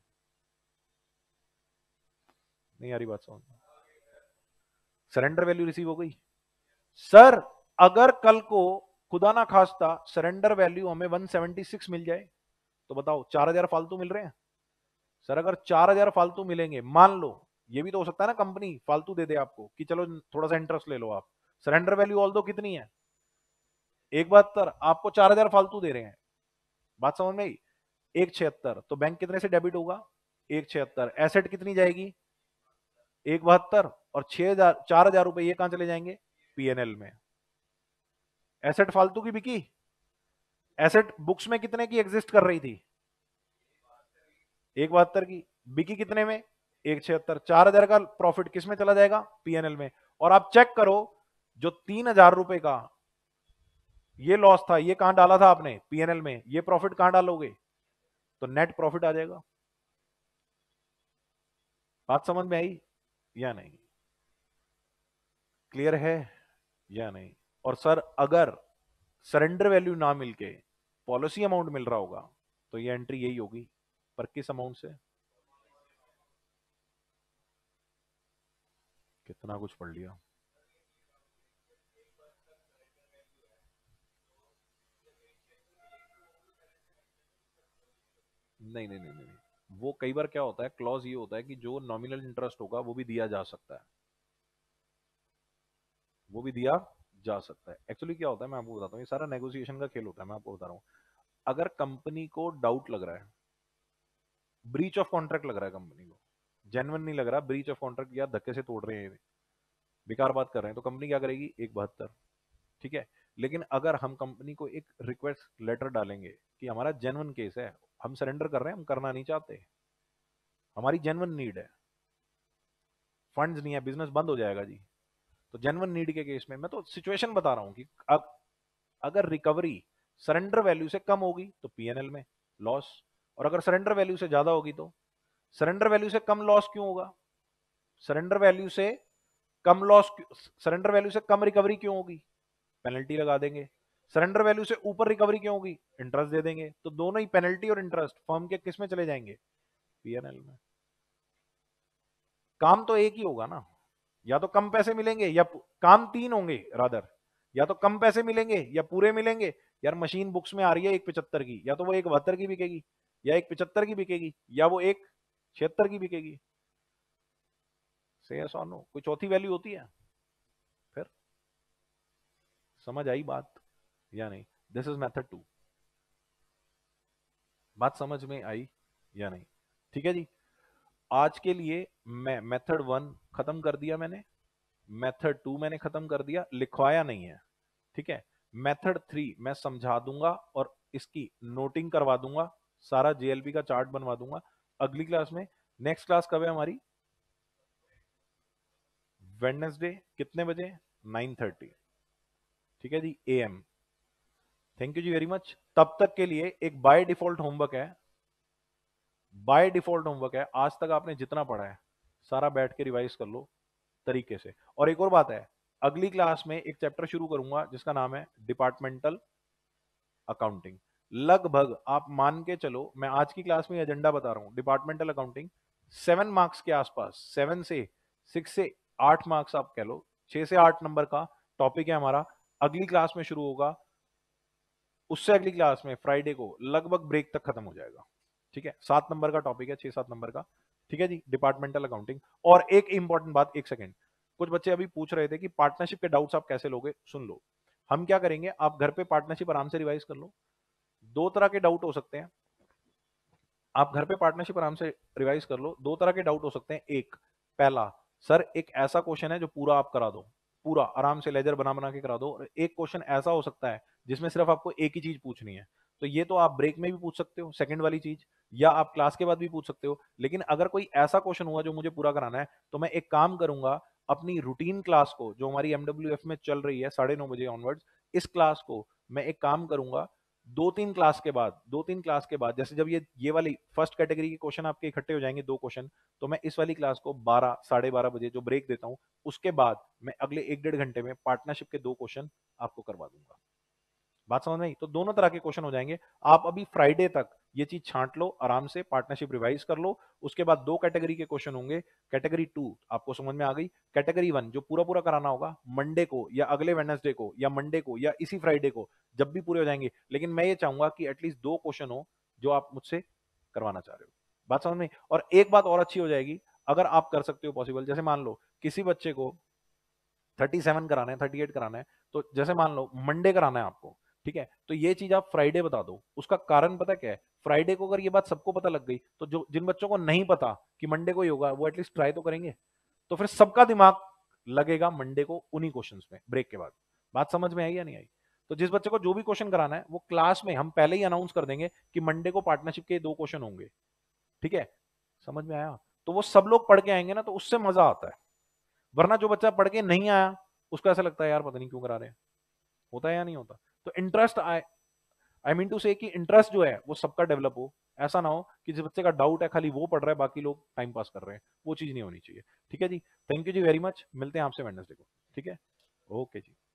नहीं आ रही बात समझ? सरेंडर वैल्यू रिसीव हो गई। सर अगर कल को खुदा ना खास्ता सरेंडर वैल्यू हमें एक सौ छिहत्तर मिल जाए तो बताओ, चार हजार फालतू मिल रहे हैं। सर अगर चार हजार फालतू मिलेंगे, मान लो, ये भी तो हो सकता है ना कंपनी फालतू दे दे आपको कि चलो थोड़ा सा इंटरेस्ट ले लो आप। सरेंडर वैल्यू ऑल दो कितनी है? एक बहत्तर, आपको चार हजार फालतू दे रहे हैं। बात समझ में आई? एक छिहत्तर, तो बैंक कितने से डेबिट होगा? एक छिहत्तर। एसेट कितनी जाएगी? एक बहत्तर। और छह हजार चार हजार रुपए ये कहां चले जाएंगे? पीएनएल में। एसेट फालतू की बिकी। एसेट बुक्स में कितने की एग्जिस्ट कर रही थी? एक बहत्तर की। बिकी कितने में? एक छिहत्तर। चार हजार का प्रॉफिट किस में चला जाएगा? पीएनएल में। और आप चेक करो, जो तीन हजार रुपए का ये लॉस था, ये कहां डाला था आपने पीएनएल में, ये प्रॉफिट कहां डालोगे, तो नेट प्रॉफिट आ जाएगा। बात समझ में आई या नहीं, क्लियर है या नहीं। और सर अगर सरेंडर वैल्यू ना मिलके पॉलिसी अमाउंट मिल रहा होगा तो ये एंट्री यही होगी, पर किस अमाउंट से। कितना कुछ पढ़ लिया। नहीं नहीं नहीं नहीं, वो कई बार क्या होता है, क्लॉज ये होता है कि जो नॉमिनल इंटरेस्ट होगा वो भी दिया जा सकता है, वो भी दिया जा सकता है। एक्चुअली क्या होता है मैं आपको बताता हूँ, ये सारा नेगोशिएशन का खेल होता है, मैं आपको बता रहा हूँ। अगर कंपनी को डाउट लग रहा है, ब्रीच ऑफ कॉन्ट्रैक्ट लग रहा है कंपनी को, जेन्युइन नहीं लग रहा, ब्रीच ऑफ कॉन्ट्रैक्ट या धक्के से तोड़ रहे हैं, बेकार बात कर रहे हैं, तो कंपनी क्या करेगी, एक बहत्तर, ठीक है। लेकिन अगर हम कंपनी को एक रिक्वेस्ट लेटर डालेंगे कि हमारा जेन्युइन केस है, हम सरेंडर कर रहे हैं, हम करना नहीं चाहते, हमारी जेन्युइन नीड है, फंड्स नहीं है, बिजनेस बंद हो जाएगा जी, तो जेन्युइन नीड के केस में मैं तो सिचुएशन बता रहा हूं कि अब अगर रिकवरी सरेंडर वैल्यू से कम होगी तो पीएनएल में लॉस, और अगर सरेंडर वैल्यू से ज्यादा होगी तो, सरेंडर वैल्यू से कम लॉस क्यों होगा, सरेंडर वैल्यू से कम लॉस, सरेंडर वैल्यू से कम रिकवरी क्यों होगी, पेनल्टी लगा देंगे। सरेंडर वैल्यू से ऊपर रिकवरी क्यों होगी, इंटरेस्ट दे देंगे। तो दोनों ही पेनल्टी और इंटरेस्ट फर्म के किस में चले जाएंगे, पीएनएल में। काम तो एक ही होगा ना, या तो कम पैसे मिलेंगे या काम तीन होंगे रादर, या तो कम पैसे मिलेंगे या पूरे मिलेंगे। यार मशीन बुक्स में आ रही है एक पिचहत्तर की, या तो वो एक बहत्तर की बिकेगी, या एक पिचहत्तर की बिकेगी, या वो एक छिहत्तर की बिकेगी। से यस और नो, कोई चौथी वैल्यू होती है। फिर समझ आई बात या नहीं, दिस इज मेथड टू, बात समझ में आई या नहीं, ठीक है जी। आज के लिए मैं मेथड वन खत्म कर दिया मैंने, मेथड टू मैंने खत्म कर दिया, लिखवाया नहीं है, ठीक है। मेथड थ्री मैं समझा दूंगा और इसकी नोटिंग करवा दूंगा, सारा जेएलपी का चार्ट बनवा दूंगा अगली क्लास में। नेक्स्ट क्लास कब है हमारी, वेडनेसडे, कितने बजे, नाइन थर्टी, ठीक है जी, एएम। थैंक यू जी वेरी मच। तब तक के लिए एक बाय डिफॉल्ट होमवर्क है, बाय डिफॉल्ट होमवर्क है, आज तक आपने जितना पढ़ा है सारा बैठ के रिवाइज कर लो तरीके से। और एक और बात है, अगली क्लास में एक चैप्टर शुरू करूंगा जिसका नाम है डिपार्टमेंटल अकाउंटिंग। लगभग आप मान के चलो, मैं आज की क्लास में एजेंडा बता रहा हूं, डिपार्टमेंटल अकाउंटिंग सेवन मार्क्स के आसपास, सेवन से सिक्स से आठ मार्क्स आप कह लो, छह से आठ नंबर का टॉपिक है हमारा, अगली क्लास में शुरू होगा। उससे अगली क्लास में फ्राइडे को लगभग ब्रेक तक खत्म हो जाएगा, ठीक है। सात नंबर का टॉपिक है, छह सात नंबर का, ठीक है जी, डिपार्टमेंटल अकाउंटिंग। और एक इंपॉर्टेंट बात, एक सेकेंड, कुछ बच्चे अभी पूछ रहे थे कि पार्टनरशिप के डाउट्स आप कैसे लोगे, सुन लो। हम क्या करेंगे, आप घर पे पार्टनरशिप आराम से रिवाइज कर लो। दो तरह के डाउट हो सकते हैं, आप घर पे पार्टनरशिप आराम से रिवाइज कर लो। दो तरह के डाउट हो सकते हैं, एक, पहला, सर एक ऐसा क्वेश्चन है जो पूरा आप करा दो, पूरा आराम से लेजर बना बना के करा दो। और एक क्वेश्चन ऐसा हो सकता है जिसमें सिर्फ आपको एक ही चीज पूछनी है, तो ये तो आप ब्रेक में भी पूछ सकते हो सेकंड वाली चीज, या आप क्लास के बाद भी पूछ सकते हो। लेकिन अगर कोई ऐसा क्वेश्चन हुआ जो मुझे पूरा कराना है, तो मैं एक काम करूंगा, अपनी रूटीन क्लास को जो हमारी एमडब्ल्यूएफ में चल रही है साढ़े नौ बजे ऑनवर्ड्स, इस क्लास को मैं एक काम करूंगा, दो तीन क्लास के बाद, दो तीन क्लास के बाद, जैसे जब ये ये वाली फर्स्ट कैटेगरी के क्वेश्चन आपके इकट्ठे हो जाएंगे दो क्वेश्चन, तो मैं इस वाली क्लास को बारह साढ़े बारह बजे जो ब्रेक देता हूं, उसके बाद मैं अगले एक डेढ़ घंटे में पार्टनरशिप के दो क्वेश्चन आपको करवा दूंगा। बात समझ में आई, तो दोनों तरह के क्वेश्चन हो जाएंगे। आप अभी फ्राइडे तक ये चीज छांट लो, आराम से पार्टनरशिप रिवाइज कर लो। उसके बाद दो कैटेगरी के क्वेश्चन होंगे, कैटेगरी टू आपको समझ में आ गई, कैटेगरी वन जो पूरा पूरा कराना होगा मंडे को या अगले वेडनेसडे को या मंडे को या इसी फ्राइडे को, जब भी पूरे हो जाएंगे। लेकिन मैं ये चाहूंगा कि एटलीस्ट दो क्वेश्चन हो जो आप मुझसे करवाना चाह रहे हो। बात समझ में। और एक बात और अच्छी हो जाएगी, अगर आप कर सकते हो पॉसिबल, जैसे मान लो किसी बच्चे को थर्टी सेवन कराना है, थर्टी एट कराना है, तो जैसे मान लो मंडे कराना है आपको, ठीक है, तो ये चीज आप फ्राइडे बता दो। उसका कारण पता क्या है, फ्राइडे को अगर ये बात सबको पता लग गई, तो जो जिन बच्चों को नहीं पता कि मंडे को ही होगा, वो एटलीस्ट ट्राई तो करेंगे, तो फिर सबका दिमाग लगेगा मंडे को उन्हीं क्वेश्चंस में ब्रेक के बाद। बात समझ में आई या नहीं आई। तो जिस बच्चे को जो भी क्वेश्चन कराना है, वो क्लास में हम पहले ही अनाउंस कर देंगे कि मंडे को पार्टनरशिप के दो क्वेश्चन होंगे, ठीक है। समझ में आया, तो वो सब लोग पढ़ के आएंगे ना, तो उससे मजा आता है। वरना जो बच्चा पढ़ के नहीं आया, उसको ऐसा लगता है यार पता नहीं क्यों करा रहे हैं, होता है या नहीं होता। तो interest I I mean to से कि इंटरेस्ट जो है वो सबका डेवलप हो। ऐसा ना हो कि जिस बच्चे का डाउट है खाली वो पढ़ रहा है, बाकी लोग टाइम पास कर रहे हैं, वो चीज नहीं होनी चाहिए। ठीक है जी, थैंक यू जी वेरी मच, मिलते हैं आपसे वेडनेसडे को। ठीक है, ओके जी।